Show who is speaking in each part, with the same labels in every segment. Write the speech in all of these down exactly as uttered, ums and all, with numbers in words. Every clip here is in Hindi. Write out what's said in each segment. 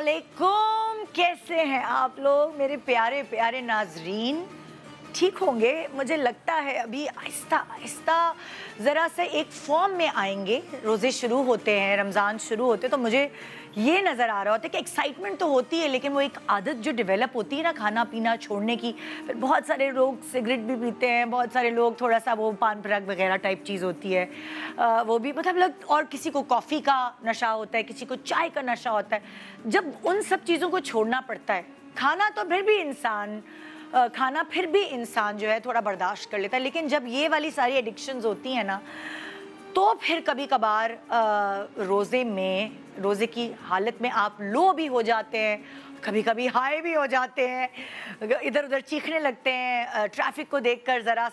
Speaker 1: अस्सलामुअलैकुम, कैसे हैं आप लोग मेरे प्यारे प्यारे नाजरीन? ठीक होंगे मुझे लगता है। अभी आहिस्ता आहिस्ता ज़रा से एक फॉर्म में आएंगे। रोज़े शुरू होते हैं, रमज़ान शुरू होते हैं, तो मुझे ये नज़र आ रहा होता है कि एक्साइटमेंट तो होती है, लेकिन वो एक आदत जो डेवलप होती है ना खाना पीना छोड़ने की। फिर बहुत सारे लोग सिगरेट भी पीते हैं, बहुत सारे लोग थोड़ा सा वो पान पराग वगैरह टाइप चीज़ होती है, आ, वो भी मतलब लोग, और किसी को कॉफ़ी का नशा होता है, किसी को चाय का नशा होता है। जब उन सब चीज़ों को छोड़ना पड़ता है, खाना तो फिर भी इंसान खाना फिर भी इंसान जो है थोड़ा बर्दाश्त कर लेता है, लेकिन जब ये वाली सारी एडिक्शंस होती हैं ना, तो फिर कभी कभार रोज़े में रोज़े की हालत में आप लो भी हो जाते हैं, कभी कभी हाई भी हो जाते हैं, इधर उधर चीखने लगते हैं, ट्रैफिक को देखकर ज़रा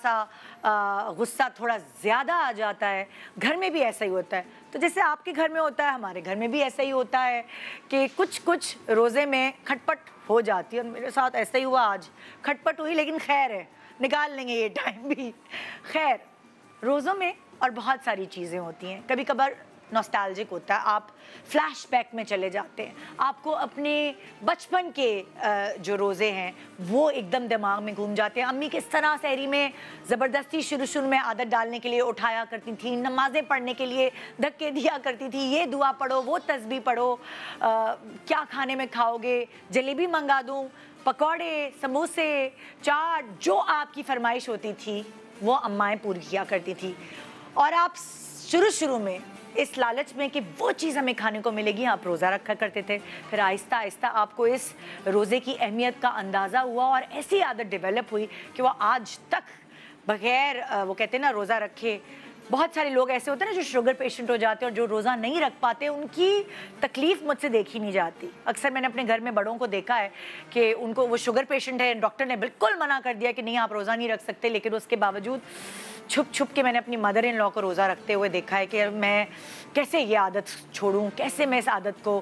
Speaker 1: सा गुस्सा थोड़ा ज़्यादा आ जाता है। घर में भी ऐसा ही होता है। तो जैसे आपके घर में होता है, हमारे घर में भी ऐसा ही होता है कि कुछ कुछ रोज़े में खटपट हो जाती है। और मेरे साथ ऐसा ही हुआ, आज खटपट हुई, लेकिन खैर है, निकाल लेंगे ये टाइम भी। खैर, रोज़ों में और बहुत सारी चीज़ें होती हैं। कभी कभार नॉस्टैल्जिक होता है, आप फ्लैशबैक में चले जाते हैं, आपको अपने बचपन के जो रोज़े हैं वो एकदम दिमाग में घूम जाते हैं। अम्मी किस तरह सहरी में ज़बरदस्ती शुरू शुरू में आदत डालने के लिए उठाया करती थी, नमाज़ें पढ़ने के लिए धक्के दिया करती थी, ये दुआ पढ़ो, वो तस्बीह पढ़ो, आ, क्या खाने में खाओगे, जलेबी मंगा दूँ, पकौड़े, समोसे, चाट, जो आपकी फरमाइश होती थी वो अम्माएँ पूरी किया करती थी। और आप शुरू शुरू में इस लालच में कि वो चीज़ हमें खाने को मिलेगी, आप रोज़ा रखा करते थे। फिर आहिस्ता आहिस्ता आपको इस रोज़े की अहमियत का अंदाज़ा हुआ और ऐसी आदत डेवलप हुई कि वो आज तक बग़ैर वो कहते हैं ना रोज़ा रखे, बहुत सारे लोग ऐसे होते हैं ना जो शुगर पेशेंट हो जाते हैं और जो रोज़ा नहीं रख पाते, उनकी तकलीफ़ मुझसे देखी नहीं जाती। अक्सर मैंने अपने घर में बड़ों को देखा है कि उनको वो शुगर पेशेंट है, डॉक्टर ने बिल्कुल मना कर दिया कि नहीं आप रोज़ा नहीं रख सकते, लेकिन उसके बावजूद छुप छुप के मैंने अपनी मदर इन लॉ को रोज़ा रखते हुए देखा है कि मैं कैसे ये आदत छोड़ूं, कैसे मैं इस आदत को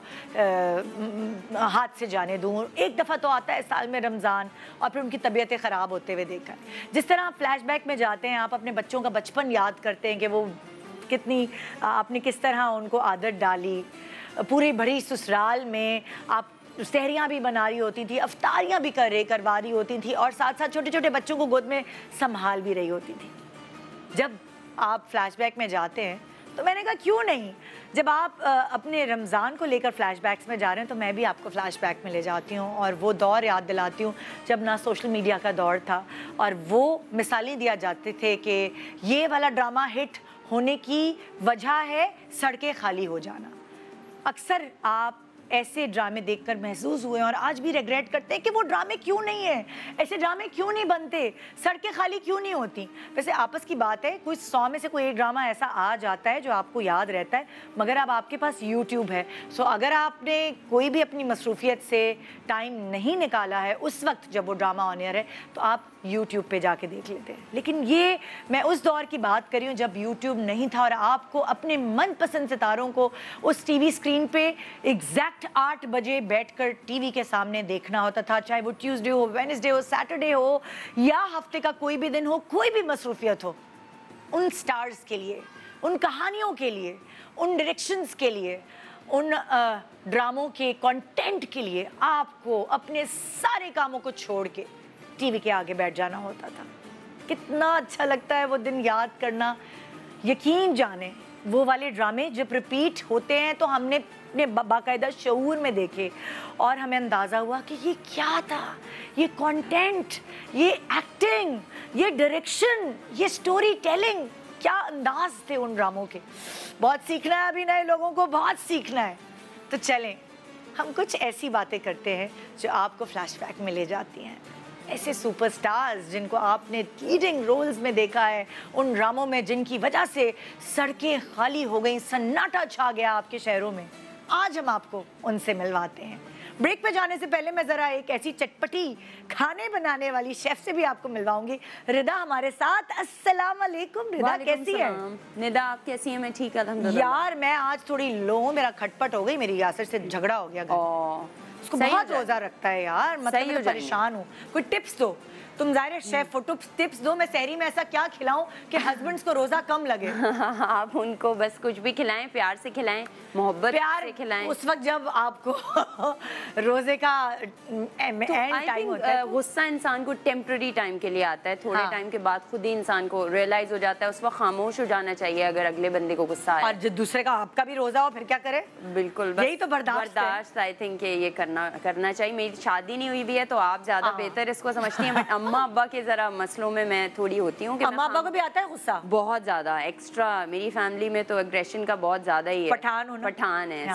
Speaker 1: आ, हाथ से जाने दूं। एक दफ़ा तो आता है साल में रमज़ान, और फिर उनकी तबीयतें ख़राब होते हुए देखा है। जिस तरह आप फ्लैशबैक में जाते हैं, आप अपने बच्चों का बचपन याद करते हैं कि वो कितनी आपने किस तरह उनको आदत डाली। पूरी भरी ससुराल में आप सहरियाँ भी बना रही होती थी, अफ्तारियाँ भी कर रही करवा रही होती थी, और साथ साथ छोटे छोटे बच्चों को गोद में संभाल भी रही होती थी। जब आप फ्लैशबैक में जाते हैं तो मैंने कहा क्यों नहीं, जब आप आ, अपने रमज़ान को लेकर फ्लैशबैक्स में जा रहे हैं तो मैं भी आपको फ्लैशबैक में ले जाती हूँ और वो दौर याद दिलाती हूँ जब ना सोशल मीडिया का दौर था और वो मिसालें दिया जाते थे कि ये वाला ड्रामा हिट होने की वजह है सड़कें खाली हो जाना। अक्सर आप ऐसे ड्रामे देखकर महसूस हुए और आज भी रिग्रेट करते हैं कि वो ड्रामे क्यों नहीं है, ऐसे ड्रामे क्यों नहीं बनते, सड़कें खाली क्यों नहीं होती। वैसे आपस की बात है, कोई सौ में से कोई एक ड्रामा ऐसा आ जाता है जो आपको याद रहता है, मगर अब आपके पास यूट्यूब है। सो अगर आपने कोई भी अपनी मसरूफियत से टाइम नहीं निकाला है उस वक्त जब वो ड्रामा ऑन एयर है, तो आप यूट्यूब पे जाके देख लेते हैं। लेकिन ये मैं उस दौर की बात कर रही हूँ जब यूट्यूब नहीं था और आपको अपने मनपसंद सितारों को उस टीवी स्क्रीन पे एग्जैक्ट आठ बजे बैठकर टीवी के सामने देखना होता था, चाहे वो ट्यूसडे हो, वेडनेसडे हो, सैटरडे हो या हफ्ते का कोई भी दिन हो, कोई भी मसरूफियत हो। उन स्टार्स के लिए, उन कहानियों के लिए, उन डायरेक्शंस के लिए, उन ड्रामों के कंटेंट के लिए आपको अपने सारे कामों को छोड़ के टीवी के आगे बैठ जाना होता था। कितना अच्छा लगता है वो दिन याद करना। यकीन जाने वो वाले ड्रामे जब रिपीट होते हैं तो हमने अपने बाकायदा शऊर में देखे और हमें अंदाज़ा हुआ कि ये क्या था, ये कंटेंट, ये एक्टिंग, ये डायरेक्शन, ये स्टोरी टेलिंग, क्या अंदाज थे उन ड्रामों के। बहुत सीखना है अभी नए लोगों को, बहुत सीखना है। तो चलें हम कुछ ऐसी बातें करते हैं जो आपको फ्लैशबैक में ले जाती हैं। ऐसे सुपरस्टार्स जिनको आपने लीडिंग रोल्स में देखा है, उन ड्रामों में जिनकी वजह से सड़कें खाली हो गई, सन्नाटा छा गया आपके शहरों में, आज हम आपको उनसे मिलवाते हैं। ब्रेक पे जाने से पहले मैं ज़रा एक ऐसी चटपटी खाने बनाने वाली शेफ़ से भी आपको मिलवाऊंगी। रिदा हमारे साथ। अस्सलाम वालेकुम रिदा, कैसी है?
Speaker 2: निदा आप कैसी हैं? मैं ठीक अल्हम्दुलिल्लाह।
Speaker 1: यार मैं आज थोड़ी लो हूँ, मेरा खटपट हो गई, मेरी यासर से झगड़ा हो गया। उसको बहुत रोज़ा रखता है यार, मतलब मैं परेशान हूँ, कोई टिप्स दो। तुम ज़ाहिर शेफ फोटो टिप्स दो, मैं सहरी में ऐसा क्या खिलाऊं कि हस्बैंड्स को रोजा कम लगे।
Speaker 2: आप उनको बस कुछ भी खिलाएं, प्यार से खिलाएं, मोहब्बत से खिलाएं।
Speaker 1: उस वक्त जब आपको रोजे का एंड टाइम होता है,
Speaker 2: गुस्सा इंसान को टेम्पररी टाइम के लिए आता है, थोड़े टाइम हाँ। के बाद खुद ही इंसान को रियलाइज हो जाता है, उस वक्त खामोश हो जाना चाहिए अगर अगले बंदे को गुस्सा आए।
Speaker 1: और जो दूसरे का आपका भी रोजा हो फिर क्या करे?
Speaker 2: बिल्कुल,
Speaker 1: यही तो बर्दाश्त
Speaker 2: बर्दाश्त आई थिंक ये करना करना चाहिए। मेरी शादी नहीं हुई भी है तो आप ज्यादा बेहतर इसको समझती हैं, बट अम्मा अब्बा के जरा मसलों में मैं थोड़ी होती हूँ।
Speaker 1: अम्मा अब्बा को भी आता है गुस्सा?
Speaker 2: बहुत ज्यादा एक्स्ट्रा, मेरी फैमिली में तो एग्रेशन का बहुत ज्यादा ही है।
Speaker 1: पठान
Speaker 2: पठान है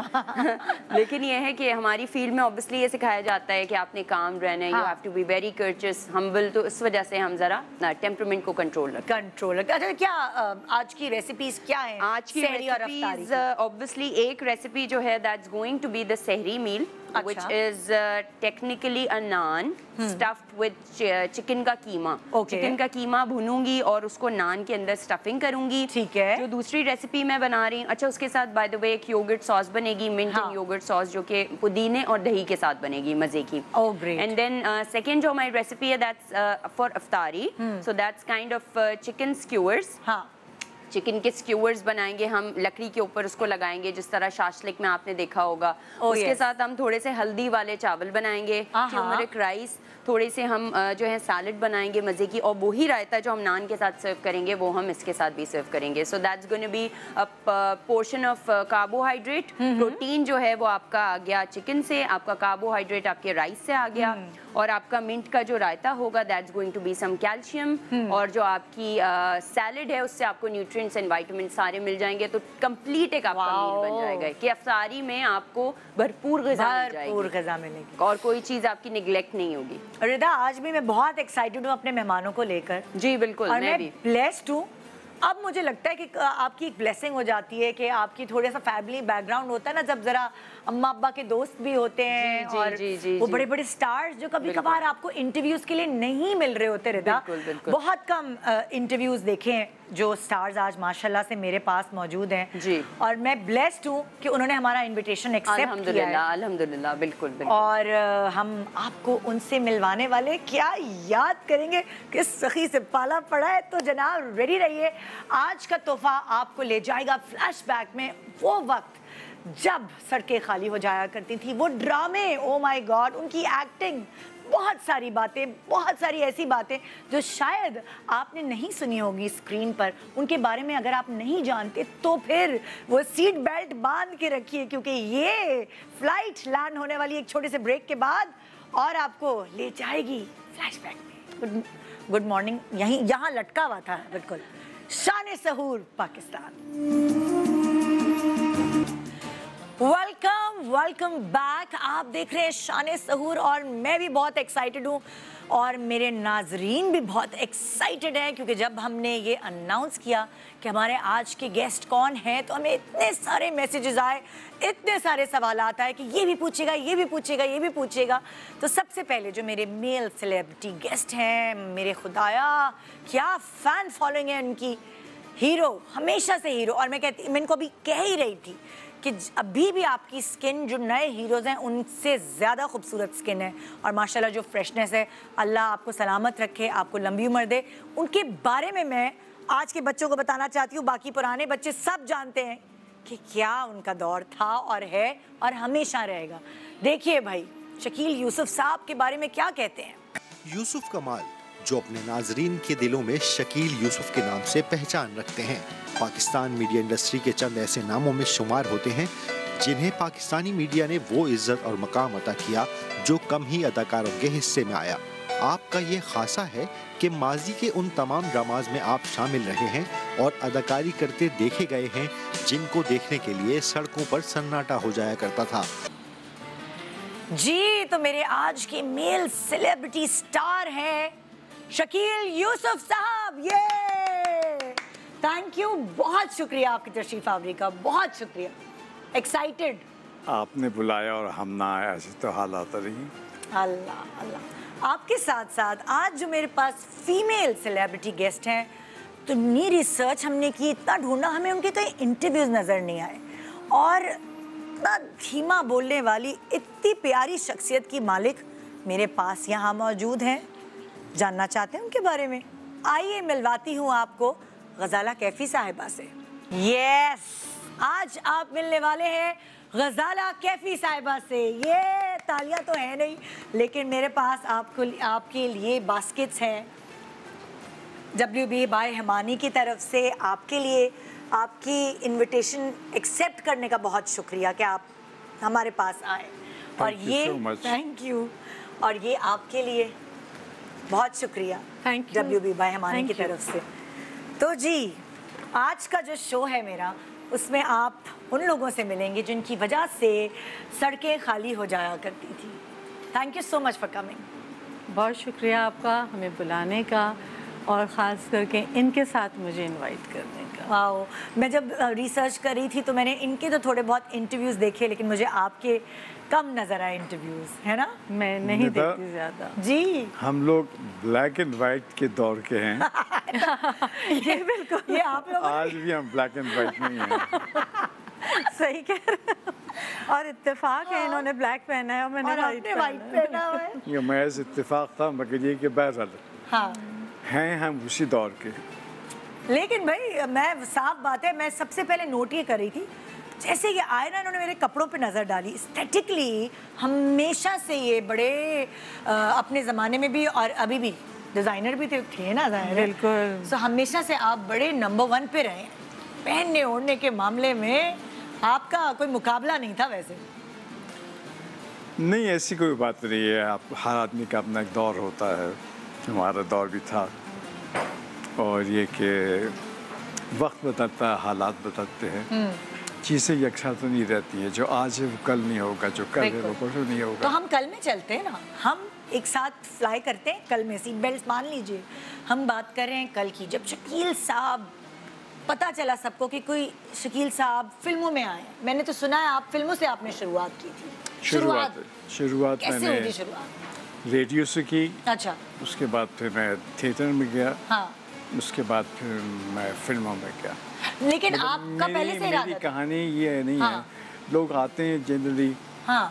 Speaker 2: लेकिन ये है कि हमारी फील्ड में ऑब्वियसली ये सिखाया जाता है कि आपने काम रहना है, you have to be very courteous, humble, तो इस वजह से हम जरा टेम्परामेंट को कंट्रोल रखते हैं।
Speaker 1: कंट्रोल अच्छा, क्या आज की रेसिपीज क्या हैं?
Speaker 2: आज की रेसिपीज ऑब्वियसली एक रेसिपी जो है that's going to be the sehri meal, which is uh, technically a naan stuffed with chicken का कीमा। चिकन का कीमा भूनूंगी और उसको नान के अंदर स्टफिंग करूंगी।
Speaker 1: ठीक है।
Speaker 2: जो दूसरी रेसिपी मैं बना रही हूँ, अच्छा उसके साथ बाय द वे एक योगर्ट सॉस बनेगी, मिंट एंड योगर्ट सॉस, जो कि पुदीने और दही के साथ बनेगी मजे की।
Speaker 1: oh, great.
Speaker 2: And then second जो हमारी रेसिपी है that's for iftari, so that's kind of chicken skewers. हाँ, चिकन के स्क्यूअर्स बनाएंगे हम, लकड़ी के ऊपर उसको लगाएंगे जिस तरह शाशलिक में आपने देखा होगा। oh, उसके yes. साथ हम थोड़े से हल्दी वाले चावल बनाएंगे, टर्मरिक राइस, थोड़े से हम जो है सैलड बनाएंगे मज़े की, और वही रायता जो हम नान के साथ सर्व करेंगे वो हम इसके साथ भी सर्व करेंगे। So that's going to be a portion of carbohydrate. Protein जो है वो आपका आ गया चिकन से, आपका कार्बोहाइड्रेट आपके राइस से आ गया, और आपका मिंट का जो रायता होगा that's going to be some calcium, और जो आपकी सैलड है उससे आपको न्यूट्रिएंट्स एंड विटामिन सारे मिल जाएंगे। तो कंप्लीट एक आपका मील बन जाएगा कि अफ्तारी में आपको भरपूर ग़िज़ा मिल जाएगी,
Speaker 1: भरपूर ग़िज़ा मिलेगी
Speaker 2: और कोई चीज़ आपकी निगलेक्ट नहीं होगी।
Speaker 1: रिदा, आज भी मैं बहुत एक्साइटेड हूँ अपने मेहमानों को लेकर।
Speaker 2: जी बिल्कुल,
Speaker 1: और
Speaker 2: मैं,
Speaker 1: मैं
Speaker 2: भी
Speaker 1: ब्लेस्ड हूँ। अब मुझे लगता है कि आपकी एक ब्लेसिंग हो जाती है कि आपकी थोड़ा सा फैमिली बैकग्राउंड होता है ना, जब जरा अम्मा अब्बा के दोस्त भी होते हैं, जी, और जी, जी, वो बड़े बड़े स्टार्स जो कभी कभार आपको इंटरव्यूज के लिए नहीं मिल रहे होते। रिदा, बहुत कम इंटरव्यूज देखे हैं जो स्टार्स आज माशाल्लाह से मेरे पास मौजूद हैं जी, और मैं ब्लेस्ड हूँ कि उन्होंने हमारा इनविटेशन एक्सेप्ट किया है।
Speaker 2: अल्हम्दुलिल्लाह, बिल्कुल बिल्कुल।
Speaker 1: और हम आपको उनसे मिलवाने वाले, क्या याद करेंगे, किस सखी से पाला पड़ा है। तो जनाब रेडी रहिए, आज का तोहफा आपको ले जाएगा फ्लैशबैक में वो वक्त जब सड़कें खाली हो जाया करती थी, वो ड्रामे, ओ माय गॉड, उनकी एक्टिंग, बहुत सारी बातें, बहुत सारी ऐसी बातें जो शायद आपने नहीं सुनी होगी स्क्रीन पर। उनके बारे में अगर आप नहीं जानते तो फिर वो सीट बेल्ट बांध के रखिए, क्योंकि ये फ्लाइट लैंड होने वाली एक छोटे से ब्रेक के बाद और आपको ले जाएगी फ्लैशबैक में। गुड गुड मॉर्निंग, यहीं यहाँ लटका हुआ था बिल्कुल, शान सहूर पाकिस्तान। वेलकम वेलकम बैक, आप देख रहे हैं शान सहूर, और मैं भी बहुत एक्साइटेड हूँ और मेरे नाजरीन भी बहुत एक्साइटेड हैं, क्योंकि जब हमने ये अनाउंस किया कि हमारे आज के गेस्ट कौन हैं तो हमें इतने सारे मैसेजेस आए, इतने सारे सवाल आता है कि ये भी पूछेगा, ये भी पूछेगा, ये भी पूछेगा। तो सबसे पहले जो मेरे मेल सेलिब्रिटी गेस्ट हैं, मेरे खुदाया क्या फ़ैन फॉलोइंग है उनकी, हीरो, हमेशा से हीरो। और मैं कहती, मैं इनको अभी कह ही रही थी कि अभी भी आपकी स्किन जो नए हीरोज़ हैं उनसे ज़्यादा खूबसूरत स्किन है, और माशाल्लाह जो फ्रेशनेस है, अल्लाह आपको सलामत रखे, आपको लंबी उम्र दे। उनके बारे में मैं आज के बच्चों को बताना चाहती हूँ, बाकी पुराने बच्चे सब जानते हैं कि क्या उनका दौर था और है और हमेशा रहेगा। देखिए भाई, शकील यूसुफ साहब के बारे में क्या कहते हैं।
Speaker 3: यूसुफ कमाल, जो अपने नाजरीन के दिलों में शकील यूसुफ के नाम से पहचान रखते हैं, पाकिस्तान मीडिया इंडस्ट्री के चंद ऐसे नामों में शुमार होते हैं जिन्हें पाकिस्तानी मीडिया ने वो इज्जत और मकाम अता किया जो कम ही अदाकारों के हिस्से में आया। आपका ये खासा है कि माजी के उन तमाम ड्रामाज में आप शामिल रहे हैं और अदाकारी करते देखे गए हैं जिनको देखने के लिए सड़कों पर सन्नाटा हो जाया करता था।
Speaker 1: जी, तो मेरे आज के मेल सेलिब्रिटी स्टार हैं शकील यूसुफ साहब। ये थैंक यू, बहुत शुक्रिया आपकी तशरीफ आवरी का, बहुत शुक्रिया। एक्साइटेड
Speaker 4: आपने बुलाया और हम ना आए, ऐसे तो हालात नहीं।
Speaker 1: अल्लाह अल्लाह। आपके साथ साथ आज जो मेरे पास फीमेल सेलिब्रिटी गेस्ट हैं, तो इतनी रिसर्च हमने की, इतना ढूंढा, हमें उनके कई इंटरव्यूज नज़र नहीं आए, और इतना धीमा बोलने वाली इतनी प्यारी शख्सियत की मालिक मेरे पास यहाँ मौजूद हैं। जानना चाहते हैं उनके बारे में। आइए मिलवाती हूँ आपको गजाला कैफी साहिबा से। यस, आज आप मिलने वाले हैं गजाला कैफी साहिबा से। ये तालियां तो है नहीं, लेकिन मेरे पास आपको आपके लिए बास्केट्स हैं डब्ल्यू बी बाय हिमानी की तरफ से आपके लिए। आपकी इनविटेशन एक्सेप्ट करने का बहुत शुक्रिया कि आप हमारे पास आए। और
Speaker 4: Thank you
Speaker 1: ये
Speaker 4: so much.
Speaker 1: Thank you. और ये आपके लिए बहुत शुक्रिया
Speaker 5: Thank you.
Speaker 1: W B by Himani
Speaker 5: Thank
Speaker 1: की
Speaker 5: you.
Speaker 1: तरफ से। तो जी, आज का जो शो है मेरा, उसमें आप उन लोगों से मिलेंगे जिनकी वजह से सड़कें खाली हो जाया करती थी। Thank you so much for coming.
Speaker 5: बहुत शुक्रिया आपका हमें बुलाने का और ख़ास करके इनके साथ मुझे इनवाइट करने का।
Speaker 1: वाओ, मैं जब रिसर्च कर रही थी तो मैंने इनके तो थोड़े बहुत इंटरव्यूज़ देखे, लेकिन मुझे आपके कम नज़र आए इंटरव्यूज़, है ना?
Speaker 5: मैं नहीं
Speaker 4: निदा,
Speaker 5: देखती ज़्यादा।
Speaker 1: जी,
Speaker 4: हम लोग ब्लैक एंड वाइट के दौर के हैं।
Speaker 1: ये बिल्कुल, ये आप लोग
Speaker 4: आज भी हम ब्लैक एंड वाइट नहीं हैं।
Speaker 5: सही कह रहे हो। और इत्तेफाक है इन्होंने ब्लैक पहना है और मैंने
Speaker 1: और
Speaker 5: वाइट
Speaker 1: आपने वाइट
Speaker 5: पहना है।
Speaker 1: पहना हुआ है।
Speaker 4: ये महज इत्तेफाक था, मगर ये कि बहरहाल
Speaker 1: हाँ,
Speaker 4: हैं हम उसी दौर के।
Speaker 1: लेकिन भाई मैं साफ बात है, मैं सबसे पहले नोट ये कर रही थी, जैसे ये आए ना, इन्होंने मेरे कपड़ों पे नज़र डाली। एस्थेटिकली हमेशा से ये बड़े आ, अपने ज़माने में भी और अभी भी डिज़ाइनर भी थे, थे ना ज़ाहिर है।
Speaker 5: बिल्कुल।
Speaker 1: सो हमेशा से आप बड़े नंबर वन पे रहे। पहनने ओढ़ने के मामले में आपका कोई मुकाबला नहीं था वैसे।
Speaker 4: नहीं, ऐसी कोई बात नहीं है। आप हर आदमी का अपना एक दौर होता है, हमारा दौर भी था। और ये कि वक्त बताता है, हालात बताते हैं, चीज़ें यकसा तो नहीं रहती हैं। जो आज है वो कल नहीं होगा, जो कल है वो परसों नहीं
Speaker 1: तो
Speaker 4: होगा।
Speaker 1: हम कल में चलते हैं ना, हम एक साथ फ्लाई करते हैं कल में। सीट बेल्ट मान लीजिए। हम बात कर रहे हैं कल की, जब शकील साहब, पता चला सबको कि कोई शकील साहब फिल्मों में आए। मैंने तो सुना है आप फिल्मों से आपने शुरुआत की थी।
Speaker 4: शुरुआत शुरुआत
Speaker 1: कैसे
Speaker 4: मैंने
Speaker 1: हुई थी शुरुआत?
Speaker 4: रेडियो से की।
Speaker 1: अच्छा,
Speaker 4: उसके बाद फिर मैं थिएटर में गया।
Speaker 1: हाँ।
Speaker 4: उसके बाद फिर मैं फिल्मों में गया।
Speaker 1: लेकिन
Speaker 4: मतलब
Speaker 1: आपका
Speaker 4: मेरी-
Speaker 1: पहले से
Speaker 4: मेरी
Speaker 1: इरादा था?
Speaker 4: कहानी ये नहीं
Speaker 1: हाँ।
Speaker 4: है। लोग आते हैं जनरली,
Speaker 1: हाँ।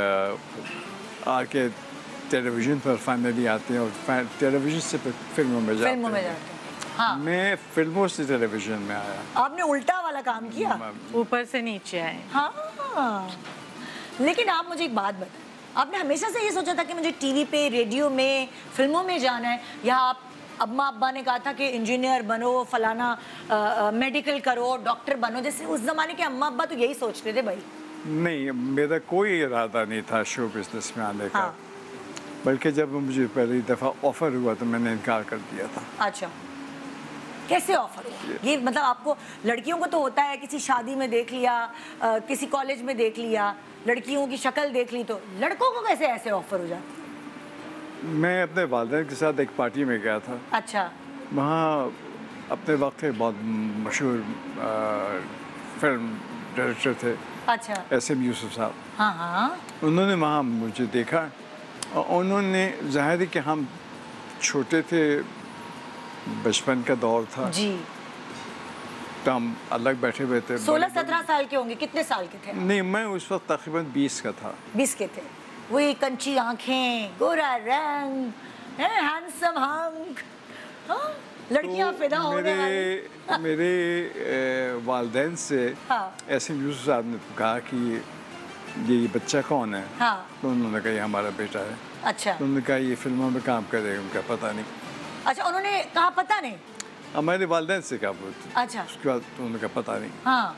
Speaker 4: आके टेलीविज़न पर फाइनली आते हैं और टेलीविज़न से फिर फिल्मों में जाते
Speaker 1: फिल्मों में
Speaker 4: हैं।
Speaker 1: जाते हैं। हाँ,
Speaker 4: मैं फिल्मों से टेलीविज़न में आया।
Speaker 1: आपने उल्टा वाला काम किया।
Speaker 5: ऊपर से नीचे आए।
Speaker 1: हाँ, लेकिन आप मुझे एक बात बताएं, आपने हमेशा से ये सोचा था कि मुझे टीवी पे, रेडियो में, फिल्मों में जाना है, या आप अम्मा अब्बा ने कहा था कि इंजीनियर बनो, फलाना आ, आ, मेडिकल करो, डॉक्टर बनो, जैसे उस जमाने के अम्मा अब्बा तो यही सोचते थे भाई?
Speaker 4: नहीं, मेरा कोई इरादा नहीं था शो बिजनेस में आने का।
Speaker 1: हाँ।
Speaker 4: बल्कि जब मुझे पहली दफ़ा ऑफ़र हुआ तो मैंने इनकार कर दिया था।
Speaker 1: अच्छा, कैसे ऑफर हुआ ये? मतलब आपको, लड़कियों को तो होता है किसी शादी में देख लिया, आ, किसी कॉलेज में देख लिया, लड़कियों की शक्ल देख ली, तो लड़कों को कैसे ऐसे ऑफर हो जाती?
Speaker 4: मैं अपने वालिदैन के साथ एक पार्टी में गया था।
Speaker 1: अच्छा,
Speaker 4: वहाँ अपने वक्त के बहुत मशहूर फिल्म डायरेक्टर थे,
Speaker 1: अच्छा,
Speaker 4: एस एम यूसुफ साहब।
Speaker 1: हाँ हाँ,
Speaker 4: उन्होंने वहाँ मुझे देखा और उन्होंने, ज़ाहिर है कि हम छोटे थे, बचपन का दौर था,
Speaker 1: जी,
Speaker 4: तो हम अलग बैठे हुए थे।
Speaker 1: सोलह सत्रह साल के होंगे। कितने साल के थे?
Speaker 4: नहीं, मैं उस वक्त तकरीबन बीस का था।
Speaker 1: बीस के थे। वही कंची आंखें, गोरा रंग, हैंडसम हंक, हाँ? लड़कियां फिदा होने वाली।
Speaker 4: मेरे मेरे वालिदैन से
Speaker 1: हाँ।
Speaker 4: एस एम यूसुफ साहब ने कहा कि ये बच्चा कौन है?
Speaker 1: हाँ।
Speaker 4: तो उन्होंने कहा ये हमारा बेटा है।
Speaker 1: अच्छा,
Speaker 4: तो उन्होंने कहा ये फिल्मों में काम करेगा। उनका पता नहीं।
Speaker 1: अच्छा, उन्होंने कहा पता नहीं?
Speaker 4: हमारे वालिदैन से कहा बोलते।
Speaker 1: अच्छा,
Speaker 4: उसके बाद तो उन्होंने कहा पता नहीं।
Speaker 1: हाँ,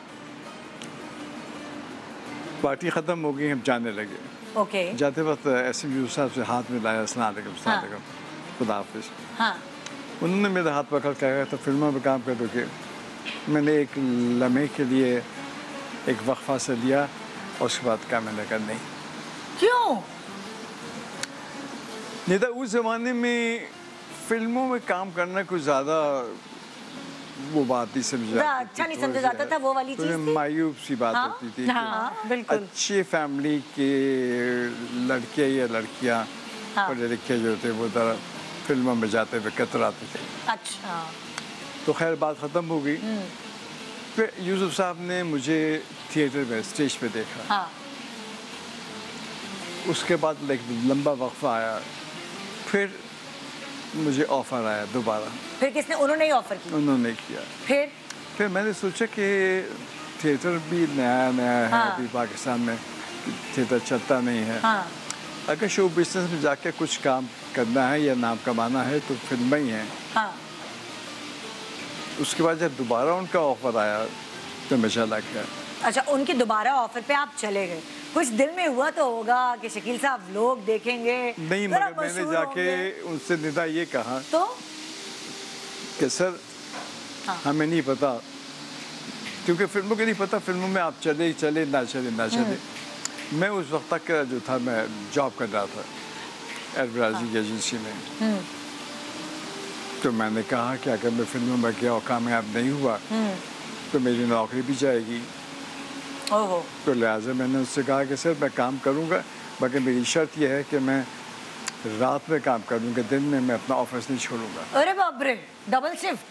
Speaker 4: पार्टी ख़त्म हो गई, हम जाने लगे।
Speaker 1: ओके,
Speaker 4: जाते वक्त एस एम यूसुफ साहब से हाथ मिलाया, अस्सलाम वालेकुम, अस्सलाम
Speaker 1: हाँ।
Speaker 4: वालेकुम, खुदा हाफिज़।
Speaker 1: हाँ,
Speaker 4: उन्होंने मेरा हाथ पकड़ के कहा तो फिल्मों में काम करोगे? मैंने एक लम्हे के लिए एक वक्फा से लिया और उसके बाद कहा, मैंने कहा नहीं।
Speaker 1: क्यों?
Speaker 4: नहीं था, उस ज़माने में फिल्मों में काम करना कुछ ज़्यादा वो बात ही समझ
Speaker 1: ज़्यादा अच्छा नहीं समझा जाता था, वो वाली चीज़ थी।
Speaker 4: मायूब सी बात
Speaker 1: हाँ?
Speaker 4: होती थी।
Speaker 5: हाँ, बिल्कुल।
Speaker 4: अच्छे फैमिली के लड़के या लड़कियां,
Speaker 1: हाँ।
Speaker 4: पढ़े लिखे जो थे वो ज़रा फिल्मों में जाते हुए कतराते थे।
Speaker 1: अच्छा,
Speaker 4: तो खैर बात ख़त्म हो गई। फिर यूसुफ साहब ने मुझे थिएटर में स्टेज पे देखा।
Speaker 1: हाँ,
Speaker 4: उसके बाद एक लंबा वक्फा आया। फिर मुझे ऑफ़र आया दोबारा।
Speaker 1: फिर किसने? उन्होंने ही ऑफर किया?
Speaker 4: उन्होंने किया।
Speaker 1: फिर
Speaker 4: फिर मैंने सोचा कि थिएटर भी नया नया है
Speaker 1: हाँ।
Speaker 4: अभी पाकिस्तान में, थिएटर चलता नहीं है।
Speaker 1: हाँ।
Speaker 4: अगर शो बिजनेस में जाके कुछ काम करना है या नाम कमाना है तो फिल्में ही हैं।
Speaker 1: हाँ।
Speaker 4: उसके बाद जब दोबारा उनका ऑफर आया तो मैं चला गया।
Speaker 1: अच्छा, उनके दोबारा ऑफर पे आप चले गए। कुछ दिल में हुआ तो होगा कि शकील साहब लोग देखेंगे,
Speaker 4: नहीं,
Speaker 1: जरा
Speaker 4: मगर मैंने
Speaker 1: मशहूर
Speaker 4: जाके
Speaker 1: होंगे।
Speaker 4: उनसे निदा ये कहा
Speaker 1: तो
Speaker 4: कि सर
Speaker 1: हाँ।
Speaker 4: हमें नहीं पता, क्योंकि फिल्मों के नहीं पता, फिल्मों में आप चले ही चले, ना चले ना चले। मैं उस वक्त तक जो था मैं जॉब कर रहा था एडवर्टाइजिंग एजेंसी में। तो मैंने कहा कि अगर मैं फिल्मों में गया और कामयाब नहीं हुआ तो मेरी नौकरी भी जाएगी।
Speaker 1: ओहो।
Speaker 4: तो लिहाजा मैंने उससे कहा कि सर मैं काम करूँगा, मगर मेरी शर्त यह है कि मैं रात में काम करूँगा, दिन में मैं अपना ऑफिस नहीं छोड़ूंगा।
Speaker 1: अरे बाप रे, डबल शिफ्ट।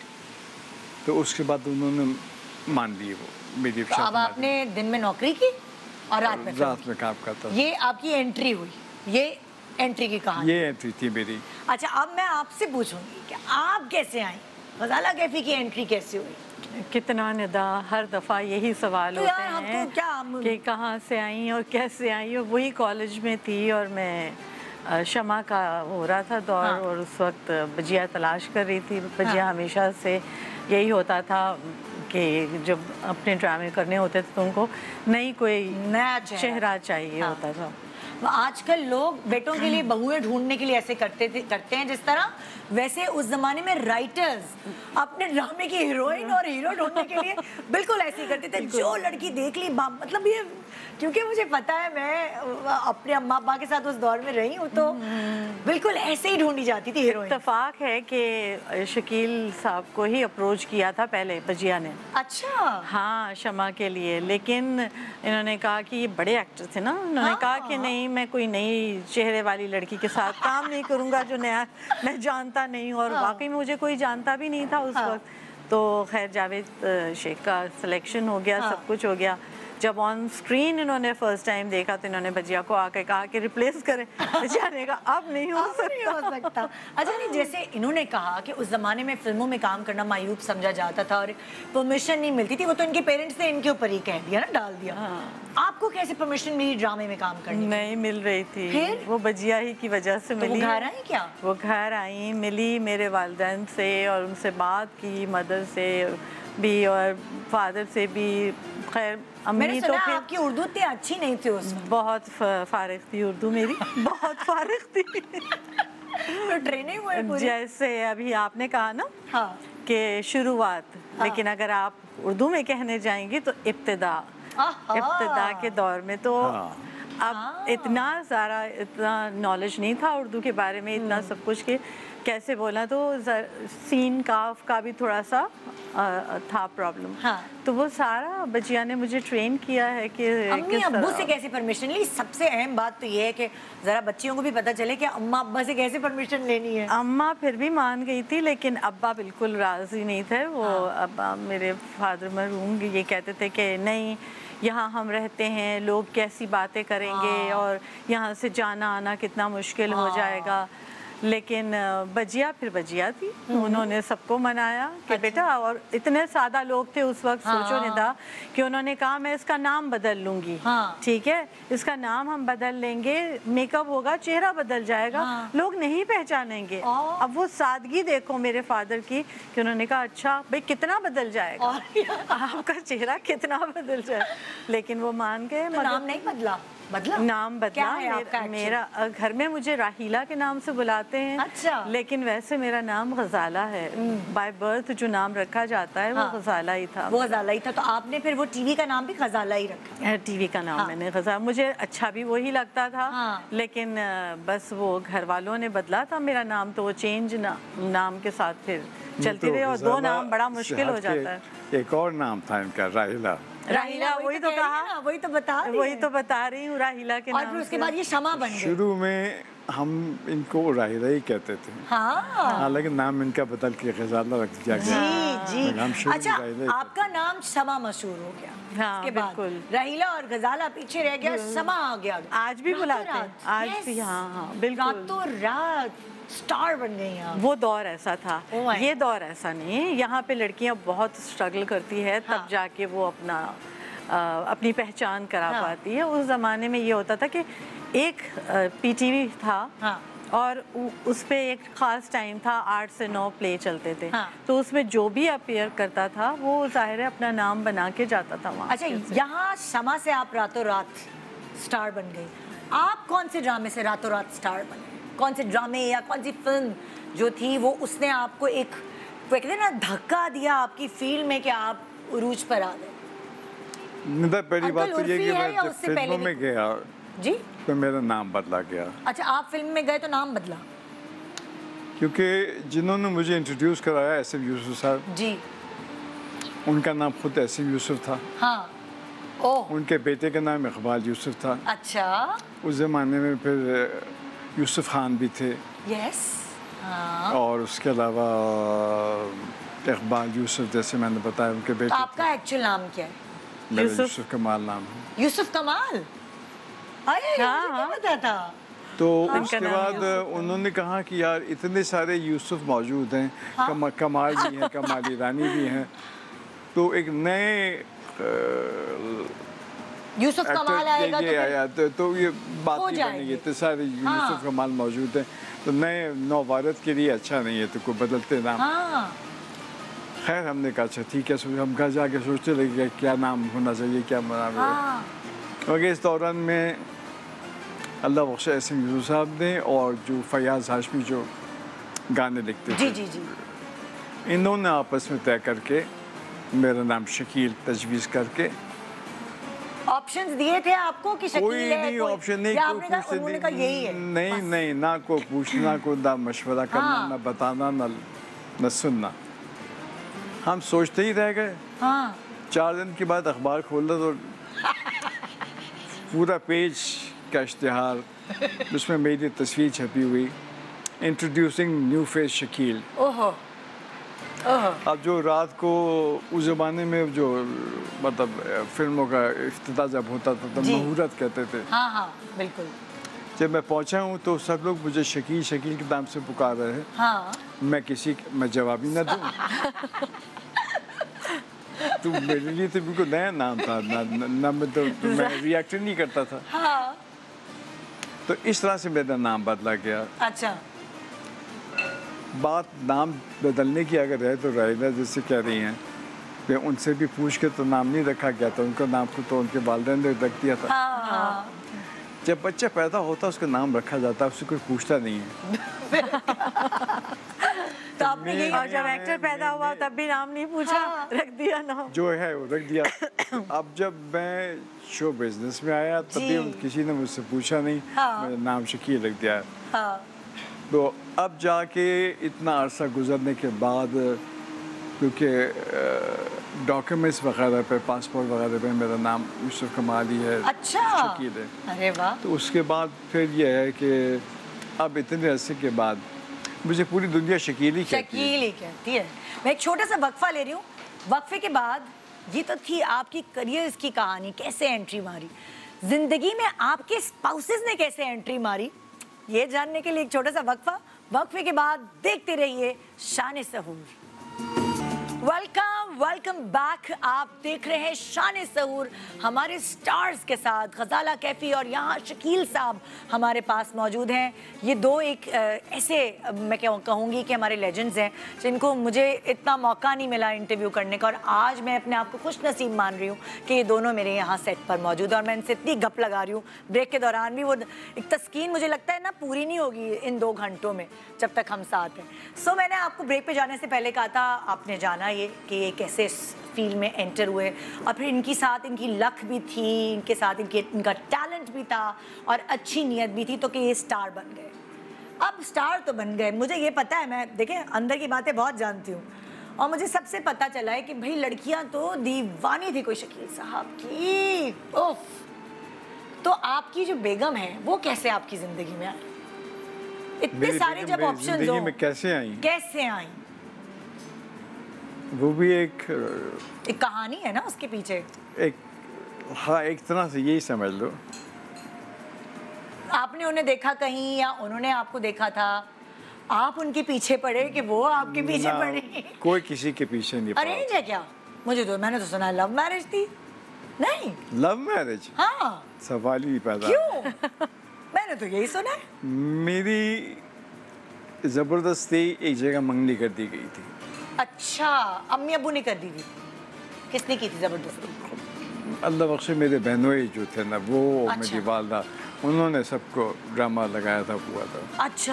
Speaker 4: तो उसके बाद उन्होंने मान लिए वो मेरी
Speaker 1: तो
Speaker 4: शर्त
Speaker 1: अब
Speaker 4: मान ली।
Speaker 1: आपने दिन में नौकरी की और रात में
Speaker 4: रात में काम करता था।
Speaker 1: ये आपकी एंट्री हुई, ये एंट्री की कहानी।
Speaker 4: ये एंट्री थी मेरी।
Speaker 1: अच्छा, अब मैं आपसे पूछूंगी कि आप कैसे आई, गजाला कैफी की एंट्री कैसे हुई?
Speaker 5: कितना निदा, हर दफ़ा यही सवाल
Speaker 1: तो
Speaker 5: होते
Speaker 1: यार हमको
Speaker 5: हैं
Speaker 1: क्या हम-
Speaker 5: कि कहाँ से आई और कैसे आई। और वही कॉलेज में थी और मैं अ, शमा का हो रहा था दौर।
Speaker 1: हाँ।
Speaker 5: और उस वक्त बजिया तलाश कर रही थी। बजिया
Speaker 1: हाँ।
Speaker 5: हमेशा से यही होता था कि जब अपने ड्रामे करने होते थे तो उनको नई कोई
Speaker 1: नया चेहरा।
Speaker 5: चेहरा चाहिए
Speaker 1: हाँ।
Speaker 5: होता था।
Speaker 1: आजकल लोग बेटों के लिए बहुएं ढूंढने के लिए ऐसे करते थे करते हैं जिस तरह, वैसे उस जमाने में राइटर्स अपने ड्रामे की हीरोइन और हीरो ढूंढने के लिए बिल्कुल ऐसे ही करते थे। जो लड़की देख ली, मतलब ये, क्योंकि मुझे पता है मैं अपने अम्मा अब्बा के साथ उस दौर में रही हूँ, तो बिल्कुल ऐसे ही ढूंढी जाती थी हीरोइन।
Speaker 5: इत्तेफाक है कि शकील साहब को ही अप्रोच किया था पहले बजिया ने।
Speaker 1: अच्छा।
Speaker 5: हाँ, शमा के लिए। लेकिन इन्होंने कहा कि ये बड़े एक्टर थे ना, उन्होंने
Speaker 1: हाँ।
Speaker 5: कहा कि नहीं, मैं कोई नई चेहरे वाली लड़की के साथ काम नहीं करूँगा जो नया मैं जानता नहीं। और
Speaker 1: हाँ।
Speaker 5: वाकई में मुझे कोई जानता भी नहीं था उस
Speaker 1: हाँ।
Speaker 5: वक्त। तो खैर जावेद शेख का सिलेक्शन हो गया।
Speaker 1: हाँ।
Speaker 5: सब कुछ हो गया। जब ऑन स्क्रीन इन्होंने फर्स्ट टाइम देखा तो इन्होंने बजिया को आके कहा कि रिप्लेस करें। बजिया ने कहा अब नहीं हो
Speaker 1: अब नहीं हो
Speaker 5: सकता।
Speaker 1: सकता। अच्छा, नहीं, जैसे इन्होंने कहा कि उस जमाने में फिल्मों में काम करना मायूब समझा जाता था और परमिशन नहीं मिलती थी, वो तो इनके पेरेंट्स ने इनके ऊपर ही कह दिया ना, डाल दिया।
Speaker 5: हाँ।
Speaker 1: आपको कैसे परमिशन मिली ड्रामे में काम करने की?
Speaker 5: नहीं मिल रही थी।
Speaker 1: फिर?
Speaker 5: वो बजिया ही की वजह से
Speaker 1: तो वो
Speaker 5: मिली।
Speaker 1: घर आई क्या?
Speaker 5: वो घर आई, मिली मेरे वालिदैन से और उनसे बात की, मदर से भी और फादर से भी। खैर अम्मी
Speaker 1: मैंने
Speaker 5: तो
Speaker 1: सुना
Speaker 5: फिर
Speaker 1: आपकी उर्दू इतनी अच्छी नहीं थी उस वक्त।
Speaker 5: बहुत फ- फारिग थी उर्दू मेरी। बहुत फारिग थी।
Speaker 1: तो ट्रेनिंग हुई पूरी।
Speaker 5: जैसे अभी आपने कहा ना
Speaker 1: हाँ।
Speaker 5: कि शुरुआत,
Speaker 1: हाँ।
Speaker 5: लेकिन अगर आप उर्दू में कहने जाएंगी तो इब्तिदा।
Speaker 1: आहा।
Speaker 5: इब्तिदा के दौर में तो
Speaker 4: हाँ।
Speaker 5: अब इतना सारा इतना नॉलेज नहीं था उर्दू के बारे में, इतना सब कुछ कि कैसे बोला। तो ज- सीन काफ का भी थोड़ा सा आ, था प्रॉब्लम।
Speaker 1: हाँ।
Speaker 5: तो वो सारा बजिया ने मुझे ट्रेन किया है कि
Speaker 1: अम्मी
Speaker 5: किस
Speaker 1: अब्बू
Speaker 5: तरह-
Speaker 1: से कैसे परमिशन ली? सबसे अहम बात तो ये है कि जरा बच्चियों को भी पता चले कि अम्मा अब्बा से कैसे परमिशन लेनी है।
Speaker 5: अम्मा फिर भी मान गई थी, लेकिन अब्बा बिल्कुल राजी नहीं थे। वो
Speaker 1: हाँ।
Speaker 5: अब्बा मेरे फादर मरहूम ये कहते थे कि नहीं, यहाँ हम रहते हैं, लोग कैसी बातें करेंगे
Speaker 1: हाँ।
Speaker 5: और यहाँ से जाना आना कितना मुश्किल हो
Speaker 1: हाँ।
Speaker 5: जाएगा। लेकिन अ, बजिया फिर बजिया थी। उन्होंने सबको मनाया कि बेटा, और इतने सादा लोग थे उस वक्त, सोचो
Speaker 1: हाँ।
Speaker 5: निदा, कि उन्होंने कहा मैं इसका नाम बदल लूंगी।
Speaker 1: हाँ।
Speaker 5: ठीक है, इसका नाम हम बदल लेंगे, मेकअप होगा, चेहरा बदल जाएगा,
Speaker 1: हाँ।
Speaker 5: लोग नहीं पहचानेंगे।
Speaker 1: और?
Speaker 5: अब वो सादगी देखो मेरे फादर की कि उन्होंने कहा अच्छा भाई कितना बदल जाएगा,
Speaker 1: और क्या?
Speaker 5: आपका चेहरा कितना बदल जाए। लेकिन वो मान गए।
Speaker 1: तो नाम नहीं बदला? बदला?
Speaker 5: नाम बदला।
Speaker 1: क्या है
Speaker 5: मेरा,
Speaker 1: आपका actual?
Speaker 5: मेरा अ, घर में मुझे राहीला के नाम से बुलाते हैं।
Speaker 1: अच्छा।
Speaker 5: लेकिन वैसे मेरा नाम गजाला है। बाय बर्थ जो नाम रखा जाता है वो
Speaker 1: हाँ।
Speaker 5: गजाला ही था।
Speaker 1: वो गजाला ही था। तो आपने फिर वो टीवी का नाम भी गजाला ही रखा?
Speaker 5: टीवी का नाम
Speaker 1: हाँ।
Speaker 5: मैंने गजाला, मुझे अच्छा भी वही लगता था।
Speaker 1: हाँ।
Speaker 5: लेकिन अ, बस वो घर वालों ने बदला था मेरा नाम, तो वो चेंज ना, नाम के साथ फिर चलती
Speaker 4: तो
Speaker 5: रही। और दो
Speaker 4: गजाला
Speaker 5: नाम बड़ा मुश्किल
Speaker 4: से
Speaker 5: हो
Speaker 4: हट
Speaker 5: जाता
Speaker 4: के
Speaker 5: है।
Speaker 4: एक और नाम था इनका, राहिला।
Speaker 5: राहिला, वही तो
Speaker 1: कह रही
Speaker 5: कहा
Speaker 1: है ना, वही तो बता रही
Speaker 5: वही
Speaker 1: है।
Speaker 5: तो बता रही हूँ, राहिला के
Speaker 1: और
Speaker 5: नाम
Speaker 1: फिर उसके
Speaker 5: से।
Speaker 1: बाद ये शमा बन गई।
Speaker 4: शुरू में हम इनको राहिला ही कहते थे।
Speaker 1: हाँ।
Speaker 4: हालांकि नाम इनका बदल के गजाला रख दिया गया।
Speaker 1: जी
Speaker 4: मगर हम
Speaker 1: जी।
Speaker 4: शुरू में
Speaker 1: अच्छा,
Speaker 4: राहिला ही
Speaker 1: आपका नाम शमा मशहूर हो गया।
Speaker 5: हाँ,
Speaker 1: उसके बाद
Speaker 5: बिल्कुल।
Speaker 1: राहिला और गजाला पीछे रह गया, शमा आ गया।
Speaker 5: आज भी
Speaker 1: रातों
Speaker 5: बुलाते हैं,
Speaker 1: रात।
Speaker 5: आज
Speaker 1: Yes।
Speaker 5: भी। हाँ हाँ बिल्कुल।
Speaker 1: रातों रात। स्टार बन गई आप।
Speaker 5: वो दौर ऐसा था।
Speaker 1: Oh my
Speaker 5: ये दौर ऐसा नहीं है। यहाँ पे लड़कियाँ बहुत स्ट्रगल करती है तब
Speaker 1: हाँ।
Speaker 5: जाके वो अपना आ, अपनी पहचान करा
Speaker 1: हाँ।
Speaker 5: पाती है। उस ज़माने में ये होता था कि एक पीटीवी था
Speaker 1: हाँ।
Speaker 5: और उ- उस पे एक ख़ास टाइम था, आठ से नौ प्ले चलते थे।
Speaker 1: हाँ।
Speaker 5: तो उसमें जो भी अपीयर करता था वो ज़ाहिर है अपना नाम बना के जाता था वहाँ।
Speaker 1: अच्छा, यहाँ शमा से आप रातों रात स्टार बन गई। आप कौन से ड्रामे से रातों रात स्टार बने? कौन से ड्रामे या कौन सी फिल्म जो थी वो उसने आपको एक वो कहते हैं ना धक्का दिया आपकी फील्ड में कि आप उरूज पर आ गए?
Speaker 4: निदा पहली
Speaker 1: अंकल
Speaker 4: बात तो ये
Speaker 1: उर्फी
Speaker 4: कि
Speaker 1: है
Speaker 4: मैं
Speaker 1: या
Speaker 4: जब
Speaker 1: उससे
Speaker 4: फिल्मों
Speaker 1: पहले
Speaker 4: में
Speaker 1: भी?
Speaker 4: गया
Speaker 1: जी,
Speaker 4: तो मेरा नाम बदला गया,
Speaker 1: अच्छा आप फिल्म में गए तो नाम बदला?
Speaker 4: क्योंकि जिन्होंने मुझे इंट्रोड्यूस कराया एसिफ यूसुफ साहब,
Speaker 1: जी
Speaker 4: उनका नाम खुद एसिफ यूसुफ था।
Speaker 1: हाँ। ओह
Speaker 4: उनके बेटे का नाम इकबाल यूसुफ था।
Speaker 1: अच्छा।
Speaker 4: उस ज़माने में फिर यूसुफ खान भी थे
Speaker 1: यस। हाँ।
Speaker 4: और उसके अलावा इकबाल यूसुफ, जैसे मैंने बताया, उनके
Speaker 1: तो
Speaker 4: बेटे
Speaker 1: आपका एक्चुअल नाम क्या है?
Speaker 4: थे। मेरा
Speaker 5: यूसुफ।
Speaker 4: यूसुफ कमाल नाम है।
Speaker 1: यूसुफ कमाल। अरे
Speaker 5: हाँ,
Speaker 1: मुझे नहीं पता था।
Speaker 4: तो
Speaker 5: उनका
Speaker 4: उसके
Speaker 5: नाम
Speaker 4: बाद उन्होंने कहा कि यार इतने सारे यूसुफ मौजूद हैं, कम, कमाल भी हैं, कमाली रानी भी हैं, तो एक नए
Speaker 1: यूसुफ कमाल आएगा
Speaker 4: एक्टर
Speaker 1: तो
Speaker 4: ये
Speaker 1: फिर-
Speaker 4: आया तो, तो ये बात
Speaker 1: हो
Speaker 4: ही
Speaker 1: जाएगी।
Speaker 4: बनेगी। इतने सारे
Speaker 1: हाँ।
Speaker 4: यूसुफ कमाल मौजूद हैं, तो नए नौवारत के लिए अच्छा नहीं है तो कोई बदलते नाम।
Speaker 1: हाँ।
Speaker 4: खैर हमने कहा अच्छा ठीक है, सोच- हम घर जाके सोचते लगे कि क्या नाम होना चाहिए, क्या नाम है।
Speaker 1: हाँ।
Speaker 4: क्योंकि इस दौरान में अल्लाह बख्श एसिफ यूसुफ साहब ने और जो फयाज हाशमी जो गाने लिखते
Speaker 1: जी
Speaker 4: थे,
Speaker 1: जी जी।
Speaker 4: इन्होंने आपस में तय करके मेरा नाम शकील तजवीज़ करके,
Speaker 1: ऑप्शंस दिए थे आपको कि शकील
Speaker 4: कोई
Speaker 1: है,
Speaker 4: नहीं
Speaker 1: कोई-
Speaker 4: ऑप्शन नहीं,
Speaker 1: या
Speaker 4: कोई
Speaker 1: आपने कहा
Speaker 4: पूछते
Speaker 1: उन्होंने कहा यही है?
Speaker 4: नहीं
Speaker 1: बस।
Speaker 4: नहीं, ना कोई पूछना, कोई ना मशवरा करना,
Speaker 1: हाँ।
Speaker 4: ना बताना, ना न सुनना। हम सोचते ही रह गए।
Speaker 1: हाँ।
Speaker 4: चार दिन के बाद अखबार खोला तो पूरा पेज का इश्तिहार, उसमें मेरी तस्वीर छपी हुई, इंट्रोड्यूसिंग न्यू फेस शकील।
Speaker 1: ओहो ओहो।
Speaker 4: अब जो रात को उस ज़माने में जो मतलब फिल्मों का इफ्तिताह जब होता था तो
Speaker 1: जी।
Speaker 4: मुहूर्त कहते थे।
Speaker 1: हाँ हाँ बिल्कुल।
Speaker 4: जब मैं पहुंचा हूं तो सब लोग मुझे शकील शकील के नाम से पुकार रहे हैं।
Speaker 1: हाँ।
Speaker 4: मैं किसी मैं जवाब ही ना दूं। तो मेरे लिए तो बिल्कुल नया नाम था, ना ना, ना मैं तो, तो मैं रिएक्ट नहीं करता था।
Speaker 1: हाँ।
Speaker 4: तो इस तरह से मेरा नाम बदला गया।
Speaker 1: अच्छा।
Speaker 4: बात नाम बदलने की अगर है तो रायदा जैसे कह रही हैं कि उनसे भी पूछ के तो नाम नहीं रखा गया था, उनका नाम को तो उनके वालिदैन ने रख दिया था।
Speaker 1: हाँ हाँ।
Speaker 4: जब बच्चा पैदा होता है उसका नाम रखा जाता है, उससे कोई पूछता नहीं है।
Speaker 1: तो आपने यही
Speaker 5: और जब एक्टर पैदा हुआ तब भी नाम नहीं पूछा,
Speaker 1: हाँ।
Speaker 5: रख दिया नाम।
Speaker 4: जो है वो रख दिया। अब जब मैं शो बिजनेस में आया तभी
Speaker 1: जी।
Speaker 4: किसी ने मुझसे पूछा नहीं,
Speaker 1: हाँ।
Speaker 4: मेरा नाम शकील रख दिया।
Speaker 1: हाँ।
Speaker 4: तो अब जाके इतना अरसा गुजरने के बाद, क्योंकि डॉक्यूमेंट्स वगैरह पे, पासपोर्ट वगैरह पे मेरा नाम यूसुफ कमाली है,
Speaker 1: अच्छा।
Speaker 4: शकील है,
Speaker 1: अरे वाह।
Speaker 4: तो उसके बाद फिर ये है कि अब इतने अरसे के बाद मुझे पूरी दुनिया शकील ही कहती है।
Speaker 1: शकील ही कहती है। मैं एक छोटा सा वक्फा ले रही हूँ। वक्फे के बाद ये तो थी आपकी करियर्स की कहानी, कैसे एंट्री मारी जिंदगी में, आपके स्पाउसेस ने कैसे एंट्री मारी, ये जानने के लिए एक छोटा सा वक्फा। वक्फे के बाद देखते रहिए शान सहूर। Welcome welcome back. आप देख रहे हैं शान सहूर हमारे स्टार्स के साथ, गजाला कैफी और यहाँ शकील साहब हमारे पास मौजूद हैं। ये दो एक अ, ऐसे अ, मैं क्या कहूँगी कि हमारे लेजेंड्स हैं जिनको मुझे इतना मौका नहीं मिला इंटरव्यू करने का, और आज मैं अपने आप को खुश नसीब मान रही हूँ कि ये दोनों मेरे यहाँ सेट पर मौजूद है और मैं इनसे इतनी गप लगा रही हूँ ब्रेक के दौरान भी। वो एक तस्कीन मुझे लगता है ना पूरी नहीं होगी इन दो घंटों में जब तक हम साथ हैं। सो मैंने आपको ब्रेक पे जाने से पहले कहा था, आपने जाना ये कि ये कैसे फील्ड में एंटर हुए और फिर इनके साथ इनकी लक भी थी, इनके साथ इनके इनका टैलेंट भी था और अच्छी नीयत भी थी, तो कि ये स्टार बन गए। अब स्टार तो बन गए, मुझे ये पता है, मैं देखें अंदर की बातें बहुत जानती हूँ और मुझे सबसे पता चला है कि भाई लड़कियाँ तो दीवानी थी कोई शकील साहब की। उफ। तो आपकी जो बेगम है वो कैसे आपकी जिंदगी में आई? इतने
Speaker 4: मेरी
Speaker 1: सारे
Speaker 4: बेगम
Speaker 1: जब
Speaker 4: मेरी
Speaker 1: ऑप्शंस
Speaker 4: जिंदगी
Speaker 1: हो,
Speaker 4: में कैसे आई?
Speaker 1: कैसे आई?
Speaker 4: वो भी एक
Speaker 1: एक कहानी है ना उसके पीछे।
Speaker 4: एक हाँ, एक तरह से यही समझ लो।
Speaker 1: आपने उन्हें देखा कहीं या उन्होंने आपको देखा था? आप उनके पीछे पड़े कि वो आपके पीछे
Speaker 4: ना,
Speaker 1: पड़े?
Speaker 4: कोई किसी के पीछे नहीं पड़ा।
Speaker 1: अरेंज है क्या? मुझे तो मैंने तो सुना लव मैरिज थी। नहीं,
Speaker 4: लव मैरिज?
Speaker 1: हाँ।
Speaker 4: सवाल ही पैदा।
Speaker 1: क्यों? मैंने तो यही सुना है।
Speaker 4: मेरी जबरदस्ती एक जगह मंगनी कर दी गई थी।
Speaker 1: अच्छा, अम्मी अब्बू ने कर दी थी? किसने की थी जबरदस्ती?
Speaker 4: अल्लाह बख्शे मेरे बहनोई जो थे ना वो,
Speaker 1: अच्छा।
Speaker 4: मेरी वालदा, उन्होंने सबको ड्रामा लगाया था, हुआ था।
Speaker 1: अच्छा।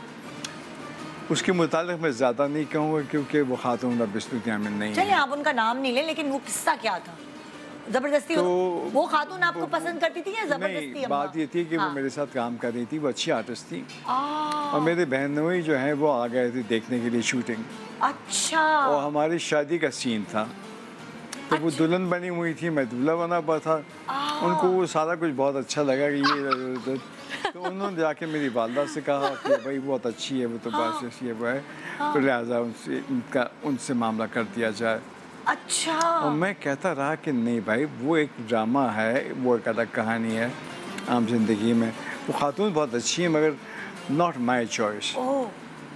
Speaker 4: उसके मुतालिक मैं ज़्यादा नहीं कहूँगा क्योंकि वो खातून अब इस दुनिया में नहीं
Speaker 1: चलिए
Speaker 4: है।
Speaker 1: आप उनका नाम नहीं ले, लेकिन वो किस्सा क्या था? जबरदस्ती
Speaker 4: तो
Speaker 1: वो खातून आपको पसंद करती थी या जबरदस्ती?
Speaker 4: नहीं,
Speaker 1: अम्मा?
Speaker 4: बात ये थी कि
Speaker 1: हाँ।
Speaker 4: वो मेरे साथ काम कर रही थी, वो अच्छी आर्टिस्ट थी
Speaker 1: आ,
Speaker 4: और मेरे बहनोई जो हैं वो आ गए थे देखने के लिए शूटिंग।
Speaker 1: अच्छा।
Speaker 4: और हमारी शादी का सीन था, तो वो दुल्हन बनी हुई थी, मैं दूल्हा बना हुआ था। उनको वो सारा कुछ बहुत अच्छा लगा कि ये, तो उन्होंने जाके मेरी वालदा से कहा कि भाई बहुत अच्छी है वो, तो बस ऐसी है वो है, तो लिहाजा उनसे उनका उनसे मामला कर दिया जाए।
Speaker 1: अच्छा।
Speaker 4: और मैं कहता रहा कि नहीं भाई, वो एक ड्रामा है, वो एक अलग कहानी है आम जिंदगी में। वो खातून बहुत अच्छी है मगर नॉट माई चॉइस।
Speaker 1: ओह,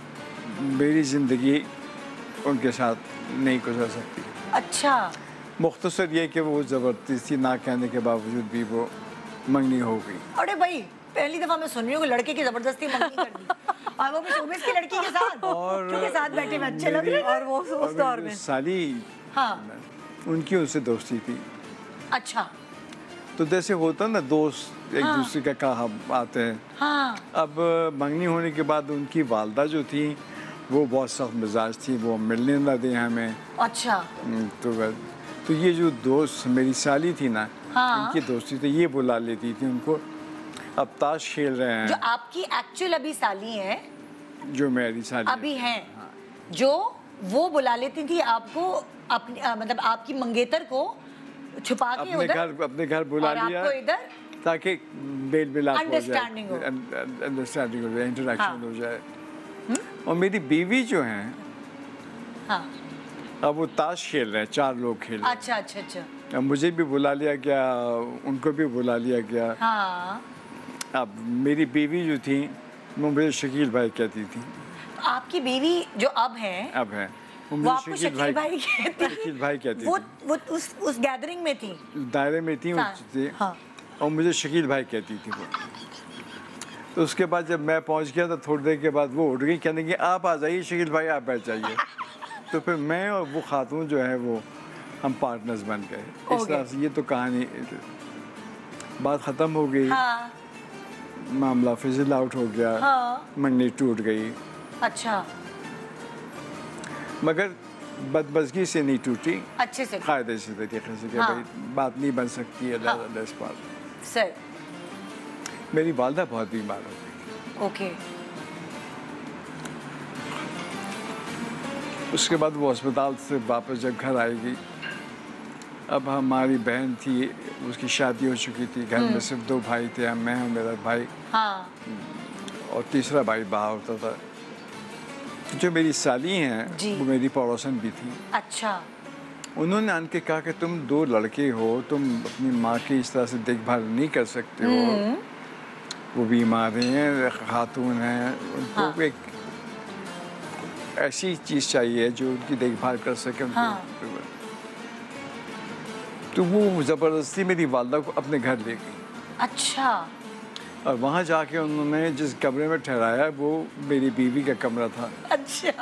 Speaker 4: मेरी ज़िंदगी उनके साथ नहीं गुजर सकती।
Speaker 1: अच्छा।
Speaker 4: मुख्तसर ये कि वो ज़बरदस्ती ना कहने के बावजूद भी वो मंगनी हो गई।
Speaker 1: अरे भाई, पहली दफा मैं सुन रही हूँ कि लड़के की जबरदस्ती मंगनी कर दी और वो भी शोबिस की लड़की के साथ,
Speaker 4: और
Speaker 1: क्योंकि साथ बैठे में अच्छे लग रहे हैं।
Speaker 5: और वो उस दौर में
Speaker 4: साली,
Speaker 1: हाँ।
Speaker 4: उनकी उनसे दोस्ती थी।
Speaker 1: अच्छा।
Speaker 4: तो जैसे होता ना दोस्त एक
Speaker 1: हाँ।
Speaker 4: दूसरे का कहा आते हैं।
Speaker 1: हाँ।
Speaker 4: अब मंगनी होने के बाद उनकी वालदा जो थी वो बहुत सख्त मिजाज थी, वो मिलने ना दी हमें।
Speaker 1: अच्छा।
Speaker 4: तो तो ये जो दोस्त मेरी साली थी ना,
Speaker 1: हाँ।
Speaker 4: इनकी दोस्ती तो ये बुला लेती थी उनको, अब ताश खेल रहे हैं।
Speaker 1: जो आपकी एक्चुअल अभी साली है,
Speaker 4: जो मेरी साली
Speaker 1: अभी हैं, जो वो बुला लेती थी आपको अपनी, आ, मतलब आपकी मंगेतर को छुपा के
Speaker 4: अपने
Speaker 1: उधर,
Speaker 4: घर अपने घर बुला
Speaker 1: और
Speaker 4: लिया
Speaker 1: आपको इधर
Speaker 4: ताकि मेल मिलाप हो जाए,
Speaker 1: Understanding हो।
Speaker 4: अंडरस्टैंडिंग हो जाए, इंटरेक्शन
Speaker 1: हाँ।
Speaker 4: हो जाए। और मेरी बीवी जो है,
Speaker 1: हाँ।
Speaker 4: अब वो ताश खेल रहे हैं, चार लोग खेल रहे हैं।
Speaker 1: अच्छा अच्छा अच्छा।
Speaker 4: अब मुझे भी बुला लिया गया, उनको भी बुला लिया गया।
Speaker 1: हाँ।
Speaker 4: अब मेरी बीवी जो थी वो मुझे शकील भाई कहती थी।
Speaker 1: आपकी बीवी जो अब है,
Speaker 4: अब है वो
Speaker 1: वो
Speaker 4: मुझे
Speaker 1: आपको शकील भाई कहती
Speaker 4: शकील भाई कहती
Speaker 1: वो
Speaker 4: थी।
Speaker 1: वो उस उस गैदरिंग में थी,
Speaker 4: दायरे में थी
Speaker 1: हाँ,
Speaker 4: थी
Speaker 1: हाँ।
Speaker 4: और मुझे शकील भाई कहती थी वो। तो उसके बाद जब मैं पहुंच गया तो थोड़ी देर के बाद वो उठ गई, कहने की आप आ जाइए शकील भाई, आप बैठ जाइए। तो फिर मैं और वो खातून जो है वो हम पार्टनर्स बन गए। इस तरह से ये तो कहानी, बात ख़त्म हो गई।
Speaker 1: हाँ।
Speaker 4: मामला फिजल आउट हो गया।
Speaker 1: हाँ।
Speaker 4: मंगनी टूट गई।
Speaker 1: अच्छा।
Speaker 4: मगर बदमज़गी से नहीं टूटी,
Speaker 1: अच्छे से
Speaker 4: कायदे से तरीके से कि
Speaker 1: हाँ।
Speaker 4: भाई बात नहीं बन सकती है।
Speaker 1: हाँ।
Speaker 4: इस बात
Speaker 1: सर।
Speaker 4: मेरी वालदा बहुत बीमार हो गई।
Speaker 1: ओके।
Speaker 4: उसके बाद वो अस्पताल से वापस जब घर आएगी, अब हमारी बहन थी, उसकी शादी हो चुकी थी, घर में सिर्फ दो भाई थे, मैं और मेरा भाई,
Speaker 1: हाँ।
Speaker 4: और तीसरा भाई बाहर होता था। जो मेरी साली हैं
Speaker 1: जी।
Speaker 4: वो मेरी पड़ोसन भी थी।
Speaker 1: अच्छा।
Speaker 4: उन्होंने आन के कहा कि तुम दो लड़के हो, तुम अपनी माँ की इस तरह से देखभाल नहीं कर सकते हो, वो बीमार हैं, खातून हैं, उनको
Speaker 1: हाँ।
Speaker 4: एक ऐसी चीज़ चाहिए जो उनकी देखभाल कर सके। उनको
Speaker 1: हाँ।
Speaker 4: तो वो ज़बरदस्ती मेरी वालदा को अपने घर ले गई।
Speaker 1: अच्छा।
Speaker 4: और वहाँ जाके उन्होंने जिस कमरे में ठहराया वो मेरी बीवी का कमरा था।
Speaker 1: अच्छा।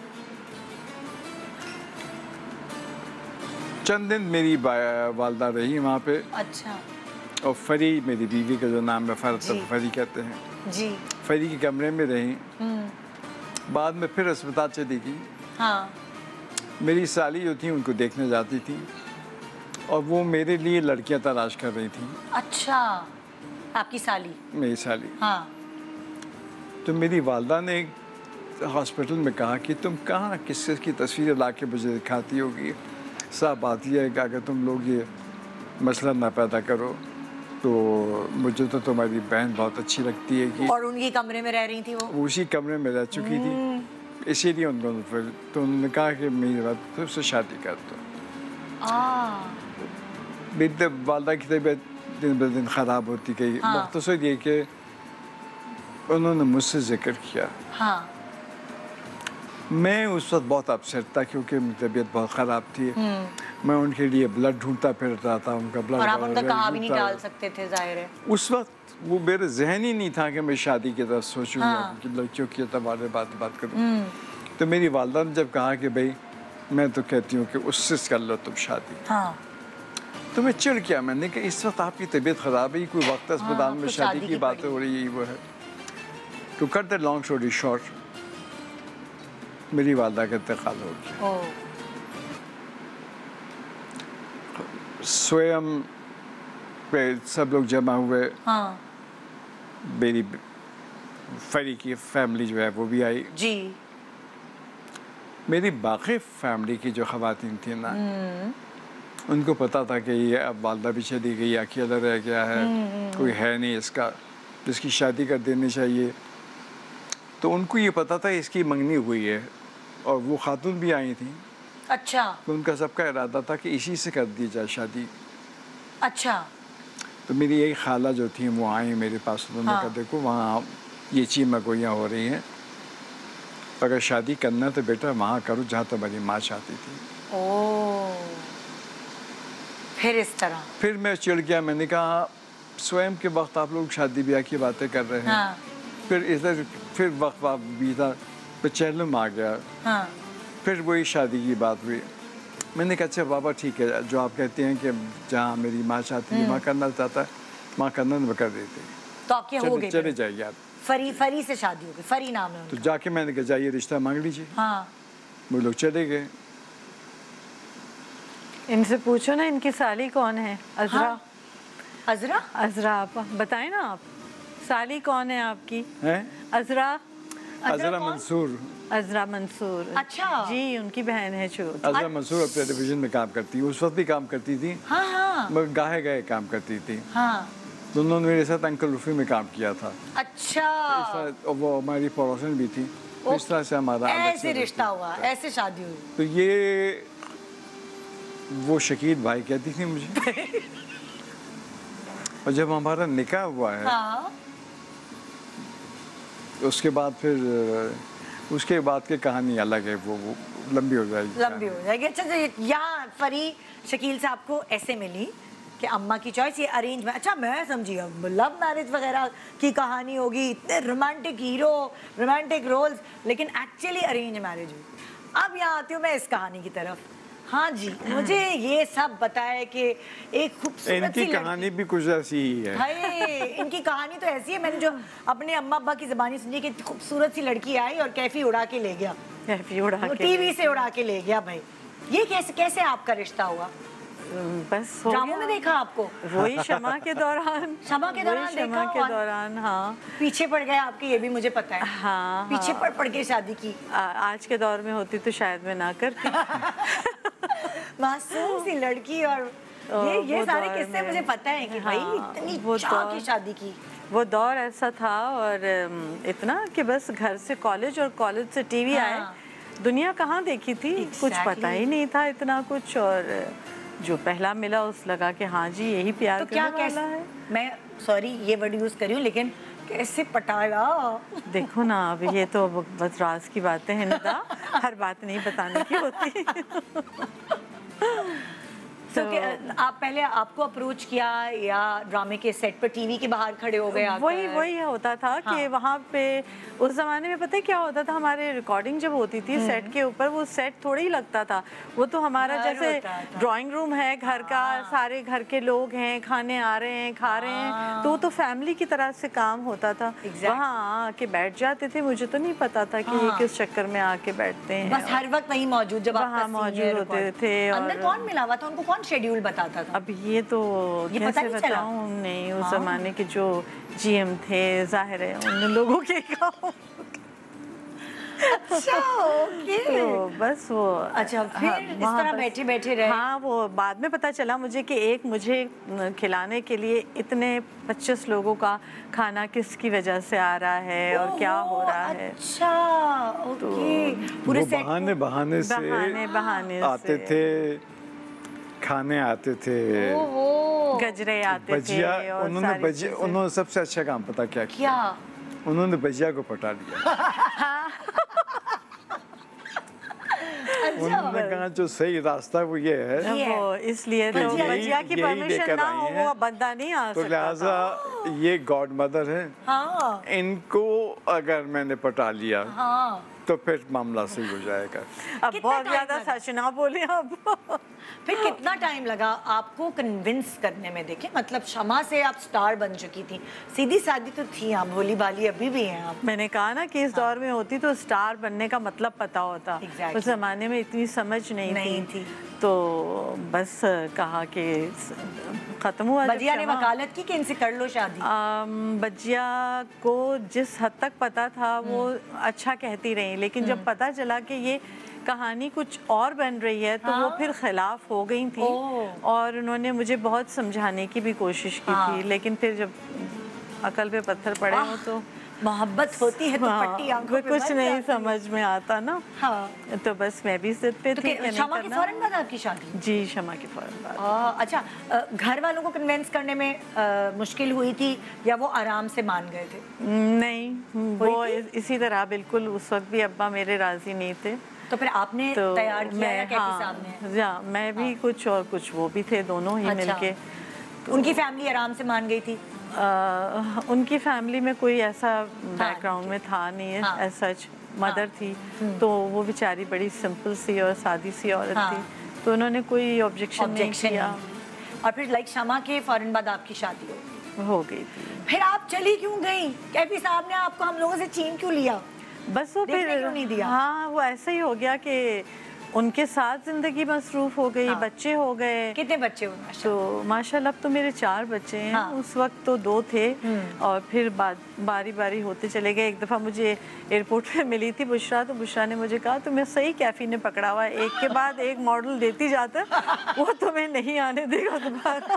Speaker 4: चंद दिन मेरी वालदा रही वहाँ पे।
Speaker 1: अच्छा।
Speaker 4: और फरी मेरी बीवी का जो नाम है, फर
Speaker 1: जी।
Speaker 4: फरी कहते हैं
Speaker 1: जी।
Speaker 4: फरी के कमरे में रही। बाद में फिर अस्पताल चली गई।
Speaker 1: हाँ।
Speaker 4: मेरी साली जो थी उनको देखने जाती थी और वो मेरे लिए लड़कियां तलाश कर रही थी।
Speaker 1: अच्छा, आपकी साली?
Speaker 4: मेरी साली।
Speaker 1: हाँ।
Speaker 4: तो मेरी वालदा ने हॉस्पिटल में कहा कि तुम कहाँ किस किस की तस्वीरें ला के मुझे दिखाती होगी, साफ बात यह है कि अगर तुम लोग ये मसला ना पैदा करो तो मुझे तो तुम्हारी बहन बहुत अच्छी लगती है कि।
Speaker 1: और उनकी कमरे में रह रही थी वो?
Speaker 4: वो उसी कमरे में रह चुकी थी, इसीलिए उनको फिर तो उन्होंने कहा कि मेरी बात फिर से शादी कर दो। मेरी तब वालदा की तबीयत दिन ब दिन ख़राब होती गई।
Speaker 1: हाँ।
Speaker 4: मुख्तसर ये कि उन्होंने मुझसे जिक्र किया
Speaker 1: हाँ।
Speaker 4: मैं उस वक्त बहुत अपसेट था क्योंकि मेरी तबीयत बहुत ख़राब थी। मैं उनके लिए ब्लड ढूंढता फिरता था, उनका ब्लड
Speaker 1: और आप उनका कहा भी नहीं टाल सकते थे, जाहिर है।
Speaker 4: उस वक्त वो मेरे जहन ही नहीं था कि मैं शादी की तरफ सोचूं,
Speaker 1: हाँ।
Speaker 4: कि लड़कियों की तबारे बात बात करूं। तो मेरी वालदा ने जब कहा कि भाई मैं तो कहती हूँ कि उससे कर लो तुम शादी,
Speaker 1: हाँ।
Speaker 4: तो मैं चिढ़ गया। मैंने कहा इस वक्त आपकी तबीयत ख़राब है, कोई वक्त अस्पताल में शादी की बातें हो रही है वो है। तो cut the long story short, मेरी वालदा का इंतकाल हो गया। स्वयं पे सब लोग जमा हुए।
Speaker 1: हाँ।
Speaker 4: मेरी फरी की फैमिली जो है वो भी आई
Speaker 1: जी।
Speaker 4: मेरी बाकी फैमिली की जो ख़वातीन थी ना, उनको पता था कि ये अब वालदा भी चली गई, अकेला रह गया है, कोई है नहीं इसका जिसकी शादी कर देनी चाहिए। तो उनको ये पता था इसकी मंगनी हुई है और वो खातून भी आई थी।
Speaker 1: अच्छा।
Speaker 4: तो उनका सबका इरादा था कि इसी से कर दी जाए शादी।
Speaker 1: अच्छा।
Speaker 4: तो मेरी यही खाला जो थी वो आई मेरे पास, उन्होंने कहा देखो वहाँ ये चीज़ मगोइयाँ हो रही हैं, अगर शादी करना तो बेटा वहाँ करो जहाँ तुम्हारी माँ चाहती थी।
Speaker 1: ओह। फिर इस तरह
Speaker 4: फिर मैं चिढ़ गया। मैंने कहा स्वयं के वक्त आप लोग शादी ब्याह की बातें कर रहे हैं।
Speaker 1: हाँ।
Speaker 4: फिर इधर फिर वक्त वक्त बीता, फिर चैलम आ गया।
Speaker 1: हाँ।
Speaker 4: फिर वही शादी की बात हुई। मैंने कहा अच्छा बाबा ठीक है, जो आप कहते हैं कि जहाँ मेरी माँ चाहती है, माँ करना चाहता है, माँ करना तो कर देते।
Speaker 1: तो आपके हो गए?
Speaker 4: चले जाइए आप।
Speaker 1: फरी फरी से शादी हो गई, फरी नाम है उनका।
Speaker 4: तो जाके मैंने कहा जाइए रिश्ता मांग लीजिए।
Speaker 1: हाँ।
Speaker 4: वो लोग चले गए।
Speaker 5: इनसे पूछो ना इनकी साली कौन है? अजरा।
Speaker 1: हाँ। अजरा?
Speaker 5: अजरा आप बताएं ना, आप साली कौन है आपकी?
Speaker 4: हैं?
Speaker 5: अजरा।
Speaker 4: अजरा मंसूर।
Speaker 5: अजरा मंसूर।
Speaker 1: अच्छा।
Speaker 5: जी, उनकी बहन है छोटी।
Speaker 4: अजरा मंसूर अब टेलीविजन में काम करती है, उस वक्त भी काम करती थी।
Speaker 1: हाँ हाँ।
Speaker 4: मगर गाहे गाहे काम करती थी।
Speaker 1: हाँ।
Speaker 4: दोनों ने मेरे साथ अंकल रूफी में काम किया था।
Speaker 1: अच्छा।
Speaker 4: और वो हमारी पड़ोसन भी थी। तो इस तरह से हमारा
Speaker 1: ऐसे रिश्ता हुआ, ऐसे शादी हुई।
Speaker 4: तो ये वो शकील भाई कहती थी मुझे। और जब हमारा निकाह हुआ है,
Speaker 1: हाँ।
Speaker 4: उसके बाद फिर उसके बाद की कहानी अलग है, वो, वो लंबी हो जाएगी।
Speaker 1: लंबी हो जाएगी। अच्छा, यहाँ फरी शकील से आपको ऐसे मिली कि अम्मा की चॉइस, ये अरेंज में। अच्छा, मैं समझी अब लव मैरिज वगैरह की कहानी होगी, इतने रोमांटिक हीरो, रोमांटिक रोल्स, लेकिन एक्चुअली अरेंज मैरिज हुई। अब यहाँ आती हूँ मैं इस कहानी की तरफ। हाँ जी, मुझे ये सब बताया कि एक खूबसूरत
Speaker 4: इनकी कहानी भी कुछ ऐसी ही है।
Speaker 1: हाय, इनकी कहानी तो ऐसी है, मैंने जो अपने अम्मा अब्बा की ज़बानी सुनी कि खूबसूरत सी लड़की आई और कैफी उड़ा के ले गया,
Speaker 5: कैफी उड़ा के
Speaker 1: टीवी से उड़ा के ले गया। भाई ये कैसे कैसे आपका रिश्ता हुआ?
Speaker 5: बस
Speaker 1: ड्रामों में देखा आपको?
Speaker 5: वही शमा के दौरान।
Speaker 1: शमा के दौरान देखा?
Speaker 5: शमा के दौरान, हाँ।
Speaker 1: पीछे पड़ गए आपके, ये भी मुझे पता है।
Speaker 5: हाँ,
Speaker 1: पीछे
Speaker 5: हाँ।
Speaker 1: पड़ पड़ के शादी की।
Speaker 5: आ, आज के दौर में होती तो शायद मैं ना करती।
Speaker 1: मासूम सी लड़की, और ये ये सारे किस्से मुझे पता है कि भाई
Speaker 5: हाँ,
Speaker 1: इतनी
Speaker 5: वो
Speaker 1: चाह
Speaker 5: दौर-
Speaker 1: की शादी की।
Speaker 5: वो दौर ऐसा था, और अम, इतना कि बस घर से कॉलेज और कॉलेज से टीवी
Speaker 1: हाँ।
Speaker 5: आए, दुनिया कहाँ देखी थी, कुछ
Speaker 1: Exactly.
Speaker 5: पता ही नहीं था इतना कुछ। और जो पहला मिला उस लगा कि हाँ जी यही प्यार
Speaker 1: तो
Speaker 5: करने
Speaker 1: क्या
Speaker 5: वाला
Speaker 1: कैसे,
Speaker 5: है।
Speaker 1: मैं सॉरी ये वर्ड यूज करी हूँ, लेकिन कैसे पटाया?
Speaker 5: देखो ना, अब ये तो बस राज की बातें हैं निदा, हर बात नहीं बताने की होती।
Speaker 1: तो क्या- आप पहले आपको अप्रोच किया या ड्रामे के सेट पर टीवी के बाहर खड़े हो गए आकर?
Speaker 5: वही वही होता था कि
Speaker 1: हाँ।
Speaker 5: वहाँ पे उस जमाने में पता है क्या होता था, हमारे रिकॉर्डिंग जब होती थी सेट के ऊपर, वो सेट थोड़ी ही लगता था, वो तो हमारा
Speaker 1: घर
Speaker 5: जैसे
Speaker 1: होता था।
Speaker 5: ड्राइंग रूम है घर का, सारे घर के लोग हैं, खाने आ रहे हैं, खा रहे हैं, तो वो तो फैमिली की तरह से काम होता था।
Speaker 1: Exactly.
Speaker 5: वहाँ आके बैठ जाते थे, मुझे तो नहीं पता था कि ये
Speaker 1: हाँ।
Speaker 5: किस चक्कर में आके बैठते हैं।
Speaker 1: बस हर वक्त वहीं मौजूद, जब
Speaker 5: वहाँ
Speaker 1: आपका
Speaker 5: मौजूद
Speaker 1: senior
Speaker 5: होते
Speaker 1: record-
Speaker 5: थे। और
Speaker 1: अंदर कौन मिला हुआ था उनको? कौन शेड्यूल बताता था?
Speaker 5: अब ये तो
Speaker 1: ये पता
Speaker 5: कैसे
Speaker 1: नहीं चला?
Speaker 5: बताऊं, नहीं उस
Speaker 1: हाँ।
Speaker 5: जमाने के जो जीएम थे, जाहिर है उन लोगों के काम।
Speaker 1: अच्छा, ओके।
Speaker 5: तो बस वो
Speaker 1: अच्छा, फिर
Speaker 5: हाँ,
Speaker 1: इस
Speaker 5: वहाँ
Speaker 1: तरह
Speaker 5: बस-
Speaker 1: बैठे बैठे रहे?
Speaker 5: हाँ, वो बाद में पता चला मुझे कि एक मुझे खिलाने के लिए इतने पच्चीस लोगों का खाना किसकी वजह से आ रहा है और क्या हो रहा है।
Speaker 1: अच्छा, ओके। पूरे
Speaker 4: वो
Speaker 1: सेट
Speaker 4: बहाने बहाने से
Speaker 5: बहाने बहाने
Speaker 4: आते
Speaker 5: से।
Speaker 4: थे, खाने आते थे,
Speaker 1: ओहो,
Speaker 5: गजरे आते थे
Speaker 4: भजिया।
Speaker 5: और
Speaker 4: उन्होंने
Speaker 5: सारी
Speaker 4: भजिया,
Speaker 5: चीजें।
Speaker 4: उन्होंने सबसे अच्छा काम पता क्या किया?
Speaker 1: क्या?
Speaker 4: उन्होंने भजिया को पटा लिया। उन्होंने कहा जो सही रास्ता वो ये है,
Speaker 1: ये है।
Speaker 5: वो इसलिए तो
Speaker 4: यही-
Speaker 5: बजिया की
Speaker 4: यही
Speaker 5: परमिशन
Speaker 4: लेकर
Speaker 5: ना
Speaker 4: आई
Speaker 5: हो
Speaker 4: हैं।
Speaker 5: वो बंदा नहीं आ
Speaker 4: तो
Speaker 5: सकता
Speaker 4: लिहाजा
Speaker 5: था।
Speaker 4: ये गॉड मदर है,
Speaker 1: हाँ
Speaker 4: इनको अगर मैंने पटा लिया
Speaker 1: हाँ।
Speaker 4: तो फिर मामला सही हो जाएगा।
Speaker 5: अब
Speaker 1: कितना
Speaker 5: बहुत
Speaker 1: time
Speaker 5: ज्यादा
Speaker 1: लगा?
Speaker 5: सच ना बोले अब।
Speaker 1: फिर कितना टाइम लगा आपको कन्विंस करने में? देखे मतलब शमा से आप स्टार बन चुकी थी, सीधी सादी तो थी आप, भोली भाली अभी भी हैं आप।
Speaker 5: मैंने कहा ना कि इस दौर में होती तो स्टार बनने का मतलब पता होता।
Speaker 1: Exactly.
Speaker 5: उस जमाने में इतनी समझ नहीं,
Speaker 1: नहीं
Speaker 5: थी,
Speaker 1: थी।
Speaker 5: तो बस कहा कि खत्म हुआ। जब
Speaker 1: बजिया ने
Speaker 5: शमा-
Speaker 1: वकालत की कि इनसे कर लो शादी।
Speaker 5: आम, बजिया को जिस हद तक पता था वो अच्छा कहती रही, लेकिन जब पता चला कि ये कहानी कुछ और बन रही है तो वो
Speaker 1: हाँ।
Speaker 5: फिर खिलाफ हो गई थी।
Speaker 1: ओह।
Speaker 5: और उन्होंने मुझे बहुत समझाने की भी कोशिश की
Speaker 1: हाँ।
Speaker 5: थी, लेकिन फिर जब अकल पे पत्थर पड़े हो तो
Speaker 1: मोहब्बत होती है तो
Speaker 5: हाँ,
Speaker 1: पट्टी आंखों
Speaker 5: वो
Speaker 1: पे
Speaker 5: कुछ
Speaker 1: बन
Speaker 5: नहीं
Speaker 1: जाती है।
Speaker 5: समझ में आता ना।
Speaker 1: हाँ
Speaker 5: तो बस मैं भी जिद पे
Speaker 1: तो
Speaker 5: थी
Speaker 1: क्या-
Speaker 5: कि नहीं
Speaker 1: शमा के
Speaker 5: करना।
Speaker 1: फौरन बाद आपकी शादी?
Speaker 5: जी, शमा के फौरन बाद।
Speaker 1: आ, अच्छा अ, घर वालों को कन्विंस करने में अ, मुश्किल हुई थी या वो आराम से मान गए थे?
Speaker 5: नहीं, वो
Speaker 1: थी?
Speaker 5: इस- इसी तरह बिल्कुल उस वक्त भी अब्बा मेरे राजी नहीं थे।
Speaker 1: तो फिर आपने
Speaker 5: तो
Speaker 1: तैयार किया या
Speaker 5: मैं
Speaker 1: कैफी साहब ने?
Speaker 5: हाँ, या, मैं भी कुछ और कुछ वो भी थे, दोनों ही
Speaker 1: अच्छा।
Speaker 5: मिलके।
Speaker 1: उनकी फैमिली आराम से मान गई थी?
Speaker 5: आ, उनकी फैमिली में कोई ऐसा बैकग्राउंड में था नहीं
Speaker 1: हाँ।
Speaker 5: है, सच मदर थी तो वो बेचारी बड़ी सिंपल सी और सादी सी औरत
Speaker 1: हाँ।
Speaker 5: थी, तो उन्होंने कोई ऑब्जेक्शन नहीं
Speaker 1: ऑब्जेक्शन
Speaker 5: किया।
Speaker 1: नहीं। और फिर लाइक शमा के फौरन बाद आपकी शादी हो गई।
Speaker 5: हो गई थी।
Speaker 1: फिर आप चली क्यों गई? कैफी साहब ने आपको हम लोगों से छीन क्यों लिया?
Speaker 5: बस वो
Speaker 1: देखने
Speaker 5: फिर
Speaker 1: क्यों नहीं दिया?
Speaker 5: हाँ, वो ऐसा ही हो गया कि उनके साथ जिंदगी मसरूफ हो गई।
Speaker 1: हाँ।
Speaker 5: बच्चे हो गए
Speaker 1: कितने बच्चे हुए माशाल्लाह?
Speaker 5: तो माशाल्लाह अब तो मेरे चार बच्चे हैं।
Speaker 1: हाँ।
Speaker 5: उस वक्त तो दो थे और फिर बाद बारी बारी होते चले गए। एक दफ़ा मुझे एयरपोर्ट पे मिली थी बुशरा, तो बुशरा ने मुझे कहा तुम्हें सही कैफी ने पकड़ा हुआ है, एक के बाद एक मॉडल देती जाता वो तुम्हें नहीं आने देगा दोबारा।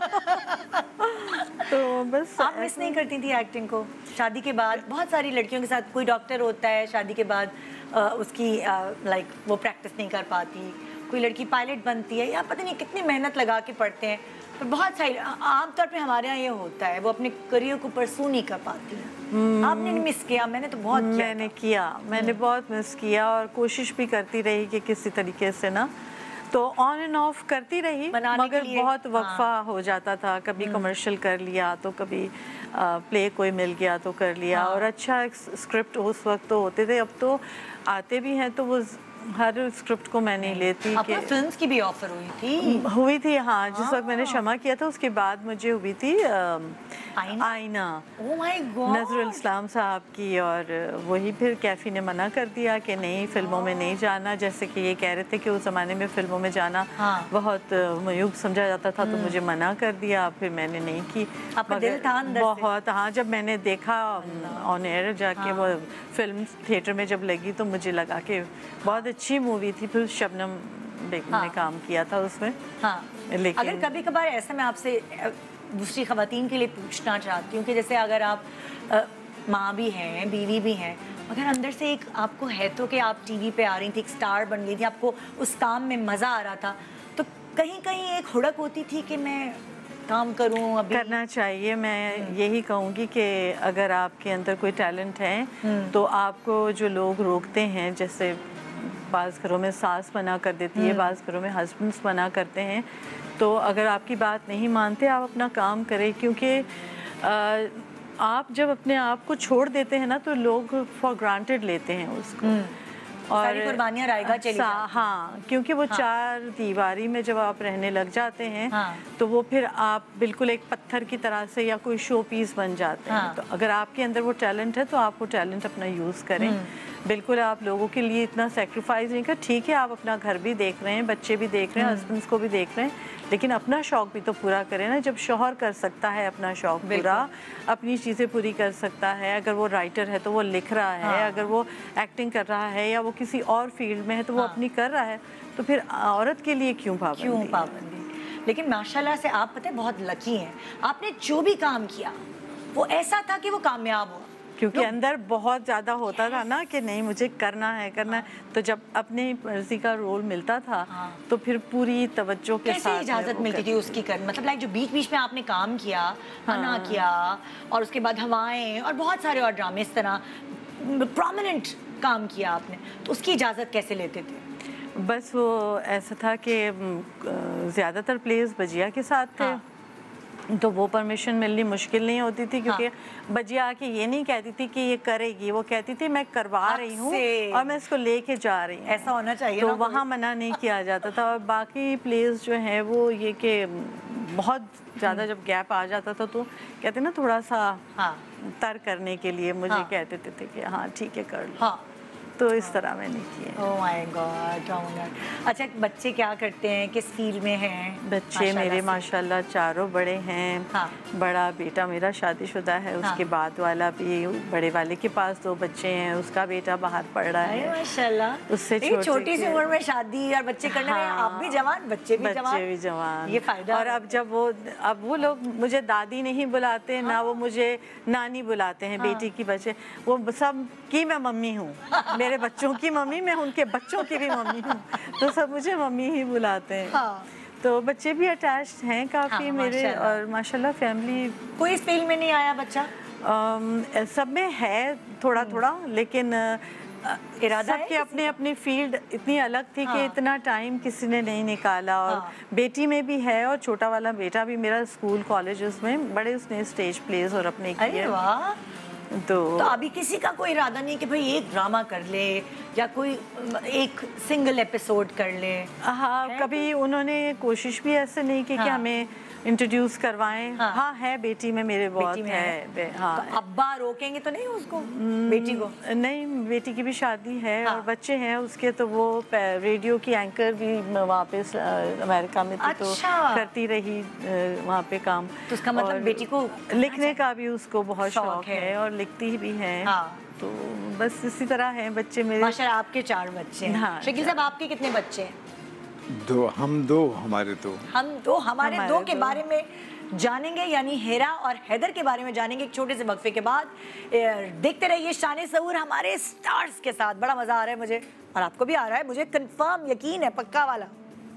Speaker 5: तो बस
Speaker 1: आप मिस नहीं करती थी एक्टिंग को? शादी के बाद बहुत सारी लड़कियों के साथ कोई डॉक्टर होता है शादी के बाद आ, उसकी लाइक वो प्रैक्टिस नहीं कर पाती, कोई लड़की पायलट बनती है या पता नहीं कितनी मेहनत लगा के पढ़ते हैं, तो बहुत सारी आमतौर पे हमारे यहाँ ये होता है वो अपने करियर को परसू नहीं कर पाती है। आपने नहीं मिस किया? मैंने तो बहुत किया
Speaker 5: मैंने
Speaker 1: था।
Speaker 5: किया मैंने बहुत मिस किया और कोशिश भी करती रही कि किसी तरीके से ना, तो ऑन एंड ऑफ करती रही,
Speaker 1: बनाने के
Speaker 5: मगर
Speaker 1: लिए,
Speaker 5: बहुत वक्फा
Speaker 1: हाँ।
Speaker 5: हो जाता था। कभी कमर्शियल कर लिया तो कभी प्ले कोई मिल गया तो कर लिया।
Speaker 1: हाँ।
Speaker 5: और अच्छा स्क्रिप्ट उस वक्त तो होते थे, अब तो आते भी हैं तो वो हर स्क्रिप्ट को मैं नहीं लेती।
Speaker 1: आपको फिल्म्स की भी ऑफर हुई थी?
Speaker 5: हुई थी हाँ, जिस वक्त मैंने क्षमा किया था उसके बाद मुझे हुई थी अम,
Speaker 1: आईना?
Speaker 5: आईना
Speaker 1: oh my God.
Speaker 5: Nazrul Islam साहब की, और वही फिर कैफी ने मना कर दिया कि नहीं फिल्मों में नहीं जाना। जैसे कि ये कह रहे थे कि उस ज़माने में फिल्मों में जाना
Speaker 1: हाँ।
Speaker 5: बहुत मयूब समझा जाता था, तो मुझे मना कर दिया। फिर मैंने नहीं की।
Speaker 1: आपका दिल था अंदर से?
Speaker 5: बहुत हाँ, जब मैंने देखा ऑन एयर जाके वो फिल्म थिएटर में जब लगी तो मुझे लगा कि बहुत अच्छी मूवी थी। फिर शबनम बेगम ने
Speaker 1: हाँ।
Speaker 5: काम किया था उसमें।
Speaker 1: हाँ,
Speaker 5: लेकिन
Speaker 1: अगर कभी कभार ऐसा मैं आपसे अ, दूसरी खवातीन के लिए पूछना चाहती हूँ कि जैसे अगर आप अ, माँ भी हैं, बीवी भी हैं, मगर अंदर से एक आपको है तो कि आप टीवी पे आ रही थी, एक स्टार बन गई थी, आपको उस काम में मज़ा आ रहा था, तो कहीं कहीं एक हुड़क होती थी कि मैं काम करूं अभी?
Speaker 5: करना चाहिए। मैं यही कहूँगी कि अगर आपके अंदर कोई टैलेंट है तो आपको जो लोग रोकते हैं, जैसे बाज़ घरों में सास मना कर देती है, बाज़ घरों में हस्बैंड्स मना करते हैं, तो अगर आपकी बात नहीं मानते आप अपना काम करें। क्योंकि आप जब अपने आप को छोड़ देते हैं ना तो लोग फॉर ग्रांटेड लेते हैं उसको, और
Speaker 1: सारी कुर्बानियां रायगा चली
Speaker 5: सा-
Speaker 1: जाती हैं।
Speaker 5: हाँ, क्योंकि वो
Speaker 1: हाँ।
Speaker 5: चार दीवारी में जब आप रहने लग जाते हैं
Speaker 1: हाँ।
Speaker 5: तो वो फिर आप बिल्कुल एक पत्थर की तरह से या कोई शो पीस बन जाते हैं।
Speaker 1: हाँ।
Speaker 5: तो अगर आपके अंदर वो टैलेंट है तो आप वो टैलेंट अपना यूज़ करें। बिल्कुल आप लोगों के लिए इतना सेक्रीफाइस नहीं कर। ठीक है, आप अपना घर भी देख रहे हैं, बच्चे भी देख रहे हैं, हस्बैंड्स को भी देख रहे हैं, लेकिन अपना शौक भी तो पूरा करें ना। जब शौहर कर सकता है अपना शौक पूरा, अपनी चीज़ें पूरी कर सकता है, अगर वो राइटर है तो वो लिख रहा है,
Speaker 1: हाँ।
Speaker 5: अगर वो एक्टिंग कर रहा है या वो किसी और फील्ड में है तो वो
Speaker 1: हाँ।
Speaker 5: अपनी कर रहा है, तो फिर औरत के लिए क्यों पाबंदी?
Speaker 1: क्यों पाबंदी? लेकिन माशाल्लाह से आप पता है बहुत लकी हैं, आपने जो भी काम किया वो ऐसा था कि वो कामयाब हुआ।
Speaker 5: क्योंकि अंदर बहुत ज़्यादा होता था ना कि नहीं मुझे करना है करना है, तो जब अपने मर्जी का रोल मिलता था
Speaker 1: हाँ।
Speaker 5: तो फिर पूरी तवज्जो के
Speaker 1: कैसे
Speaker 5: साथ
Speaker 1: इजाजत मिलती थी उसकी कर, मतलब लाइक जो बीच बीच में आपने काम किया, अना किया, और उसके बाद हवाएं और बहुत सारे और ड्रामे इस तरह प्रोमिनेंट काम किया आपने, तो उसकी इजाजत कैसे लेते थे?
Speaker 5: बस वो ऐसा था कि ज़्यादातर प्लेस बजिया के साथ थे। हाँ। तो वो परमिशन मिलनी मुश्किल नहीं होती थी क्योंकि हाँ। बजिया आके ये नहीं कहती थी कि ये करेगी, वो कहती थी मैं करवा रही हूँ और मैं इसको लेके जा रही हूँ।
Speaker 1: ऐसा होना चाहिए
Speaker 5: तो
Speaker 1: ना,
Speaker 5: वहाँ मना नहीं किया जाता था। और बाकी प्लेस जो है वो ये कि बहुत ज़्यादा जब गैप आ जाता था तो कहते ना थोड़ा सा हाँ। तर करने के लिए मुझे हाँ। कहते थे कि हाँ ठीक है कर लो। हाँ। तो इस तरह मैंने किए।
Speaker 1: Oh my God. अच्छा, बच्चे क्या करते हैं, किस फील्ड में हैं?
Speaker 5: बच्चे मेरे माशाल्लाह चारों बड़े हैं। हाँ। बड़ा बेटा मेरा शादीशुदा है, उसके हाँ। बाद वाला भी, बड़े वाले के पास दो बच्चे हैं, उसका बेटा बाहर पढ़ रहा है
Speaker 1: माशाल्लाह।
Speaker 5: उससे
Speaker 1: छोटी सी उम्र में शादी और बच्चे करने में आप भी जवान, बच्चे भी जवान।
Speaker 5: बच्चे भी जवान,
Speaker 1: ये फायदा।
Speaker 5: और अब जब वो अब वो लोग मुझे दादी नहीं बुलाते ना वो मुझे नानी बुलाते हैं। बेटी की बच्चे वो सब की मैं मम्मी हूँ, मेरे बच्चों की मम्मी, मैं उनके बच्चों की भी मम्मी हूँ, तो सब मुझे मम्मी ही बुलाते हैं। हाँ। तो बच्चे भी अटैच्ड हैं काफ़ी हाँ, मेरे, और माशाल्लाह फैमिली।
Speaker 1: कोई इस फील्ड में नहीं आया बच्चा?
Speaker 5: आ, सब में है थोड़ा थोड़ा, लेकिन इरादा सबके अपने अपने फील्ड इतनी अलग थी हाँ। कि इतना टाइम किसी ने नहीं निकाला। और हाँ। बेटी में भी है, और छोटा वाला बेटा भी मेरा स्कूल कॉलेज में बड़े उसने स्टेज प्लेस और अपने किए।
Speaker 1: तो तो अभी किसी का कोई इरादा नहीं कि भाई एक ड्रामा कर ले या कोई एक सिंगल एपिसोड कर ले?
Speaker 5: हाँ, कभी उन्होंने कोशिश भी ऐसे नहीं की हाँ। कि हमें इंट्रोड्यूस करवाएं। हाँ, हाँ है बेटी में मेरे बहुत में है, है। हाँ।
Speaker 1: तो अब्बा रोकेंगे तो नहीं उसको, बेटी को?
Speaker 5: नहीं, बेटी की भी शादी है हाँ। और बच्चे हैं उसके, तो वो रेडियो की एंकर भी वहाँ पे अमेरिका में थी। अच्छा। तो करती रही वहाँ पे काम।
Speaker 1: तो उसका मतलब बेटी को
Speaker 5: लिखने का भी उसको बहुत शौक है और लिखती भी है। तो बस इसी तरह है बच्चे मेरे।
Speaker 1: माशाल्लाह आपके चार बच्चे हैं। हाँ, शकील साहब आपके कितने बच्चे हैं?
Speaker 4: दो, हम दो, हमारे दो।
Speaker 1: हम दो, हमारे, हमारे दो के दो। बारे में जानेंगे, यानी हेरा और हैदर के बारे में जानेंगे एक छोटे से वक्फे के बाद। देखते रहिए शान सहूर हमारे स्टार्स के साथ। बड़ा मजा आ रहा है मुझे, और आपको भी आ रहा है मुझे, कंफर्म, यकीन है, पक्का वाला।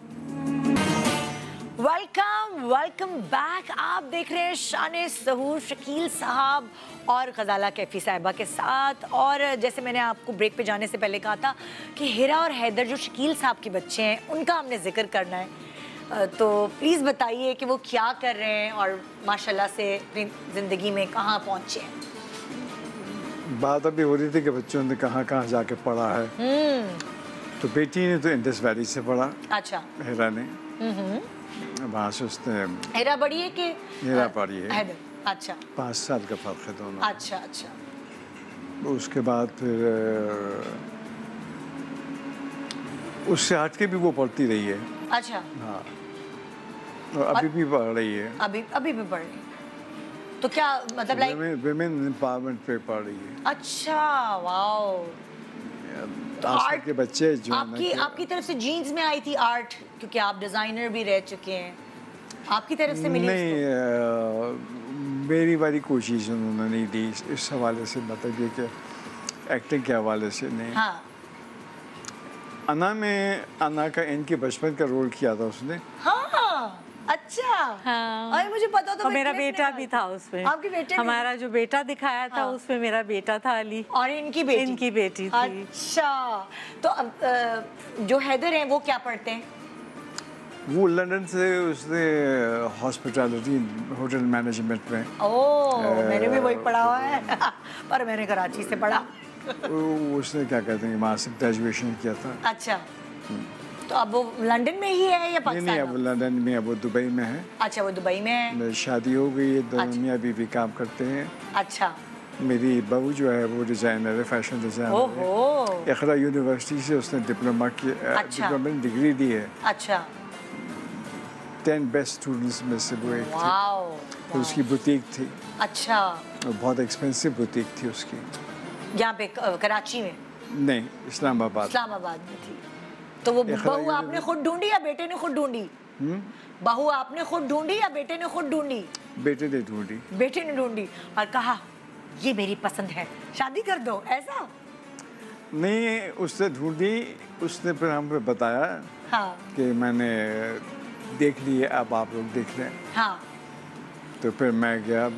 Speaker 1: Welcome welcome back. आप देख रहे हैं शान सहूर, शकील साहब और गजाला कैफी साहिबा के साथ। और जैसे मैंने आपको ब्रेक पे जाने से पहले कहा था कि हिरा और हैदर जो शकील साहब के बच्चे हैं उनका हमने जिक्र करना है, तो प्लीज़ बताइए कि वो क्या कर रहे हैं और माशाल्लाह से अपनी ज़िंदगी में कहाँ पहुँचे हैं।
Speaker 4: बात अभी हो रही थी कि बच्चों ने कहाँ कहाँ जाके पढ़ा है। तो बेटी ने तो इंडस वैली से पढ़ा।
Speaker 1: अच्छा।
Speaker 4: हिरा ने वहाँ से उसने।
Speaker 1: हिरा बड़ी है कि
Speaker 4: हिरा बड़ी है?
Speaker 1: हैदर। अच्छा।
Speaker 4: पाँच साल का फर्क है दोनों।
Speaker 1: अच्छा अच्छा।
Speaker 4: उसके बाद फिर उससे हट के भी वो पढ़ती रही है।
Speaker 1: अच्छा।
Speaker 4: हाँ, और अभी भी पढ़ रही है।
Speaker 1: अभी अभी भी पढ़ रही है। तो क्या मतलब लाइक
Speaker 4: विमेन एम्पावरमेंट पे पढ़ रही है।
Speaker 1: अच्छा, वाओ।
Speaker 4: तो आर्ट के बच्चे जो
Speaker 1: आपकी आपकी तरफ से जीन्स में आई थी आर्ट, क्योंकि आप डिजाइनर भी रह चुके हैं, आपकी तरफ से मिली?
Speaker 4: नहीं, आ, मेरी वाली कोशिश उन्होंने नहीं दी इस हवाले से, मतलब ये कि एक्टिंग के हवाले से नहीं।
Speaker 1: हाँ।
Speaker 4: अन्ना में अन्ना का इनके बचपन का रोल किया था उसने।
Speaker 1: हाँ, अच्छा।
Speaker 5: हाँ।
Speaker 1: अरे मुझे पता तो,
Speaker 5: मेरा बेटा भी था उसमें।
Speaker 1: आपके बेटे?
Speaker 5: हमारा जो बेटा दिखाया था हाँ। उसमें मेरा बेटा था अली,
Speaker 1: और इनकी बेटी
Speaker 5: इनकी बेटी थी।
Speaker 1: अच्छा। तो अब जो हैदर हैं वो क्या पढ़ते हैं?
Speaker 4: वो लंदन से उसने हॉस्पिटैलिटी होटल मैनेजमेंट में।
Speaker 1: ओह, मैंने भी वही पढ़ा हुआ है पर मैंने कराची से पढ़ा।
Speaker 4: उसने क्या कहते हैं वहाँ से ग्रेजुएशन किया था।
Speaker 1: अच्छा, तो अब वो लंदन में ही है या पाकिस्तान?
Speaker 4: नहीं, अब लंदन में, अब वो दुबई में है।
Speaker 1: अच्छा, वो दुबई में है।
Speaker 4: शादी हो गई है, दोनों मियाँ बीवी काम करते हैं।
Speaker 1: अच्छा।
Speaker 4: मेरी बहू जो है वो डिज़ाइनर है, फैशन डिज़ाइनर है।
Speaker 1: ओहो।
Speaker 4: इकरा यूनिवर्सिटी से उसने डिप्लोमा की डिप्लोमा डिग्री दी है।
Speaker 1: अच्छा।
Speaker 4: टेन बेस्ट स्टूडेंट्स में से वो एक थी।
Speaker 1: वाओ।
Speaker 4: तो उसकी बुटीक थी।
Speaker 1: अच्छा।
Speaker 4: और बहुत एक्सपेंसिव बुटीक थी उसकी।
Speaker 1: यहाँ पे कराची में?
Speaker 4: नहीं, इस्लामाबाद।
Speaker 1: इस्लामाबाद में थी। तो वो बहू आपने खुद ढूंढी या बेटे ने खुद ढूंढी? बहू आपने खुद ढूंढी या बेटे ने खुद ढूंढी?
Speaker 4: बेटे ने ढूंढी।
Speaker 1: बेटे ने ढूंढी और कहा ये मेरी पसंद है, शादी कर दो, ऐसा?
Speaker 4: नहीं, उसने ढूंढी, उसने फिर हमें बताया
Speaker 1: हाँ।
Speaker 4: कि मैंने देख ली है, अब आप लोग देख लें।
Speaker 1: हाँ।
Speaker 4: तो फिर मैं गया,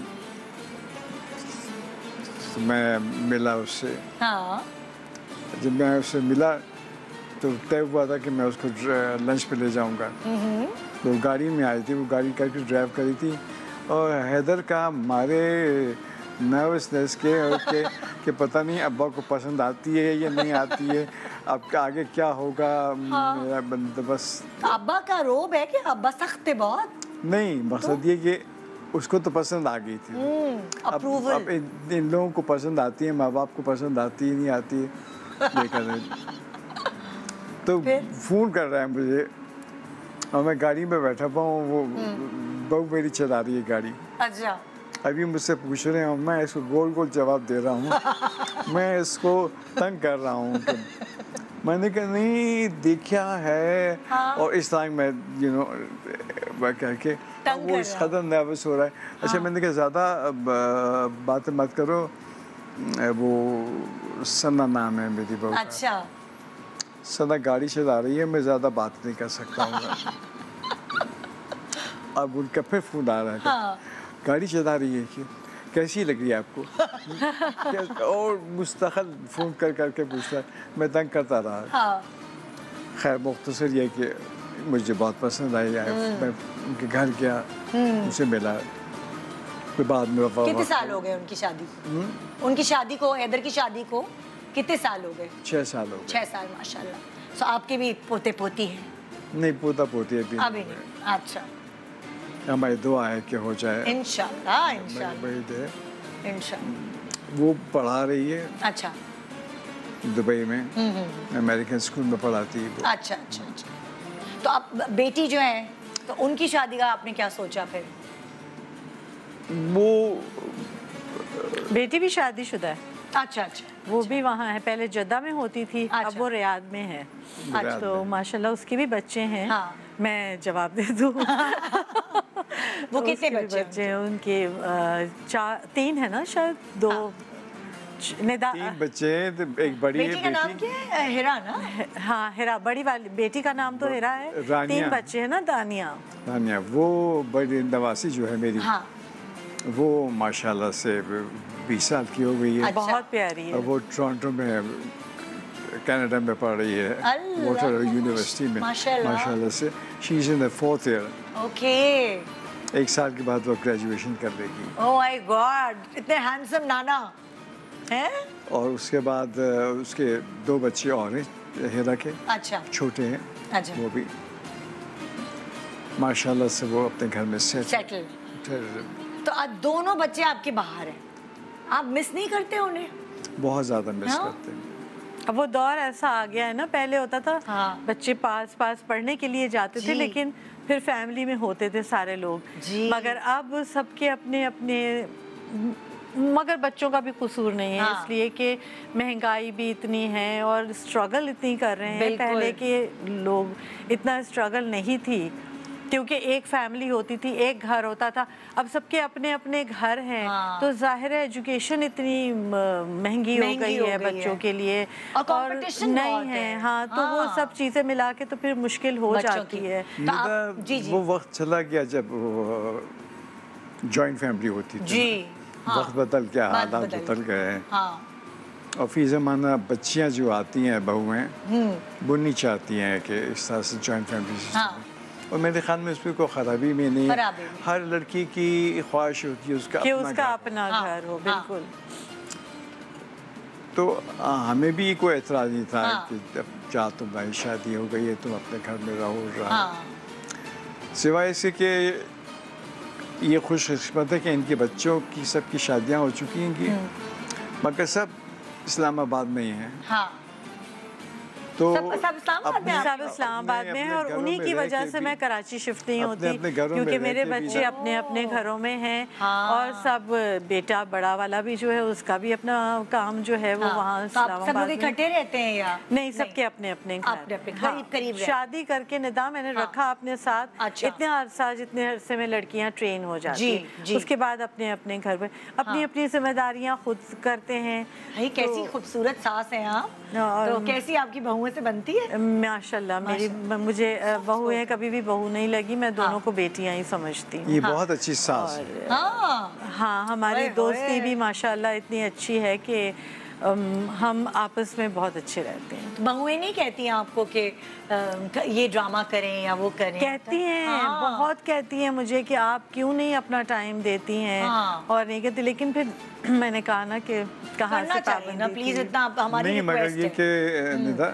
Speaker 4: तो मैं मिला उससे।
Speaker 1: हाँ।
Speaker 4: जब मैं उससे मिला, तो तय हुआ था कि मैं उसको लंच पे ले जाऊंगा। तो गाड़ी में आई थी, वो गाड़ी करके ड्राइव करी थी और हैदर का मारे नर्वसनेस के के, के पता नहीं अब्बा को पसंद आती है या नहीं आती है, अब आगे क्या होगा। हाँ। मेरा बंदोबस्त।
Speaker 1: अब्बा का रोब है कि अब्बा सख्त है बहुत? नहीं,
Speaker 4: मकसद ये कि उसको तो पसंद आ गई थी। अब, अब इन, इन लोगों को पसंद आती है, माँ बाप को पसंद आती है नहीं आती है। तो फोन कर रहा है मुझे और मैं गाड़ी में बैठा हुआ हूँ, वो बहू मेरी चला रही है गाड़ी।
Speaker 1: अच्छा।
Speaker 4: अभी मुझसे पूछ रहे हैं, मैं इसको गोल गोल जवाब दे रहा हूँ। मैं इसको तंग कर रहा हूँ कि मैंने कहा नहीं देखा है। हाँ। और इस तरह मैं यू नो कह के वो इस कदर नर्वस हो रहा है। हाँ। अच्छा, मैंने कहा ज़्यादा बातें मत करो, वो सना नाम है मेरी बहू।
Speaker 1: अच्छा।
Speaker 4: सना गाड़ी चला रही है, मैं ज़्यादा बात नहीं कर सकता हूँ। अब उनका फिर फोन आ रहा है। हाँ। गाड़ी चला रही है कि कैसी लग रही है आपको? और मुस्तकिल फ़ोन कर करके पूछता है, मैं तंग करता रहा। हाँ। खैर मुख्तसर ये कि मुझे बहुत पसंद आई है। मैं उनके घर गया, उनसे मिला, फिर बाद में वफा।
Speaker 1: कितने साल हो गए उनकी शादी? उनकी शादी को, हैदर की शादी को कितने साल हो गए?
Speaker 4: छः साल हो गए।
Speaker 1: छः साल, माशाल्लाह। तो आपके भी पोते पोती हैं?
Speaker 4: नहीं, पोता पोती है
Speaker 1: अभी नहीं। अच्छा।
Speaker 4: हमारी दुआ है कि हो जाए
Speaker 1: इंशाल्लाह। इंशाल्लाह
Speaker 4: इंशाल्लाह। वो पढ़ा रही है।
Speaker 1: अच्छा।
Speaker 4: दुबई में अमेरिकन स्कूल में पढ़ाती है।
Speaker 1: अच्छा अच्छा अच्छा। तो अब बेटी जो है, तो उनकी शादी का आपने क्या सोचा फिर?
Speaker 4: वो
Speaker 5: बेटी भी शादीशुदा है।
Speaker 1: अच्छा अच्छा।
Speaker 5: वो भी वहाँ है, पहले जद्दा में होती थी। अच्छा। अब वो रियाद में है। अच्छा। तो माशाल्लाह उसके भी बच्चे हैं। हाँ। मैं जवाब दे दूँ।
Speaker 1: वो कितने बच्चे,
Speaker 5: बच्चे हैं उनके? चार, तीन है ना शायद, दो। हाँ। निदा
Speaker 4: तीन बच्चे हैं, तो एक बड़ी
Speaker 1: बेटी का नाम क्या है? हिरा ना?
Speaker 5: हाँ, हिरा बड़ी वाली बेटी का नाम तो हिरा है। तीन बच्चे हैं ना, दानिया।
Speaker 4: दानिया, वो बड़ी नवासी जो है मेरी। हाँ। वो माशाल्लाह से बीस साल की हो गई है।
Speaker 5: अच्छा। बहुत प्यारी है।
Speaker 4: वो टोरंटो में कनाडा में पढ़ रही है, वाटर यूनिवर्सिटी में। माशाल्लाह से she is in the fourth year.
Speaker 1: Okay.
Speaker 4: एक साल के बाद वो ग्रेजुएशन कर लेगी।
Speaker 1: ओह माय गॉड, इतने हैंडसम नाना हैं।
Speaker 4: और उसके बाद उसके दो बच्चे और हैं हिरा के।
Speaker 1: अच्छा।
Speaker 4: छोटे हैं।
Speaker 1: अच्छा।
Speaker 4: वो भी माशाल्लाह से वो अपने घर में
Speaker 1: सेटल। तो आज दोनों बच्चे आपके बाहर हैं, आप मिस नहीं करते उन्हें?
Speaker 4: बहुत ज़्यादा मिस करते हैं।
Speaker 5: अब वो दौर ऐसा आ गया है ना, पहले होता था हाँ। बच्चे पास पास पढ़ने के लिए जाते थे, लेकिन फिर फैमिली में होते थे सारे लोग। मगर अब सबके अपने अपने, मगर बच्चों का भी कसूर नहीं है। हाँ। इसलिए कि महंगाई भी इतनी है और स्ट्रगल इतनी कर रहे हैं। पहले के लोग इतना स्ट्रगल नहीं थी, क्योंकि एक फैमिली होती थी, एक घर होता था। अब सबके अपने अपने घर हैं। हाँ। तो जाहिर है एजुकेशन इतनी महंगी हो गई है बच्चों के लिए,
Speaker 1: और, और
Speaker 5: नहीं है। हाँ, तो हाँ। वो सब चीज़ें मिला के तो फिर मुश्किल हो जाती है।
Speaker 4: तो आप, जी जी। वो वक्त चला गया जब जॉइंट फैमिली होती थी। जी। हाँ। वक्त बदल गया, हालात बदल गए हैं। हाँ। और फी ज़माना बच्चियाँ जो आती हैं, बहुएं, वो नहीं चाहती हैं कि इस तरह से जॉइंट फैमिली सिस्टम। और मेरे ख्याल में उसमें कोई ख़राबी में नहीं है। हर लड़की की ख्वाहिश होती है उसका
Speaker 5: कि
Speaker 4: अपना
Speaker 5: उसका अपना घर हो। बिल्कुल।
Speaker 4: तो आ, हमें भी कोई एतराज़ नहीं था कि जा तुम्हारी शादी हो गई है, तुम अपने घर में रहो रहो। सिवाय इससे कि ये खुशकिस्मत है कि इनके बच्चों की सबकी शादियाँ हो चुकी हैं, मगर सब इस्लामाबाद में ही हैं। हाँ।
Speaker 1: तो सब सब इस्लामाबाद में,
Speaker 5: सब इस्लामाबाद में है, और उन्हीं की वजह से मैं कराची शिफ्ट नहीं होती, क्योंकि मेरे बच्चे अपने अपने घरों में हैं। हाँ। और सब बेटा बड़ा वाला भी जो है उसका भी अपना काम जो है वो हाँ। वहाँ
Speaker 1: सब लोग इकट्ठे रहते हैं या
Speaker 5: नहीं? सबके अपने अपने
Speaker 1: करीब करीब
Speaker 5: शादी करके निदा मैंने रखा अपने साथ। इतने अरसा जितने अरसे में लड़कियाँ ट्रेन हो जाती हैं, उसके बाद अपने अपने घर में अपनी अपनी जिम्मेदारियाँ खुद करते हैं।
Speaker 1: कैसी खूबसूरत सास हैं आप, तो कैसी आपकी बहुएं से बनती है?
Speaker 5: माशाल्लाह मेरी मुझे बहू है, कभी भी बहू नहीं लगी, मैं दोनों हाँ। को बेटियां ही समझती हूँ।
Speaker 4: ये हाँ। बहुत अच्छी सास है।
Speaker 5: हाँ, हाँ हमारी दोस्ती भी माशाल्लाह इतनी अच्छी है कि हम आपस में बहुत अच्छे रहते हैं।
Speaker 1: बहुएं नहीं कहती हैं आपको कि अ, ये ड्रामा करें या वो करें?
Speaker 5: कहती हैं,
Speaker 1: हाँ।
Speaker 5: बहुत कहती हैं मुझे कि आप क्यों नहीं अपना टाइम देती हैं।
Speaker 1: हाँ।
Speaker 5: और नहीं कहती, लेकिन फिर मैंने कहा ना कि कहाँ
Speaker 1: करना
Speaker 5: से
Speaker 1: चाहिए ना,
Speaker 5: पाबंदी
Speaker 1: प्लीज
Speaker 5: थी।
Speaker 1: इतना आप हमारी
Speaker 4: नहीं, मगर
Speaker 1: रिक्वेस्ट
Speaker 4: ये
Speaker 1: है।
Speaker 4: कि निदा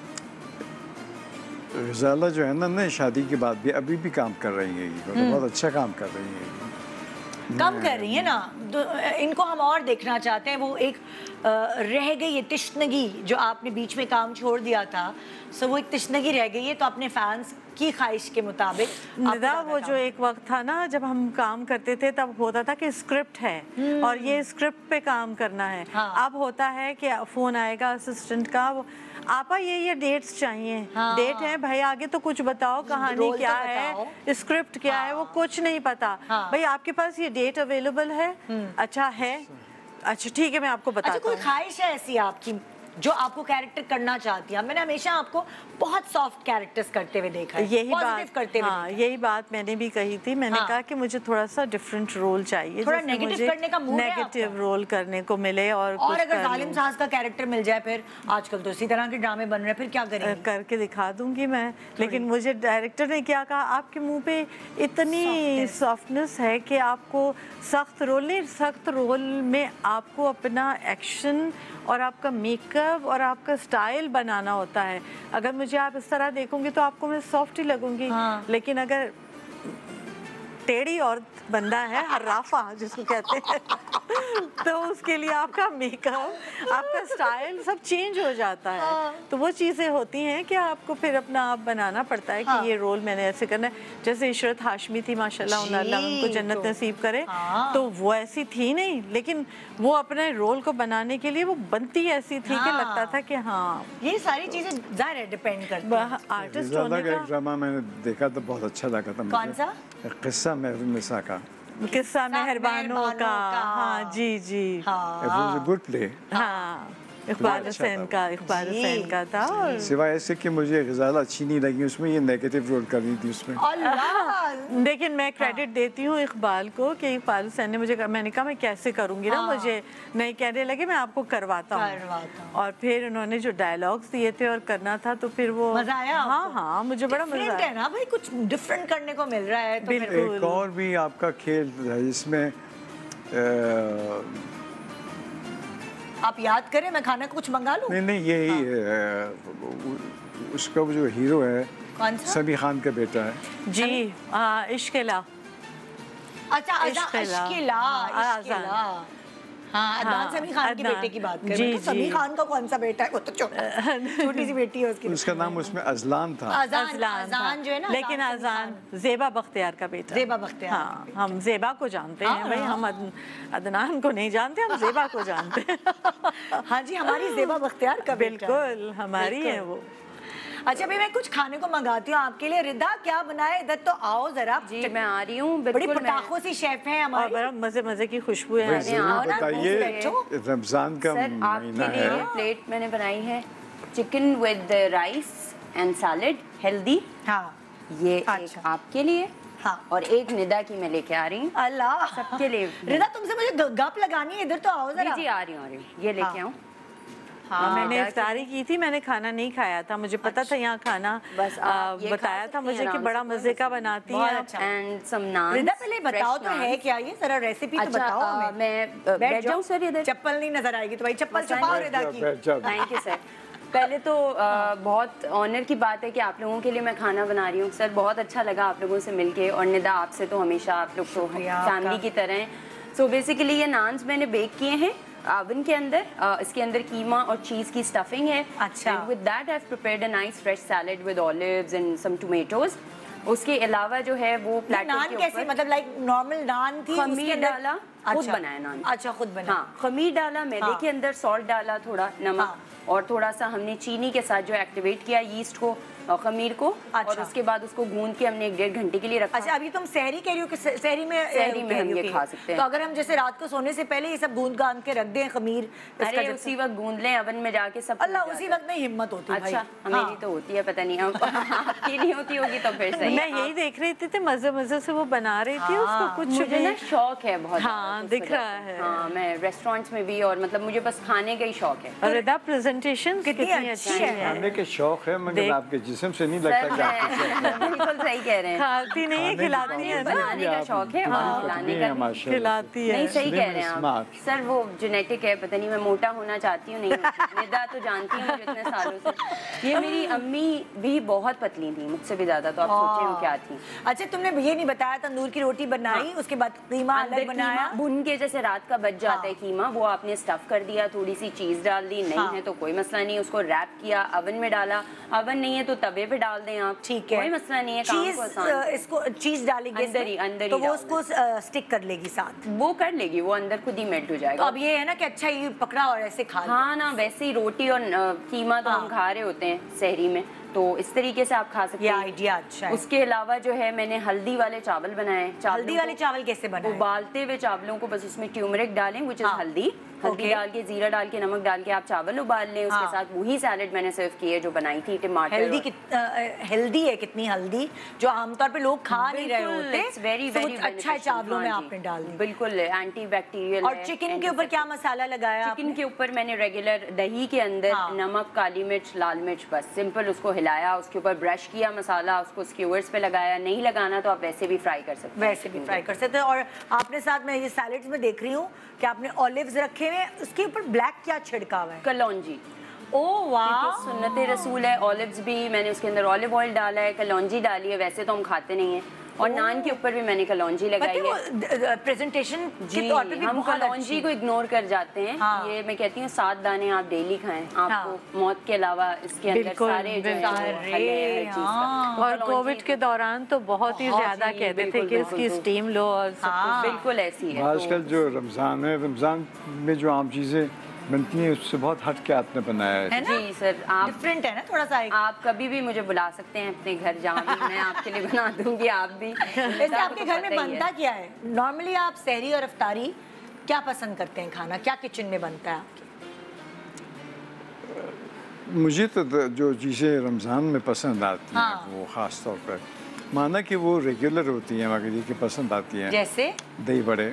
Speaker 4: गजाला जो है ना नई शादी के बाद भी अभी भी काम कर रही है, मतलब बहुत अच्छा काम कर रही है।
Speaker 1: कम कर रही है ना, तो इनको हम और देखना चाहते हैं। वो एक अ, रह गई है तिश्नगी, जो आपने बीच में काम छोड़ दिया था, सो वो एक तिश्नगी रह गई है। तो अपने फैंस की ख्वाहिश के मुताबिक आप
Speaker 5: निदा, वो जो एक वक्त था ना जब हम काम करते थे, तब होता था कि स्क्रिप्ट है और ये स्क्रिप्ट पे काम करना है।
Speaker 1: हाँ।
Speaker 5: अब होता है कि फोन आएगा असिस्टेंट का, वो आपा ये ये डेट्स चाहिए।
Speaker 1: हाँ।
Speaker 5: डेट है भाई, आगे तो कुछ बताओ, कहानी
Speaker 1: रोल तो
Speaker 5: क्या
Speaker 1: बताओ।
Speaker 5: है, स्क्रिप्ट क्या है, वो कुछ नहीं पता।
Speaker 1: हाँ।
Speaker 5: भाई आपके पास ये डेट अवेलेबल है? अच्छा है, अच्छा ठीक है, मैं आपको
Speaker 1: अच्छा,
Speaker 5: बताता
Speaker 1: कोई
Speaker 5: हूँ।
Speaker 1: ख्वाहिश है ऐसी आपकी जो आपको कैरेक्टर करना चाहती है? मैंने हमेशा आपको बहुत सॉफ्ट कैरेक्टर्स करते हुए देखा है,
Speaker 5: यही
Speaker 1: पॉजिटिव
Speaker 5: बात
Speaker 1: करते हुए
Speaker 5: हाँ,
Speaker 1: देखा है।
Speaker 5: यही बात मैंने भी कही थी। मैंने
Speaker 1: हाँ।
Speaker 5: कहा कि मुझे थोड़ा सा डिफरेंट रोल चाहिए,
Speaker 1: थोड़ा
Speaker 5: जिसमें
Speaker 1: negative
Speaker 5: मुझे
Speaker 1: करने का mood है
Speaker 5: नेगेटिव
Speaker 1: आपका?
Speaker 5: रोल करने को मिले और
Speaker 1: और
Speaker 5: कुछ
Speaker 1: अगर
Speaker 5: कर
Speaker 1: जालिम
Speaker 5: लूं।
Speaker 1: सास का कैरेक्टर मिल जाए, फिर आजकल तो इसी तरह के ड्रामे बन रहे हैं, फिर क्या
Speaker 5: अ,
Speaker 1: करेंगे?
Speaker 5: करके दिखा दूंगी मैं। लेकिन मुझे डायरेक्टर ने क्या कहा, आपके मुंह पे इतनी
Speaker 1: Softness।
Speaker 5: सॉफ्टनेस है कि आपको सख्त रोल नहीं, सख्त रोल में आपको अपना एक्शन और आपका मेकअप और आपका स्टाइल बनाना होता है। अगर मुझे आप इस तरह देखोगे तो आपको मैं सॉफ्ट ही लगूंगी।
Speaker 1: हाँ।
Speaker 5: लेकिन अगर टेढ़ी और बंदा है, हर्राफा जिसको कहते हैं तो उसके लिए आपका मेकअप, आपका स्टाइल सब चेंज हो जाता है।
Speaker 1: हाँ।
Speaker 5: तो वो चीज़ें होती हैं कि आपको फिर अपना आप बनाना पड़ता है कि
Speaker 1: हाँ।
Speaker 5: ये रोल मैंने ऐसे करना है। जैसे इशरत हाशमी थी, माशाल्लाह,
Speaker 1: जी,
Speaker 5: अल्लाह उनको जन्नत
Speaker 1: तो-
Speaker 5: नसीब करे।
Speaker 1: हाँ।
Speaker 5: तो वो ऐसी थी नहीं, लेकिन वो अपने रोल को बनाने के लिए वो बनती ऐसी थी कि
Speaker 1: हाँ।
Speaker 5: लगता था कि हाँ,
Speaker 1: ये सारी चीजें जाहिर है डिपेंड करती हैं।
Speaker 5: आर्टिस्ट
Speaker 4: गजाला
Speaker 5: होने
Speaker 4: का एक
Speaker 5: का।
Speaker 4: ड्रामा मैंने देखा तो बहुत अच्छा लगा था मुझे।
Speaker 1: कौन सा?
Speaker 4: किस्सा मेहरुनिसा का।
Speaker 5: किस्सा मेहरबानों
Speaker 1: मेहरबानों
Speaker 5: का।
Speaker 1: का।
Speaker 5: हाँ जी जी।
Speaker 4: It was a good play।
Speaker 5: हाँ, इकबाल
Speaker 4: अच्छा
Speaker 5: हुसैन
Speaker 4: था।
Speaker 5: का इकबाल
Speaker 1: जी,
Speaker 5: हुसैन का था। और
Speaker 4: सिवाय ऐसे कि मुझे गजाला अच्छी नहीं लगी उसमें, ये नेगेटिव रोल कर रही थी उसमें।
Speaker 1: अल्लाह।
Speaker 5: लेकिन मैं क्रेडिट देती हूँ इकबाल को कि इकबाल हुसैन ने मुझे कहा, मैंने कहा मैं कैसे करूँगी ना,
Speaker 1: हाँ।
Speaker 5: मुझे नहीं कहने लगे, मैं आपको करवाता हूँ।
Speaker 1: करवाता हूँ।
Speaker 5: और फिर उन्होंने जो डायलॉग्स दिए थे और करना था, तो फिर वो
Speaker 1: मजा आया
Speaker 5: हाँ
Speaker 1: आपको?
Speaker 5: हाँ, मुझे बड़ा मजा
Speaker 1: Different
Speaker 5: आया।
Speaker 1: है ना भाई, कुछ डिफरेंट करने को मिल रहा है तो फिर
Speaker 5: बिल्कुल।
Speaker 4: एक और भी आपका खेल है जिसमें अ,
Speaker 1: आप याद करें, मैं खाना कुछ मंगा लूं?
Speaker 4: नहीं नहीं यही अ, उसका वो जो हीरो है
Speaker 1: कौन सा?
Speaker 4: समी खान का बेटा है।
Speaker 5: जी हाँ, इश्किला।
Speaker 1: अच्छा, अजा
Speaker 5: इश्किला।
Speaker 1: अश्किला,
Speaker 5: हाँ,
Speaker 1: इश्किला। हाँ, अदनान
Speaker 5: हाँ,
Speaker 1: समी खान की
Speaker 5: अदनान।
Speaker 1: बेटे की बात कर
Speaker 5: जी,
Speaker 1: रहे हैं। तो समी
Speaker 5: जी।
Speaker 1: खान का कौन सा बेटा है? वो तो छोटा छोटी सी बेटी है उसकी।
Speaker 4: उसका नाम उसमें अजलान था।
Speaker 1: अजान,
Speaker 5: अजलान था।
Speaker 1: अजान जो है ना,
Speaker 5: लेकिन
Speaker 1: अजान समी
Speaker 5: अजान
Speaker 1: खान।
Speaker 5: जेबा बख्तियार का बेटा।
Speaker 1: जेबा बख्तियार का
Speaker 5: हाँ,
Speaker 1: बेटा।
Speaker 5: हम जेबा को जानते हैं
Speaker 1: हाँ,
Speaker 5: भाई,
Speaker 1: हाँ।
Speaker 5: हम अद- अदनान को नहीं जानते, हम जेबा को जानते हैं।
Speaker 1: हाँ जी, हमारी जेबा बख्तियार का बेटा है।
Speaker 5: बिल्कुल हमारी है
Speaker 1: बिल्कुल।
Speaker 5: वो।
Speaker 1: अच्छा भाई, मैं कुछ खाने को मंगाती हूँ आपके लिए। रिदा क्या बनाए? इधर तो आओ जरा।
Speaker 2: जी मैं आ रही हूँ,
Speaker 1: बड़ी
Speaker 2: बिल्कुल मैं-
Speaker 1: पटाखों सी शेफ है
Speaker 5: और
Speaker 1: हमारी।
Speaker 5: बड़ा मजे मजे की खुशबू है।
Speaker 4: भाई
Speaker 2: मैंने
Speaker 4: जरूर
Speaker 2: आओ ना,
Speaker 4: बताइए,
Speaker 1: बैठो।
Speaker 4: रमजान का
Speaker 2: सर
Speaker 4: महीना
Speaker 2: आपके लिए
Speaker 4: है।
Speaker 2: प्लेट मैंने बनाई है chicken with rice and salad, healthy.
Speaker 1: हाँ।
Speaker 2: ये
Speaker 1: अच्छा।
Speaker 2: एक आपके लिए
Speaker 1: हाँ।
Speaker 2: और एक निदा की मैं लेके आ रही हूँ
Speaker 1: अल्लाह,
Speaker 2: सबके लिए।
Speaker 1: रिदा तुमसे मुझे ग- गप लगानी है, इधर तो आओ
Speaker 2: जी
Speaker 1: जरा।
Speaker 2: जी आ रही हूँ, आ रही हूँ, ये लेके
Speaker 1: हाँ।
Speaker 2: आऊँ।
Speaker 5: हाँ, मैंने
Speaker 2: निदा
Speaker 5: इफ्तारी की थी, मैंने खाना नहीं खाया था, मुझे पता था यहाँ खाना
Speaker 2: बस
Speaker 5: आ,
Speaker 2: आप ये खा
Speaker 5: बताया था
Speaker 2: सकती हैं
Speaker 5: मुझे कि
Speaker 2: आराम
Speaker 5: बड़ा
Speaker 2: से, कोई
Speaker 5: मजे का
Speaker 2: मसला
Speaker 5: बनाती
Speaker 1: बहुत
Speaker 5: हैं।
Speaker 1: अच्छा।
Speaker 2: एंड सम नान।
Speaker 1: रिदा पहले बताओ तो है क्या ये, जरा रेसिपी तो
Speaker 2: अच्छा,
Speaker 1: बताओ
Speaker 2: आ,
Speaker 1: हमें।
Speaker 2: मैं अ, बैठ जाऊँ सर इधर?
Speaker 1: चप्पल नहीं नजर आएगी तो भाई चप्पल
Speaker 2: मसला
Speaker 1: छुपाओ
Speaker 2: नहीं।
Speaker 1: रिदा
Speaker 4: बैठ
Speaker 1: की।
Speaker 4: जाओ, बैठ जाओ।
Speaker 2: Thank you sir. पहले तो आ, बहुत ऑनर की बात है कि आप लोगों के लिए मैं खाना बना रही हूँ सर। बहुत अच्छा लगा आप लोगों से मिलके, और निदा आपसे तो हमेशा आप लोग तो
Speaker 1: शुक्रिया
Speaker 2: फैमिली
Speaker 1: आपका।
Speaker 2: की तरह हैं। सो बेसिकली ये नान्स मैंने बेक किए हैं ओवन के अंदर। आ, इसके अंदर कीमा और चीज़ की स्टफिंग है।
Speaker 1: अच्छा।
Speaker 2: And with that I have prepared a nice fresh salad with olives and some tomatoes. उसके अलावा जो है वो
Speaker 1: ये
Speaker 2: प्लेटर
Speaker 1: नान
Speaker 2: के
Speaker 1: कैसे,
Speaker 2: ऊपर
Speaker 1: मतलब लाइक नॉर्मल नान थी, उसके
Speaker 2: खमीर
Speaker 1: अंदर
Speaker 2: डाला, खुद
Speaker 1: अच्छा।
Speaker 2: बनाया नान।
Speaker 1: अच्छा, खुद बना।
Speaker 2: हाँ, खमीर डाला, मैदे
Speaker 1: हाँ।
Speaker 2: के अंदर सॉल्ट डाला, थोड़ा नमक,
Speaker 1: हाँ।
Speaker 2: और थोड़ा सा हमने चीनी के साथ जो एक्टिवेट किया यीस्ट को, और खमीर को,
Speaker 1: अच्छा।
Speaker 2: और उसके बाद उसको गूंद के हमने एक डेढ़ घंटे के लिए रखा।
Speaker 1: अच्छा, अभी तुम सहरी कह रही हो कि सहरी में
Speaker 2: सहरी में हम ये खा सकते हैं।
Speaker 1: तो अगर हम जैसे रात को सोने से पहले ये सब गूंद गांद के रख दें खमीर,
Speaker 2: अरे उसी वक्त गूंद लें अवन में जाके सब।
Speaker 1: अल्लाह, उसी वक्त नहीं हिम्मत होती।
Speaker 2: अच्छा, मेरी तो होती है, पता नहीं आपकी नहीं होती होगी तो फिर सही।
Speaker 5: मैं यही देख रही थी, मजे मजे से वो बना रही थी उसको, कुछ
Speaker 2: मुझे ना शौक है बहुत।
Speaker 5: हाँ, दिख रहा है।
Speaker 2: हाँ, मैं रेस्टोरेंट्स में भी, और मतलब मुझे बस खाने का ही शौक है।
Speaker 5: और रिदा प्रेजेंटेशन कितनी अच्छी है।
Speaker 4: खाने के शौक है मगर आपके जिस्म से नहीं लगता कि आपको शौक है।
Speaker 2: बिल्कुल सही कह रहे हैं।
Speaker 5: खाती नहीं है, खिलाती है।
Speaker 2: बनाने का शौक है, खिलाने का
Speaker 5: खिलाती है।
Speaker 2: नहीं, सही कह रहे हैं आप सर। वो जेनेटिक है, पता नहीं मैं मोटा होना चाहती हूँ, नहीं निदा तो जानती हूँ इतने सालों से। ये मेरी अम्मी भी बहुत पतली थी, मुझसे भी ज्यादा, तो आप सोचे हो क्या थी।
Speaker 1: अच्छा, तुमने ये नहीं बताया, तंदूर की रोटी बनाई, उसके बाद कीमा अलग बनाया,
Speaker 2: भुन के, जैसे रात का बच जाता है कीमा, वो आपने स्टफ कर दिया, थोड़ी सी चीज डाल दी, नहीं है तो कोई मसला नहीं, उसको रैप किया, अवन में डाला, अवन नहीं है तो तवे पे डाल दें आप,
Speaker 1: ठीक है,
Speaker 2: कोई मसला नहीं है। चीज
Speaker 1: इसको चीज डालेंगे
Speaker 2: अंदर ही, अंदर
Speaker 1: तो वो उसको स्टिक कर लेगी साथ,
Speaker 2: वो कर लेगी, वो अंदर खुद ही मेल्ट हो जाएगा।
Speaker 1: तो अब ये है ना कि अच्छा ये पकड़ा और ऐसे खा,
Speaker 2: हाँ ना, वैसे ही रोटी और कीमा तो हम खा रहे होते हैं सहरी में, तो इस तरीके से आप खा सकते हैं।
Speaker 1: आइडिया अच्छा है।
Speaker 2: उसके अलावा जो है मैंने हल्दी वाले चावल बनाए।
Speaker 1: हल्दी वाले चावल कैसे बनाए?
Speaker 2: उबालते हुए चावलों को बस उसमें ट्यूमरिक डालें, विच इज हल्दी, हल्दी डाल के, जीरा डाल के, नमक डाल के आप चावल उबाल लें। उसके साथ वही सैलेड मैंने सर्व की है जो बनाई थी, टमाटर।
Speaker 1: हेल्दी कितना हेल्दी है, कितनी हल्दी जो आमतौर पे लोग खा नहीं रहे होते,
Speaker 2: वेरी वेरी
Speaker 1: अच्छा है, चावलों में आपने डाल दी,
Speaker 2: बिल्कुल एंटी बैक्टीरियल।
Speaker 1: और चिकन के ऊपर क्या मसाला लगाया?
Speaker 2: चिकन के ऊपर मैंने रेगुलर दही के अंदर नमक, काली मिर्च, लाल मिर्च, बस सिंपल उसको हिलाया, उसके ऊपर ब्रश किया मसाला, उसको स्क्यूअर्स पे लगाया। नहीं लगाना तो आप वैसे भी फ्राई कर सकते हैं,
Speaker 1: वैसे भी फ्राई कर सकते हैं। और आपने साथ में ये सैलेड्स में देख रही हूँ कि आपने ऑलिव्स रखे हुए, उसके ऊपर ब्लैक क्या छिड़का हुआ है?
Speaker 2: कलौंजी।
Speaker 1: ओह वाह,
Speaker 2: सुन्नत रसूल है। ऑलिव्स भी मैंने उसके अंदर ऑलिव ऑयल डाला है, कलौंजी डाली है, वैसे तो हम खाते नहीं हैं, और नान के ऊपर भी मैंने कलौंजी लगाई है।
Speaker 1: प्रेजेंटेशन के तौर पे भी
Speaker 2: हम कलौंजी को इग्नोर कर जाते हैं। हाँ। ये मैं कहती हूँ सात दाने आप डेली खाएं, आपको हाँ। मौत के अलावा इसके अंदर सारे जो है
Speaker 5: हाँ। और कोविड के दौरान तो बहुत ही ज्यादा कहते थे कि इसकी स्टीम लो, और
Speaker 2: बिल्कुल ऐसी है।
Speaker 4: आजकल जो रमजान है, रमजान में जो आम चीजें बनती हैं उससे बहुत हट के आपने बनाया है,
Speaker 1: है ना?
Speaker 2: जी सर, आप
Speaker 1: डिफरेंट है ना थोड़ा सा।
Speaker 2: आप कभी भी मुझे बुला सकते हैं अपने घर, जहाँ भी मैं आपके लिए बना दूंगी, आप भी।
Speaker 1: वैसे आपके घर में बनता क्या है नॉर्मली? आप सहरी और अफ्तारी क्या पसंद करते हैं खाना, क्या किचन में बनता है आपके?
Speaker 4: मुझे तो जो चीज़ें रमज़ान में पसंद आती हैं हाँ। वो ख़ास तौर पर माना कि वो रेगुलर होती हैं, मगर ये कि पसंद आती हैं, जैसे दही बड़े,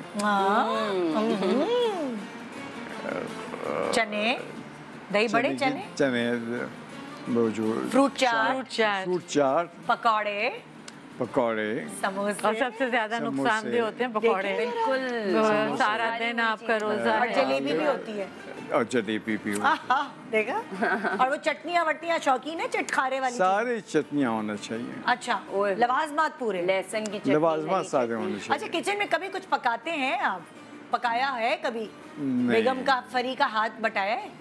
Speaker 1: चने, दही बड़े, चने
Speaker 4: चने वो जो
Speaker 1: फ्रूट चाट,
Speaker 4: फ्रूट चाट,
Speaker 1: पकौड़े,
Speaker 4: पकौड़े,
Speaker 1: समोसे,
Speaker 5: और सबसे ज्यादा नुकसानदेह होते हैं पकौड़े, बिल्कुल सारा दिन आपका रोजा,
Speaker 1: और जलेबी भी होती है,
Speaker 4: और जलेबी भी होती है,
Speaker 1: देखा। और वो चटनियाँ वटनियाँ शौकीन है चट खारे वाली?
Speaker 4: सारी चटनियाँ होना चाहिए।
Speaker 1: अच्छा, लवाजमात पूरे,
Speaker 2: लहसुन की चटनी,
Speaker 4: लवाजमात सारे होने चाहिए।
Speaker 1: अच्छा, किचन में कभी कुछ पकाते हैं आप? पकाया है कभी? बेगम का, फरी का हाथ बटाया है?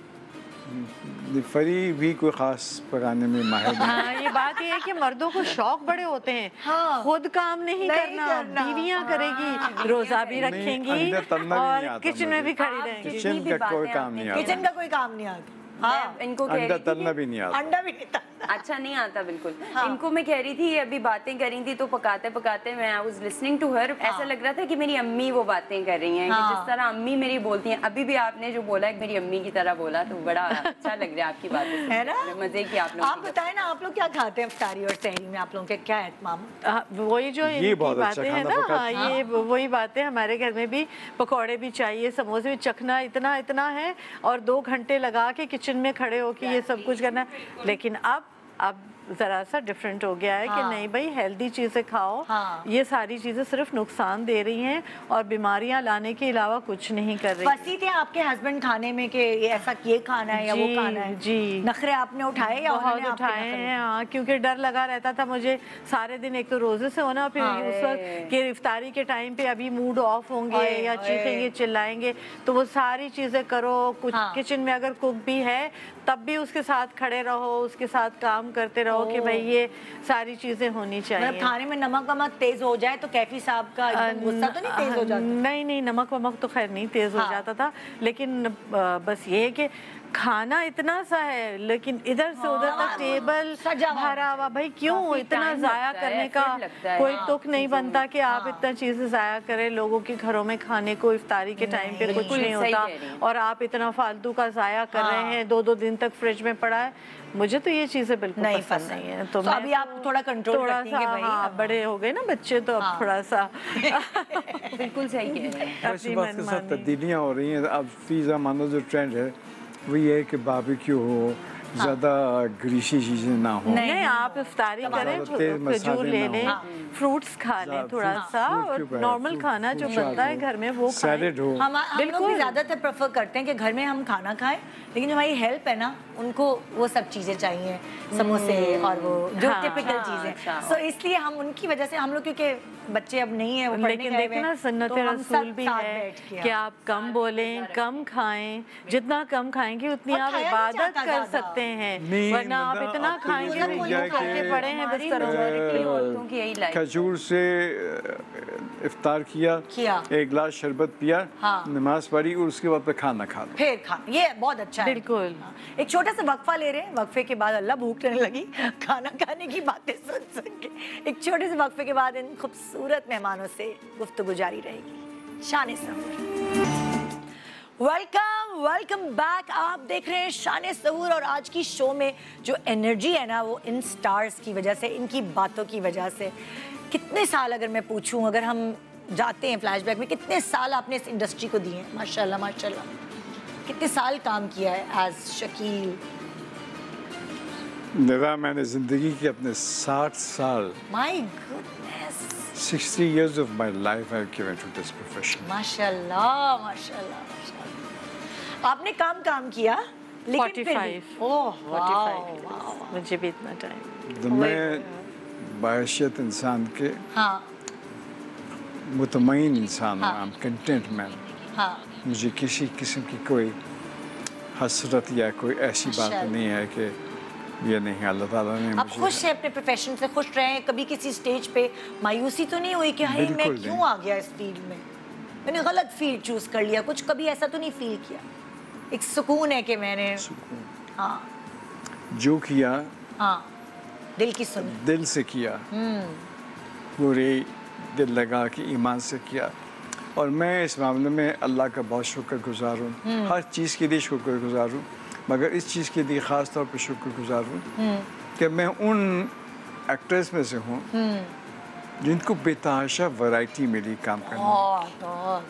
Speaker 4: फरी भी कोई खास पकाने में माहिर नहीं।
Speaker 5: हाँ, ये बात ये है कि मर्दों को शौक बड़े होते हैं, हाँ। खुद काम नहीं, नहीं करना, करना। बीवियां करेगी, हाँ। रोजा भी रखेंगी और किचन में भी खड़ी रहेंगी।
Speaker 4: किचन का कोई काम नहीं आता,
Speaker 1: किचन का कोई काम नहीं आता। हाँ,
Speaker 2: इनको
Speaker 4: अंडा तलना भी नहीं आता,
Speaker 1: अंडा भी नहीं तलना,
Speaker 2: अच्छा नहीं आता बिल्कुल। हाँ। इनको मैं कह रही थी, अभी बातें कर रही थी तो पकाते पकाते मैं I was listening to her, ऐसा लग रहा था कि मेरी अम्मी वो बातें कर रही हैं, हाँ। कि जिस तरह अम्मी मेरी बोलती हैं। अभी भी आपने जो बोला मेरी अम्मी की तरह बोला, तो बड़ा अच्छा लग रहा है आपकी बातें, है ना? मजे की आप लोग।
Speaker 1: आप बताएं ना, आप लोग क्या खाते हैं इफ्तारी और सहरी में? आप लोगों के क्या एहतमाम?
Speaker 5: वही जो ये बातें हैं ना, हाँ, ये वही बातें हमारे घर में भी, पकौड़े भी चाहिए, समोसे भी, चखना इतना इतना है, और दो घंटे लगा के किचन में खड़े होके ये सब कुछ करना। लेकिन अब अब ज़रा सा डिफरेंट हो गया है, हाँ। कि नहीं भाई, हेल्दी चीज़ें खाओ, हाँ। ये सारी चीज़ें सिर्फ नुकसान दे रही हैं और बीमारियां लाने के अलावा कुछ नहीं कर रही।
Speaker 1: फंसी थे आपके हस्बैंड खाने में कि ऐसा ये खाना है या वो खाना है?
Speaker 5: जी,
Speaker 1: नखरे आपने उठाए या
Speaker 5: बहुत उठाए हैं, हाँ, क्योंकि डर लगा रहता था मुझे सारे दिन, एक तो रोजे से होना, फिर हाँ। उस वक्त कि इफ्तारी के टाइम पे अभी मूड ऑफ होंगे या चीखेंगे चिल्लाएंगे, तो वो सारी चीज़ें करो, कुछ हाँ। किचन में अगर कुक भी है तब भी उसके साथ खड़े रहो, उसके साथ काम करते रहो कि भाई ये सारी चीजें होनी चाहिए।
Speaker 1: मतलब खाने में नमक वमक तेज हो जाए तो कैफी साहब का गुस्सा तो नहीं तेज हो जाता?
Speaker 5: नहीं नहीं, नमक वमक तो खैर नहीं तेज हाँ। हो जाता था, लेकिन बस ये है कि खाना इतना सा है लेकिन इधर से उधर तक टेबल भरा हुआ, भाई क्यों इतना जाया करने का कोई तुक नहीं बनता कि आप इतना चीजें जाया करें। लोगों के घरों में खाने को इफ्तारी के टाइम पे कुछ नहीं होता और आप इतना फालतू का जाया कर रहे हैं, दो दो दिन तक फ्रिज में पड़ा है। मुझे तो ये चीजें बिल्कुल
Speaker 1: नहीं
Speaker 5: पसंद नहीं है।
Speaker 1: तो, तो अभी आप थोड़ा कंट्रोल
Speaker 5: थोड़ा सा, हाँ, बड़े हो गए ना बच्चे, तो अब थोड़ा सा
Speaker 2: बिल्कुल सही कह रहे हैं।
Speaker 4: वैसे बात के साथ तब्दीलियाँ हो रही हैं। अब फी ज़माना जो ट्रेंड है वो ये है कि बारबेक्यू हो, ज़्यादा ग्रीसी चीज़ें ना हो।
Speaker 5: नहीं, आप इफ्तारी करें, खजूर ले लें, फ्रूट्स खा लें थोड़ा सा, और नॉर्मल खाना जो बनता है घर में वो
Speaker 4: सैलेड हो।
Speaker 1: हम हम लोग भी ज़्यादातर प्रेफर करते हैं कि घर में हम खाना खाएं, लेकिन जो हमारी हेल्प है ना उनको वो सब चीज़ें चाहिए, समोसे और वो जो टिपिकल चीज़ें। सो इसलिए हम उनकी वजह से, हम लोग क्योंकि बच्चे अब नहीं है वो पढ़ने
Speaker 5: लेकिन देखो ना, सुन्नत रसूल भी है कि आप कम बोलें, कम खाएं, जितना कम खाएंगे उतनी आप इबादत कर सकते हैं, वरना आप इतना खाएंगे खाके पड़े हैं बिस्तरों।
Speaker 4: खजूर से इफ्तार किया,
Speaker 1: किया,
Speaker 4: एक गिलास शरबत पिया, नमाज पढ़ी और उसके बाद खाना खा लो,
Speaker 1: फिर खा, ये बहुत अच्छा है।
Speaker 5: बिल्कुल।
Speaker 1: एक छोटा सा वक्फा ले रहे हैं, वक्फे के बाद अल्लाह भूख लगने लगी खाना खाने की बातें सुन सुन के। एक छोटे से वक्फे के बाद इन खूबसूरत मेहमानों से गुफ्तगू जारी रहेगी। शान सहूर, वेलकम वेलकम बैक। आप देख रहे हैं शान सहूर, और आज की शो में जो एनर्जी है ना वो इन स्टार्स की वजह से, इनकी बातों की वजह से। कितने साल अगर मैं पूछूं, अगर हम जाते हैं फ्लैशबैक में, कितने साल आपने इस इंडस्ट्री को दिए हैं? माशाल्लाह माशाल्लाह, कितने साल काम किया है एज शकील?
Speaker 4: मेरा मैंने जिंदगी के अपने साठ साल,
Speaker 1: my goodness,
Speaker 4: sixty years of my life I've given to this profession.
Speaker 1: माशाल्लाह माशाल्लाह माशाल्लाह। आपने काम काम किया लेकिन
Speaker 5: पैंतालीस,
Speaker 1: ओह
Speaker 5: पैंतालीस, मुझे भी इतना टाइम।
Speaker 4: तो मैं बाहशियत इंसान के
Speaker 1: हाँ
Speaker 4: मुतमईन इंसान हूँ, I'm content man।
Speaker 1: हाँ,
Speaker 4: मुझे किसी किस्म की कोई हसरत या कोई ऐसी बात नहीं है कि ये नहीं, अल्लाह ताला ने
Speaker 1: आप
Speaker 4: मुझे।
Speaker 1: खुश हैं अपने प्रोफेशन से? खुश रहे हैं? कभी किसी स्टेज पे मायूसी तो नहीं हुई कि हाय मैं क्यों आ गया इस फील्ड में, मैंने गलत फील्ड चूज कर लिया? कुछ कभी ऐसा तो नहीं फील किया? एक सुकून है कि मैंने हाँ
Speaker 4: जो किया,
Speaker 1: हाँ दिल की सुनी,
Speaker 4: दिल से किया, पूरे दिल लगा के ईमान से किया। और मैं इस मामले में अल्लाह का बहुत शुक्रगुजार हूँ, हर चीज़ के लिए शुक्रगुजार हूँ, मगर इस चीज़ के लिए ख़ास तौर पर शुक्रगुजार हूँ कि मैं उन एक्टर्स में से हूँ जिनको बेतहाशा वैरायटी मिली काम करने में।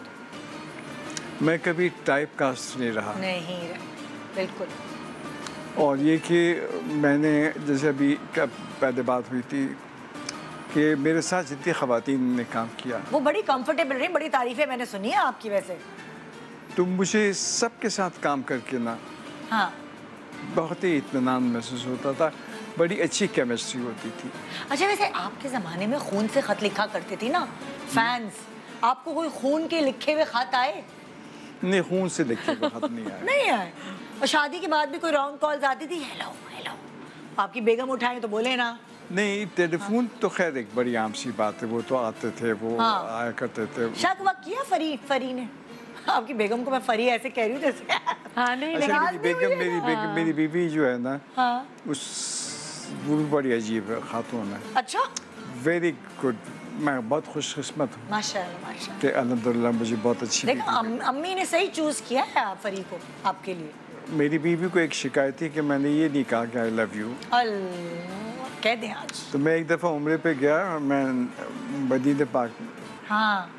Speaker 4: मैं कभी टाइप कास्ट नहीं रहा,
Speaker 1: नहीं बिल्कुल।
Speaker 4: और ये कि मैंने जैसे अभी पहले बात हुई थी कि मेरे साथ जितनी ख़वातीन ने काम किया
Speaker 1: वो बड़ी कंफर्टेबल रही, बड़ी तारीफ़ें मैंने सुनी है आपकी। वैसे
Speaker 4: तो मुझे सबके साथ काम करके ना
Speaker 1: हाँ
Speaker 4: बहुत ही इत्मीनान महसूस होता था, बड़ी अच्छी केमिस्ट्री होती थी।
Speaker 1: अच्छा, वैसे आपके ज़माने में खून से ख़त लिखा करते थे ना फैंस, आपको कोई खून के लिखे हुए ख़त आए?
Speaker 4: नहीं, खून से लिखे हुए ख़त नहीं आए।
Speaker 1: नहीं आए। और शादी के बाद भी कोई राउंड कॉल्स आती थी, हेलो हेलो, आपकी बेगम उठाए तो बोले ना?
Speaker 4: नहीं, टेलीफोन तो खैर एक बड़ी आम सी बात है, वो तो आते थे, वो
Speaker 1: हाँ।
Speaker 4: आया करते थे।
Speaker 1: शक वक किया फरी फरी ने? आपकी बेगम को मैं फरी ऐसे कह रही हूँ जैसे
Speaker 5: हाँ नहीं
Speaker 4: अच्छा, मेरी बेगम मेरी बेगम मेरी बीवी जो है ना,
Speaker 1: हाँ।
Speaker 4: उस वो भी बड़ी अजीब है, खातून है।
Speaker 1: अच्छा,
Speaker 4: वेरी गुड, मैं बहुत खुशकिस्मत हूँ
Speaker 1: माशाल्लाह माशाल्लाह
Speaker 4: कि अल्हम्दुलिल्लाह मुझे बहुत अच्छी
Speaker 1: देखो
Speaker 4: बीवी
Speaker 1: अम, अम्मी ने सही चूज किया है आप फरी को आपके लिए।
Speaker 4: मिली। मेरी बीवी को एक शिकायत थी कि मैंने ये नहीं कहा कि आई लव यू।
Speaker 1: अल्लाह, कह दें आज।
Speaker 4: तो मैं एक दफ़ा उम्रे पे गया, मैं मदीने पाक में,
Speaker 1: हाँ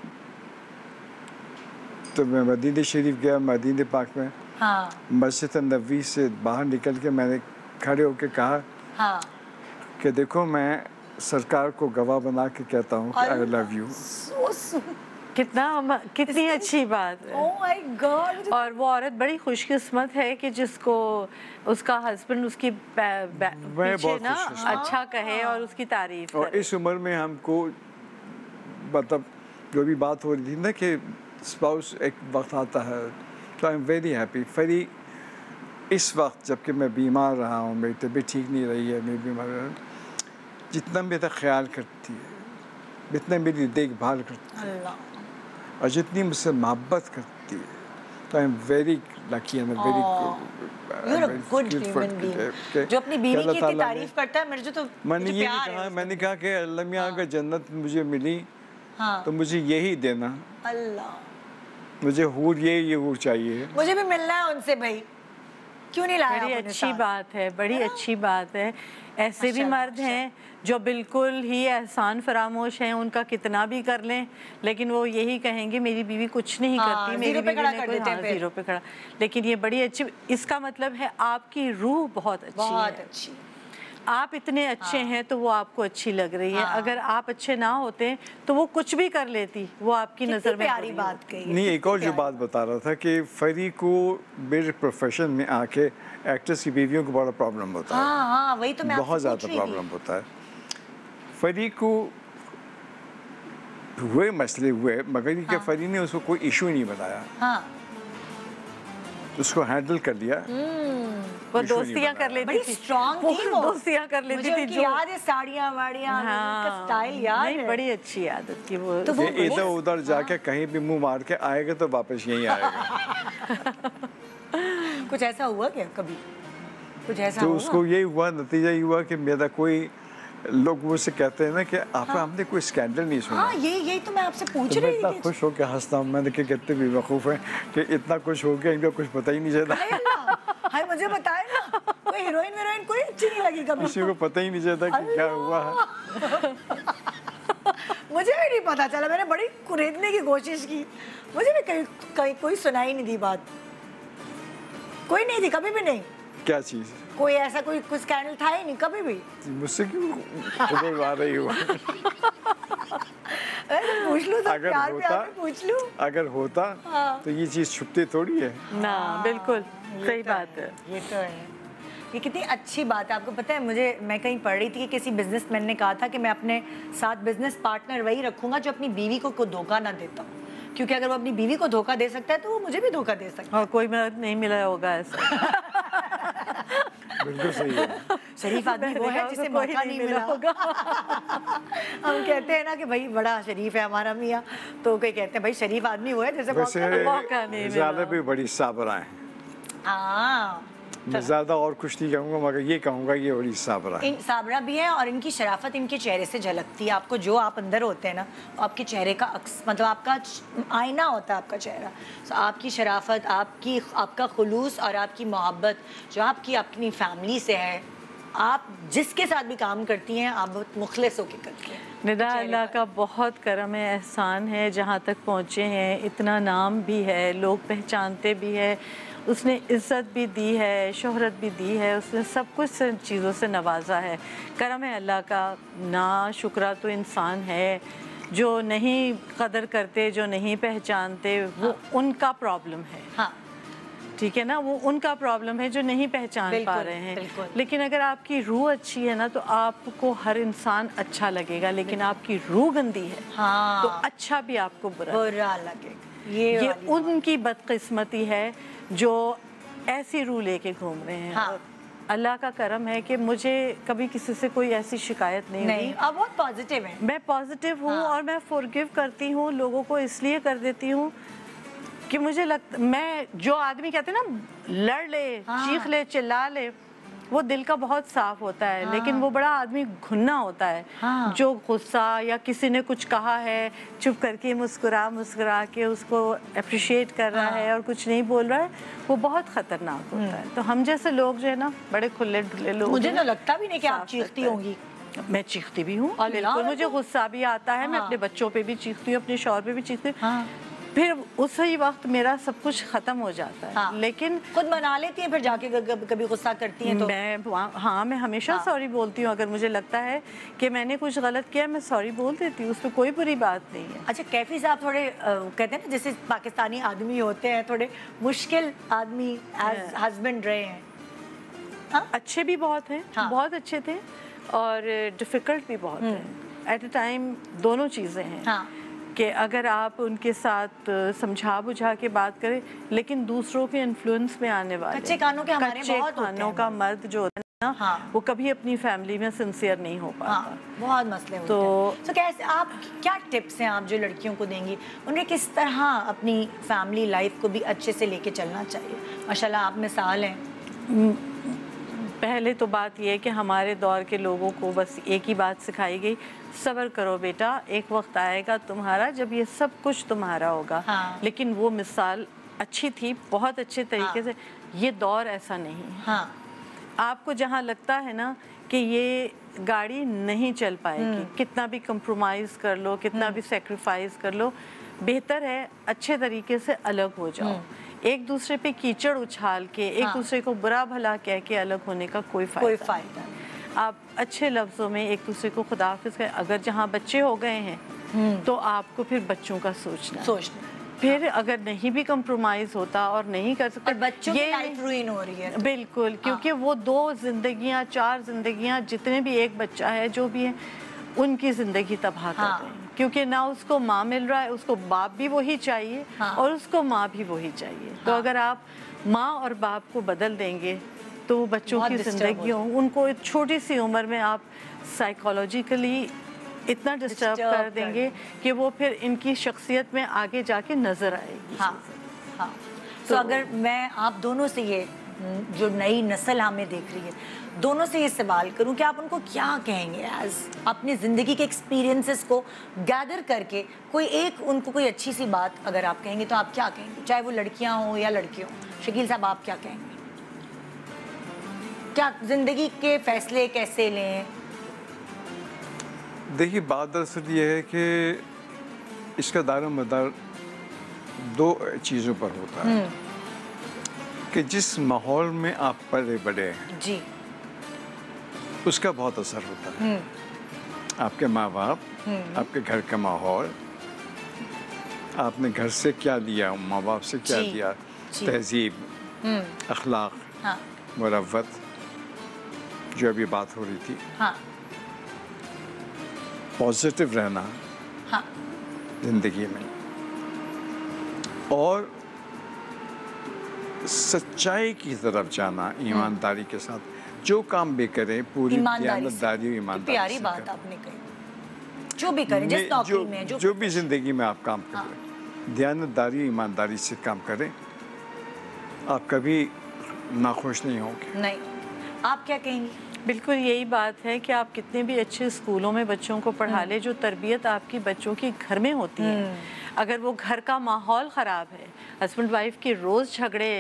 Speaker 4: तो मैं मदीने शरीफ गया, मदीने पाक में
Speaker 1: हाँ
Speaker 4: मस्जिद नबवी से बाहर निकल के मैंने खड़े होकर कहा
Speaker 1: हाँ
Speaker 4: कि देखो मैं सरकार को गवाह बना के कहता हूँ कि I love you.
Speaker 1: so sweet.
Speaker 5: कितना अम- कितनी अच्छी बात है।
Speaker 1: Oh my God.
Speaker 5: और वो औरत बड़ी खुशकिस्मत है कि जिसको उसका हस्बैंड उसकी पै- पै-
Speaker 4: मैं
Speaker 5: पीछे
Speaker 4: बहुत
Speaker 5: ना
Speaker 4: खुशकिस्मत।
Speaker 5: अच्छा कहे और उसकी तारीफ
Speaker 4: और
Speaker 5: करे।
Speaker 4: इस उम्र में हमको मतलब जो भी बात हो रही थी ना कि स्पाउस एक वक्त आता है, तो आई एम वेरी हैप्पी। फरी इस वक्त जबकि मैं बीमार रहा हूँ, मेरी तबीयत ठीक नहीं रही है, मैं बीमार रहा, जितना मेरा ख्याल करती है, जितना मेरी देखभाल करती है
Speaker 1: अल्लाह,
Speaker 4: और जितनी मुझसे मोहब्बत करती है, तो I am very lucky and very
Speaker 1: You're a good human being. जो अपनी बीवी की इतनी तारीफ करता है, मेरे जो तो
Speaker 4: मैंने
Speaker 1: मुझे
Speaker 4: ये
Speaker 1: प्यार
Speaker 4: कहा,
Speaker 1: है
Speaker 4: मैंने कहा कि अल्लाह मियां अगर जन्नत मुझे मिली
Speaker 1: हाँ।
Speaker 4: तो मुझे यही देना,
Speaker 1: अल्लाह
Speaker 4: मुझे हूर ये ये हूर चाहिए।
Speaker 1: मुझे भी मिलना है उनसे भाई, क्यों नहीं लाया
Speaker 5: बड़ी
Speaker 1: आप उन्हें
Speaker 5: अच्छी
Speaker 1: साथ?
Speaker 5: बात है, बड़ी अच्छी बात है। ऐसे भी
Speaker 1: माशाल्लाह,
Speaker 5: मर्द हैं जो बिल्कुल ही एहसान फरामोश हैं, उनका कितना भी कर लें लेकिन वो यही कहेंगे मेरी बीवी कुछ नहीं
Speaker 1: हाँ,
Speaker 5: करती, मेरी
Speaker 1: जीरो पे
Speaker 5: बीवी
Speaker 1: खड़ा
Speaker 5: ने
Speaker 1: कर
Speaker 5: कोई
Speaker 1: देते हैं
Speaker 5: हाँ,
Speaker 1: फिर।
Speaker 5: जीरो पे खड़ा। लेकिन ये बड़ी अच्छी, इसका मतलब है आपकी रूह बहुत अच्छी
Speaker 1: बहुत
Speaker 5: है,
Speaker 1: अच्छी।
Speaker 5: आप इतने अच्छे
Speaker 1: हाँ।
Speaker 5: हैं तो वो आपको अच्छी लग रही है।
Speaker 1: हाँ।
Speaker 5: अगर आप अच्छे ना होते तो वो कुछ भी कर लेती, वो आपकी
Speaker 1: कितनी
Speaker 5: नज़र में
Speaker 1: प्यारी
Speaker 5: बुरी
Speaker 1: बात
Speaker 5: होती।
Speaker 1: कही है,
Speaker 4: नहीं, एक
Speaker 1: कितनी
Speaker 4: और जो
Speaker 1: प्यारी
Speaker 4: बात बता रहा था कि फरी को मेरे प्रोफेशन में आके एक्ट्रेस की बीवियों को बड़ा प्रॉब्लम होता है।
Speaker 1: हाँ हाँ वही तो मैं आपसे
Speaker 4: बहुत
Speaker 1: पूछ
Speaker 4: ज़्यादा
Speaker 1: रही
Speaker 4: प्रॉब्लम
Speaker 1: थी।
Speaker 4: होता है। फरी को हुए मसले हुए मगर ये कि
Speaker 1: हाँ।
Speaker 4: फरी ने उसको कोई इशू नहीं बनाया,
Speaker 1: हाँ
Speaker 4: उसको हैंडल कर लिया।
Speaker 5: वो
Speaker 4: issue नहीं
Speaker 5: दोस्तियां कर
Speaker 4: बनाया।
Speaker 5: लेती
Speaker 1: बड़ी
Speaker 5: थी,
Speaker 1: स्ट्रॉन्ग
Speaker 5: वो
Speaker 1: थी वो,
Speaker 5: दोस्तियां कर लेती
Speaker 1: मुझे
Speaker 5: थी
Speaker 1: उनकी
Speaker 5: जो
Speaker 1: याद है, साड़ियाँ वाड़ियाँ, उनका स्टाइल याद
Speaker 5: नहीं,
Speaker 1: है।
Speaker 5: बड़ी अच्छी आदत थी वो।
Speaker 1: तो वो-
Speaker 4: कि इधर उधर जाके कहीं भी मुंह मार के आएगा तो वापस यहीं आएगा।
Speaker 1: कुछ ऐसा हुआ क्या कभी, कुछ ऐसा
Speaker 4: तो
Speaker 1: हुआ?
Speaker 4: उसको यही हुआ, नतीजा ये हुआ कि मेरा कोई लोग मुझसे कहते हैं ना कि आप हमने कोई स्कैंडल नहीं सुना।
Speaker 1: हाँ यही यही तो मैं आपसे पूछ
Speaker 4: तो मैं
Speaker 1: रही
Speaker 4: इतना
Speaker 1: थी कि
Speaker 4: खुश होकर हंसता हूँ, मैंने कि कितने बेवकूफ़ हैं कि इतना कुछ हो गया, इनका कुछ पता ही नहीं चला।
Speaker 1: हाय अल्लाह, हाय मुझे बताए ना, कोई हीरोइन वीरोइन कोई अच्छी नहीं लगी कभी?
Speaker 4: किसी को पता ही नहीं चलता कि क्या हुआ है।
Speaker 1: मुझे भी नहीं पता चला, मैंने बड़ी कुरेदने की कोशिश की, मुझे भी कहीं कहीं कोई सुनाई नहीं दी बात, कोई नहीं थी कभी भी नहीं,
Speaker 4: क्या चीज़
Speaker 1: कोई ऐसा कोई कुछ स्कैंडल था ही नहीं कभी भी।
Speaker 4: मुझसे क्यों खबर आ रही हुआ?
Speaker 1: अरे तो पूछ लूँ तो
Speaker 4: अगर
Speaker 1: प्यार
Speaker 4: होता
Speaker 1: प्यार में पूछ लूँ।
Speaker 4: अगर होता
Speaker 1: हाँ।
Speaker 4: तो ये चीज़ छुपती थोड़ी है।
Speaker 5: ना बिल्कुल
Speaker 1: ये
Speaker 5: सही
Speaker 1: तो
Speaker 5: बात है।
Speaker 1: ये तो है, ये कितनी अच्छी बात है। आपको पता है, मुझे मैं कहीं पढ़ रही थी कि किसी बिजनेसमैन ने कहा था कि मैं अपने साथ बिजनेस पार्टनर वही रखूंगा जो अपनी बीवी को को धोखा ना देता हूँ, क्योंकि अगर वो अपनी बीवी को धोखा दे सकता है तो वो मुझे भी धोखा दे सकता
Speaker 5: और कोई मर्द नहीं मिला होगा ऐसा।
Speaker 4: बिल्कुल सही है।
Speaker 1: है। शरीफ आदमी वो है जिसे
Speaker 5: कोई
Speaker 1: मौका नहीं मिला होगा। हम कहते हैं ना कि भाई बड़ा शरीफ है हमारा मियाँ, तो कोई कहते हैं भाई शरीफ आदमी वो है जिसे मौका
Speaker 4: वैसे
Speaker 5: मौका नहीं
Speaker 4: ज़्यादा
Speaker 5: मिला।
Speaker 4: भी बड़ी साबरा है।
Speaker 1: हाँ
Speaker 4: मैं ज़्यादा और कुछ नहीं कहूँगा मगर ये कहूँगा ये बड़ी साबरा है।
Speaker 1: इन साबरा भी है और इनकी शराफत इनके चेहरे से झलकती है। आपको जो आप अंदर होते हैं ना, आपके चेहरे का अक्स मतलब आपका च- आईना होता है आपका चेहरा। तो आपकी शराफत, आपकी आपका खुलूस और आपकी मोहब्बत जो आपकी अपनी फैमिली से है, आप जिसके साथ भी काम करती हैं आप बहुत मुखलिस होकर करती हैं।
Speaker 5: निदा
Speaker 1: चेहरे
Speaker 5: अल्लाह
Speaker 1: पर।
Speaker 5: का बहुत करम है, एहसान है, जहाँ तक पहुँचे हैं इतना नाम भी है, लोग पहचानते भी है, उसने इज़्ज़त भी दी है, शोहरत भी दी है, उसने सब कुछ से चीज़ों से नवाजा है। करम है अल्लाह का। ना शुक्रा तो इंसान है, जो नहीं कदर करते, जो नहीं पहचानते, वो
Speaker 1: हाँ।
Speaker 5: उनका प्रॉब्लम है।
Speaker 1: हाँ
Speaker 5: ठीक है ना, वो उनका प्रॉब्लम है जो नहीं पहचान पा
Speaker 1: बिल्कुल,
Speaker 5: रहे हैं।
Speaker 1: बिल्कुल।
Speaker 5: लेकिन अगर आपकी रूह अच्छी है ना तो आपको हर इंसान अच्छा लगेगा, लेकिन आपकी रूह गंदी है
Speaker 1: हाँ
Speaker 5: तो अच्छा भी आपको बुरा लगेगा।
Speaker 1: बुरा लगेगा। ये
Speaker 5: ये
Speaker 1: वाली बात।
Speaker 5: उनकी बदकिस्मती है जो ऐसी रूह लेके घूम रहे हैं।
Speaker 1: हाँ।
Speaker 5: और अल्लाह का करम है कि मुझे कभी किसी से कोई ऐसी शिकायत नहीं
Speaker 1: नहीं,
Speaker 5: हुई।
Speaker 1: आप बहुत पॉजिटिव हैं।
Speaker 5: मैं पॉजिटिव हूँ
Speaker 1: हाँ।
Speaker 5: और मैं फॉरगिव करती हूँ, लोगों को इसलिए कर देती हूँ कि मुझे लगता, मैं जो आदमी कहते हैं ना लड़ ले,
Speaker 1: हाँ।
Speaker 5: चीख ले, चिल्ला ले, वो दिल का बहुत साफ होता है।
Speaker 1: हाँ।
Speaker 5: लेकिन वो बड़ा आदमी घुन्ना होता है।
Speaker 1: हाँ।
Speaker 5: जो गुस्सा या किसी ने कुछ कहा है, चुप करके मुस्कुरा मुस्कुरा के उसको अप्रिशिएट कर रहा
Speaker 1: हाँ।
Speaker 5: है और कुछ नहीं बोल रहा है, वो बहुत खतरनाक होता है। तो हम जैसे लोग जो है ना, बड़े खुले ढुले लोग
Speaker 1: मुझे
Speaker 5: हैं,
Speaker 1: तो लगता भी नहीं कि आप
Speaker 5: साफ
Speaker 1: चीखती
Speaker 5: लगता है।
Speaker 1: होंगी।
Speaker 5: मैं चीखती भी हूँ,
Speaker 1: अल्लाह,
Speaker 5: बिल्कुल। मुझे
Speaker 1: तो-
Speaker 5: गुस्सा भी आता है, मैं
Speaker 1: हाँ।
Speaker 5: अपने बच्चों पे भी चीखती हूँ, अपने शौहर पे भी चीखती हूँ।
Speaker 1: हाँ।
Speaker 5: फिर उसी वक्त मेरा सब कुछ खत्म हो जाता है।
Speaker 1: हाँ।
Speaker 5: लेकिन
Speaker 1: खुद मना लेती हैं, फिर जाके कभी कभी गुस्सा करती हैं तो
Speaker 5: मैं वहाँ- हाँ मैं हमेशा
Speaker 1: हाँ।
Speaker 5: सॉरी बोलती हूँ। अगर मुझे लगता है कि मैंने कुछ गलत किया, मैं सॉरी बोल देती हूँ, उसमें कोई बुरी बात नहीं है।
Speaker 1: अच्छा कैफी साहब थोड़े अ, कहते हैं ना जैसे पाकिस्तानी आदमी होते हैं, थोड़े मुश्किल आदमी एज हस्बैंड रहे हैं।
Speaker 5: अच्छे भी बहुत हैं,
Speaker 1: हाँ।
Speaker 5: बहुत अच्छे थे, और डिफ़िकल्ट भी बहुत हैं। एट अ टाइम दोनों चीज़ें हैं।
Speaker 1: हाँ।
Speaker 5: कि अगर आप उनके साथ अ, समझा बुझा के बात करें, लेकिन दूसरों के इन्फ्लुएंस में आने वाले
Speaker 1: कच्चे कानों के हमारे
Speaker 5: कच्चे
Speaker 1: बहुत होते हैं
Speaker 5: कानों का मर्द जो होता है ना,
Speaker 1: हाँ।
Speaker 5: वो कभी अपनी फैमिली में सिंसियर नहीं हो पाता।
Speaker 1: हाँ, बहुत मसले होते
Speaker 5: तो-
Speaker 1: हैं। तो कैसे आप क्या टिप्स हैं आप जो लड़कियों को देंगी, उन्हें किस तरह अपनी फैमिली लाइफ को भी अच्छे से लेके चलना चाहिए? माशाल्लाह आप मिसाल हैं।
Speaker 5: पहले तो बात यह है कि हमारे दौर के लोगों को बस एक ही बात सिखाई गई, सब्र करो बेटा, एक वक्त आएगा तुम्हारा जब ये सब कुछ तुम्हारा होगा।
Speaker 1: हाँ।
Speaker 5: लेकिन वो मिसाल अच्छी थी, बहुत अच्छे तरीके
Speaker 1: हाँ।
Speaker 5: से। ये दौर ऐसा नहीं है।
Speaker 1: हाँ,
Speaker 5: आपको जहाँ लगता है ना कि ये गाड़ी नहीं चल पाएगी, कितना भी कंप्रोमाइज़ कर लो, कितना भी सेक्रीफाइस कर लो, बेहतर है अच्छे तरीके से अलग हो जाओ। एक दूसरे पे कीचड़ उछाल के, एक
Speaker 1: हाँ।
Speaker 5: दूसरे को बुरा भला कह के अलग होने का कोई
Speaker 1: कोई
Speaker 5: फायदा
Speaker 1: फायदा नहीं।
Speaker 5: नहीं। आप अच्छे लफ्ज़ों में एक दूसरे को खुदाफिज करें। अगर जहाँ बच्चे हो गए हैं तो आपको फिर बच्चों का सोचना है।
Speaker 1: सोचना
Speaker 5: फिर अगर नहीं भी कंप्रोमाइज़ होता और नहीं कर सकते,
Speaker 1: और बच्चों की
Speaker 5: ये
Speaker 1: लाइफ रुइन हो रही है।
Speaker 5: बिल्कुल, क्योंकि वो दो जिंदगियां, चार जिंदगियां, जितने भी एक बच्चा है जो भी है, उनकी जिंदगी तबाह कर
Speaker 1: हाँ।
Speaker 5: रहे हैं। क्योंकि ना उसको माँ मिल रहा है, उसको बाप भी वही चाहिए।
Speaker 1: हाँ।
Speaker 5: और उसको माँ भी वही चाहिए। तो अगर आप माँ और बाप को बदल देंगे तो बच्चों
Speaker 1: बहुत
Speaker 5: की
Speaker 1: disturb
Speaker 5: जिंदगियों, उनको एक छोटी सी उम्र में आप साइकोलॉजिकली इतना डिस्टर्ब
Speaker 1: Disturb
Speaker 5: कर
Speaker 1: कर
Speaker 5: देंगे कि वो फिर इनकी शख्सियत में आगे जाके नजर आएगी।
Speaker 1: हाँ, हाँ। तो अगर मैं आप दोनों से ये जो नई नस्ल हमें देख रही है, दोनों से ये सवाल करूं कि आप उनको क्या कहेंगे एज अपनी ज़िंदगी के एक्सपीरियंसेस को गैदर करके, कोई एक उनको कोई अच्छी सी बात अगर आप कहेंगे तो आप क्या कहेंगे, चाहे वो लड़कियां हों या लड़के हों? शकील साहब आप क्या कहेंगे? क्या ज़िंदगी के फैसले कैसे लें?
Speaker 4: देखिए, बात दरअसल ये है कि इसका दायरा मदार दो चीज़ों पर होता है कि जिस माहौल में आप पले बड़े हैं
Speaker 1: जी,
Speaker 4: उसका बहुत असर होता है। आपके माँ बाप, आपके घर का माहौल, आपने घर से क्या लिया, माँ बाप से क्या
Speaker 1: जी,
Speaker 4: लिया,
Speaker 1: जी।
Speaker 4: तहजीब, अखलाक,
Speaker 1: हाँ,
Speaker 4: मुरव्वत, जो अभी बात हो रही थी,
Speaker 1: हाँ,
Speaker 4: पॉजिटिव रहना
Speaker 1: हाँ,
Speaker 4: जिंदगी में, और सच्चाई की तरफ जाना, ईमानदारी के साथ जो काम भी करें पूरी
Speaker 1: ईमानदारी से।
Speaker 4: ईमानदारी और
Speaker 1: कितनी
Speaker 4: ईमानदारी
Speaker 1: प्यारी
Speaker 4: से
Speaker 1: बात
Speaker 4: करें।
Speaker 1: आपने कही। जो भी करें, जिस
Speaker 4: में-
Speaker 1: नौकरी
Speaker 4: जो,
Speaker 1: में जो,
Speaker 4: जो भी जिंदगी में आप काम करें, दयानतदारी ईमानदारी से काम करें, आप कभी नाखुश नहीं होंगे।
Speaker 1: नहीं। आप क्या कहेंगी?
Speaker 5: बिल्कुल यही बात है कि आप कितने भी अच्छे स्कूलों में बच्चों को पढ़ा ले, जो तरबियत आपकी बच्चों की घर में होती है, अगर वो घर का माहौल ख़राब है, हस्बैंड वाइफ के रोज़ झगड़े,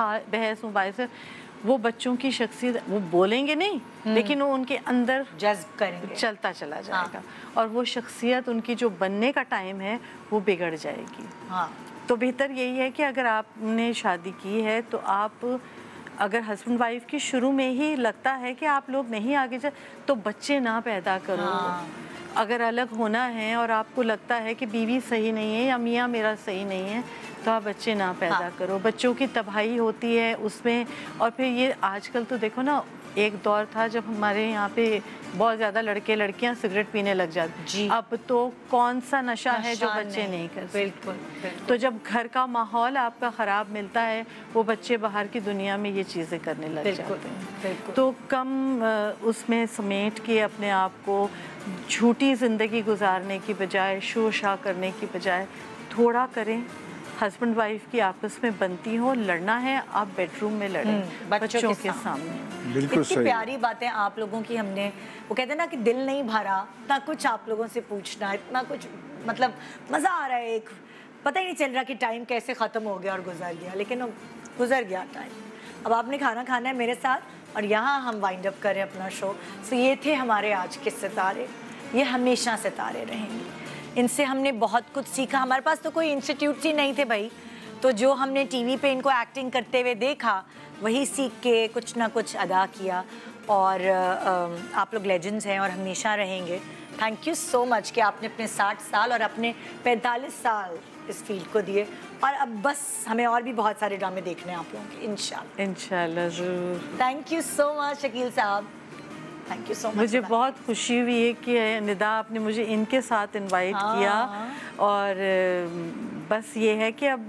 Speaker 5: बहस मुबाहिसे, वो बच्चों की शख्सियत, वो बोलेंगे नहीं लेकिन वो उनके अंदर
Speaker 1: जज्ब करेंगे,
Speaker 5: चलता चला जाएगा। और वो शख्सियत उनकी जो बनने का टाइम है वो बिगड़ जाएगी।
Speaker 1: हाँ,
Speaker 5: तो बेहतर यही है कि अगर आपने शादी की है तो आप, अगर हस्बैंड वाइफ की शुरू में ही लगता है कि आप लोग नहीं आगे जा, तो बच्चे ना पैदा करो।
Speaker 1: हाँ।
Speaker 5: अगर अलग होना है और आपको लगता है कि बीवी सही नहीं है या मियाँ मेरा सही नहीं है, तो आप बच्चे ना पैदा
Speaker 1: हाँ।
Speaker 5: करो। बच्चों की तबाही होती है उसमें। और फिर ये आजकल तो देखो ना, एक दौर था जब हमारे यहाँ पे बहुत ज़्यादा लड़के लड़कियाँ सिगरेट पीने लग जाते।
Speaker 1: जी।
Speaker 5: अब तो कौन सा नशा है जो
Speaker 1: नशा
Speaker 5: बच्चे
Speaker 1: नहीं,
Speaker 5: नहीं कर सकते।
Speaker 1: बिल्कुल, बिल्कुल।
Speaker 5: तो जब घर का माहौल आपका ख़राब मिलता है, वो बच्चे बाहर की दुनिया में ये चीज़ें करने लग
Speaker 1: बिल्कुल,
Speaker 5: जाते हैं।
Speaker 1: बिल्कुल।
Speaker 5: तो कम अ, उसमें समेट के अपने आप को झूठी ज़िंदगी गुजारने की बजाय, शो शा करने की बजाय थोड़ा करें। हस्बैंड वाइफ की आपस में बनती हो, लड़ना है आप बेडरूम में लड़ें,
Speaker 1: बच्चों
Speaker 5: बच्चों
Speaker 1: के
Speaker 5: के सामने।
Speaker 4: बिल्कुल
Speaker 1: इतनी
Speaker 4: सही।
Speaker 1: प्यारी बातें आप लोगों की हमने, वो कहते हैं ना कि दिल नहीं भरा, इतना कुछ आप लोगों से पूछना, इतना कुछ, मतलब मज़ा आ रहा है। एक पता ही नहीं चल रहा कि टाइम कैसे ख़त्म हो गया और गुजर गया, लेकिन अब गुजर गया टाइम। अब आपने खाना खाना है मेरे साथ और यहाँ हम वाइंड अप करें अपना शो। सो ये थे हमारे आज के सितारे, ये हमेशा सितारे रहेंगे। इनसे हमने बहुत कुछ सीखा। हमारे पास तो कोई इंस्टीट्यूट ही नहीं थे भाई, तो जो हमने टीवी पे इनको एक्टिंग करते हुए देखा वही सीख के कुछ ना कुछ अदा किया। और uh, आप लोग लेजेंड्स हैं और हमेशा रहेंगे। थैंक यू सो मच कि आपने अपने साठ साल और अपने पैंतालीस साल इस फील्ड को दिए। और अब बस हमें और भी बहुत सारे ड्रामे देखने हैं आप लोगों के, इंशाल्लाह।
Speaker 5: इंशाल्लाह ज़रूर।
Speaker 1: Thank you so much Shakeel साहब, थैंक यू सो मच।
Speaker 5: मुझे बहुत खुशी हुई है कि निदा आपने मुझे इनके साथ इनवाइट
Speaker 1: हाँ।
Speaker 5: किया। और बस ये है कि अब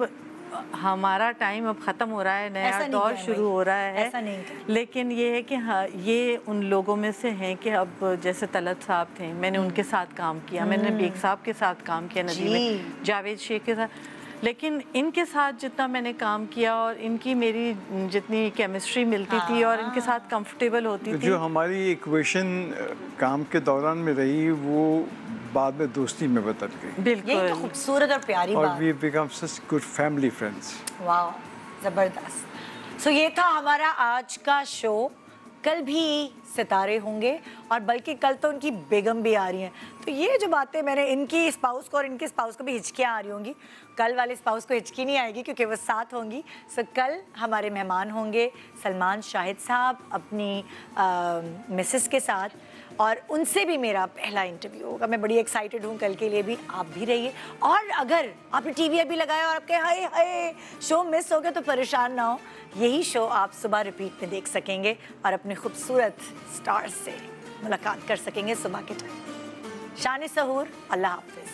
Speaker 5: हमारा टाइम अब ख़त्म हो रहा है, नया
Speaker 1: ऐसा नहीं
Speaker 5: दौर
Speaker 1: कहें
Speaker 5: शुरू
Speaker 1: भाई,
Speaker 5: हो रहा है।
Speaker 1: ऐसा नहीं कहें।
Speaker 5: लेकिन ये है कि हाँ, ये उन लोगों में से हैं कि अब जैसे तलत साहब थे, मैंने उनके साथ काम किया, मैंने बेग साहब के साथ काम किया नदी
Speaker 1: जी।
Speaker 5: में, जावेद शेख के साथ, लेकिन इनके साथ जितना मैंने काम किया और इनकी मेरी जितनी केमिस्ट्री मिलती थी और इनके साथ कंफर्टेबल होती थी,
Speaker 4: जो हमारी इक्वेशन काम के दौरान में रही वो बाद में दोस्ती में बदल गई।
Speaker 1: यही तो
Speaker 5: बिल्कुल।
Speaker 1: खूबसूरत और प्यारी
Speaker 4: और
Speaker 1: बात।
Speaker 4: We become such good family friends.
Speaker 1: वाह, जबरदस्त। सो ये था हमारा आज का शो। कल भी सितारे होंगे और बल्कि कल तो उनकी बेगम भी आ रही हैं, तो ये जो बातें मैंने इनकी स्पाउस को और इनके स्पाउस को भी हिचकियाँ आ रही होंगी, कल वाले स्पाउस को हिचकी नहीं आएगी क्योंकि वो साथ होंगी। सो कल हमारे मेहमान होंगे सलमान शाहिद साहब अपनी मिसेस के साथ, और उनसे भी मेरा पहला इंटरव्यू होगा। मैं बड़ी एक्साइटेड हूँ कल के लिए भी, आप भी रहिए। और अगर आपने टीवी अभी लगाया और आपके हाय हाय शो मिस हो गया तो परेशान ना हो, यही शो आप सुबह रिपीट में देख सकेंगे और अपने खूबसूरत स्टार्स से मुलाकात कर सकेंगे सुबह के टाइम। शान सहूर, अल्लाह हाफिज।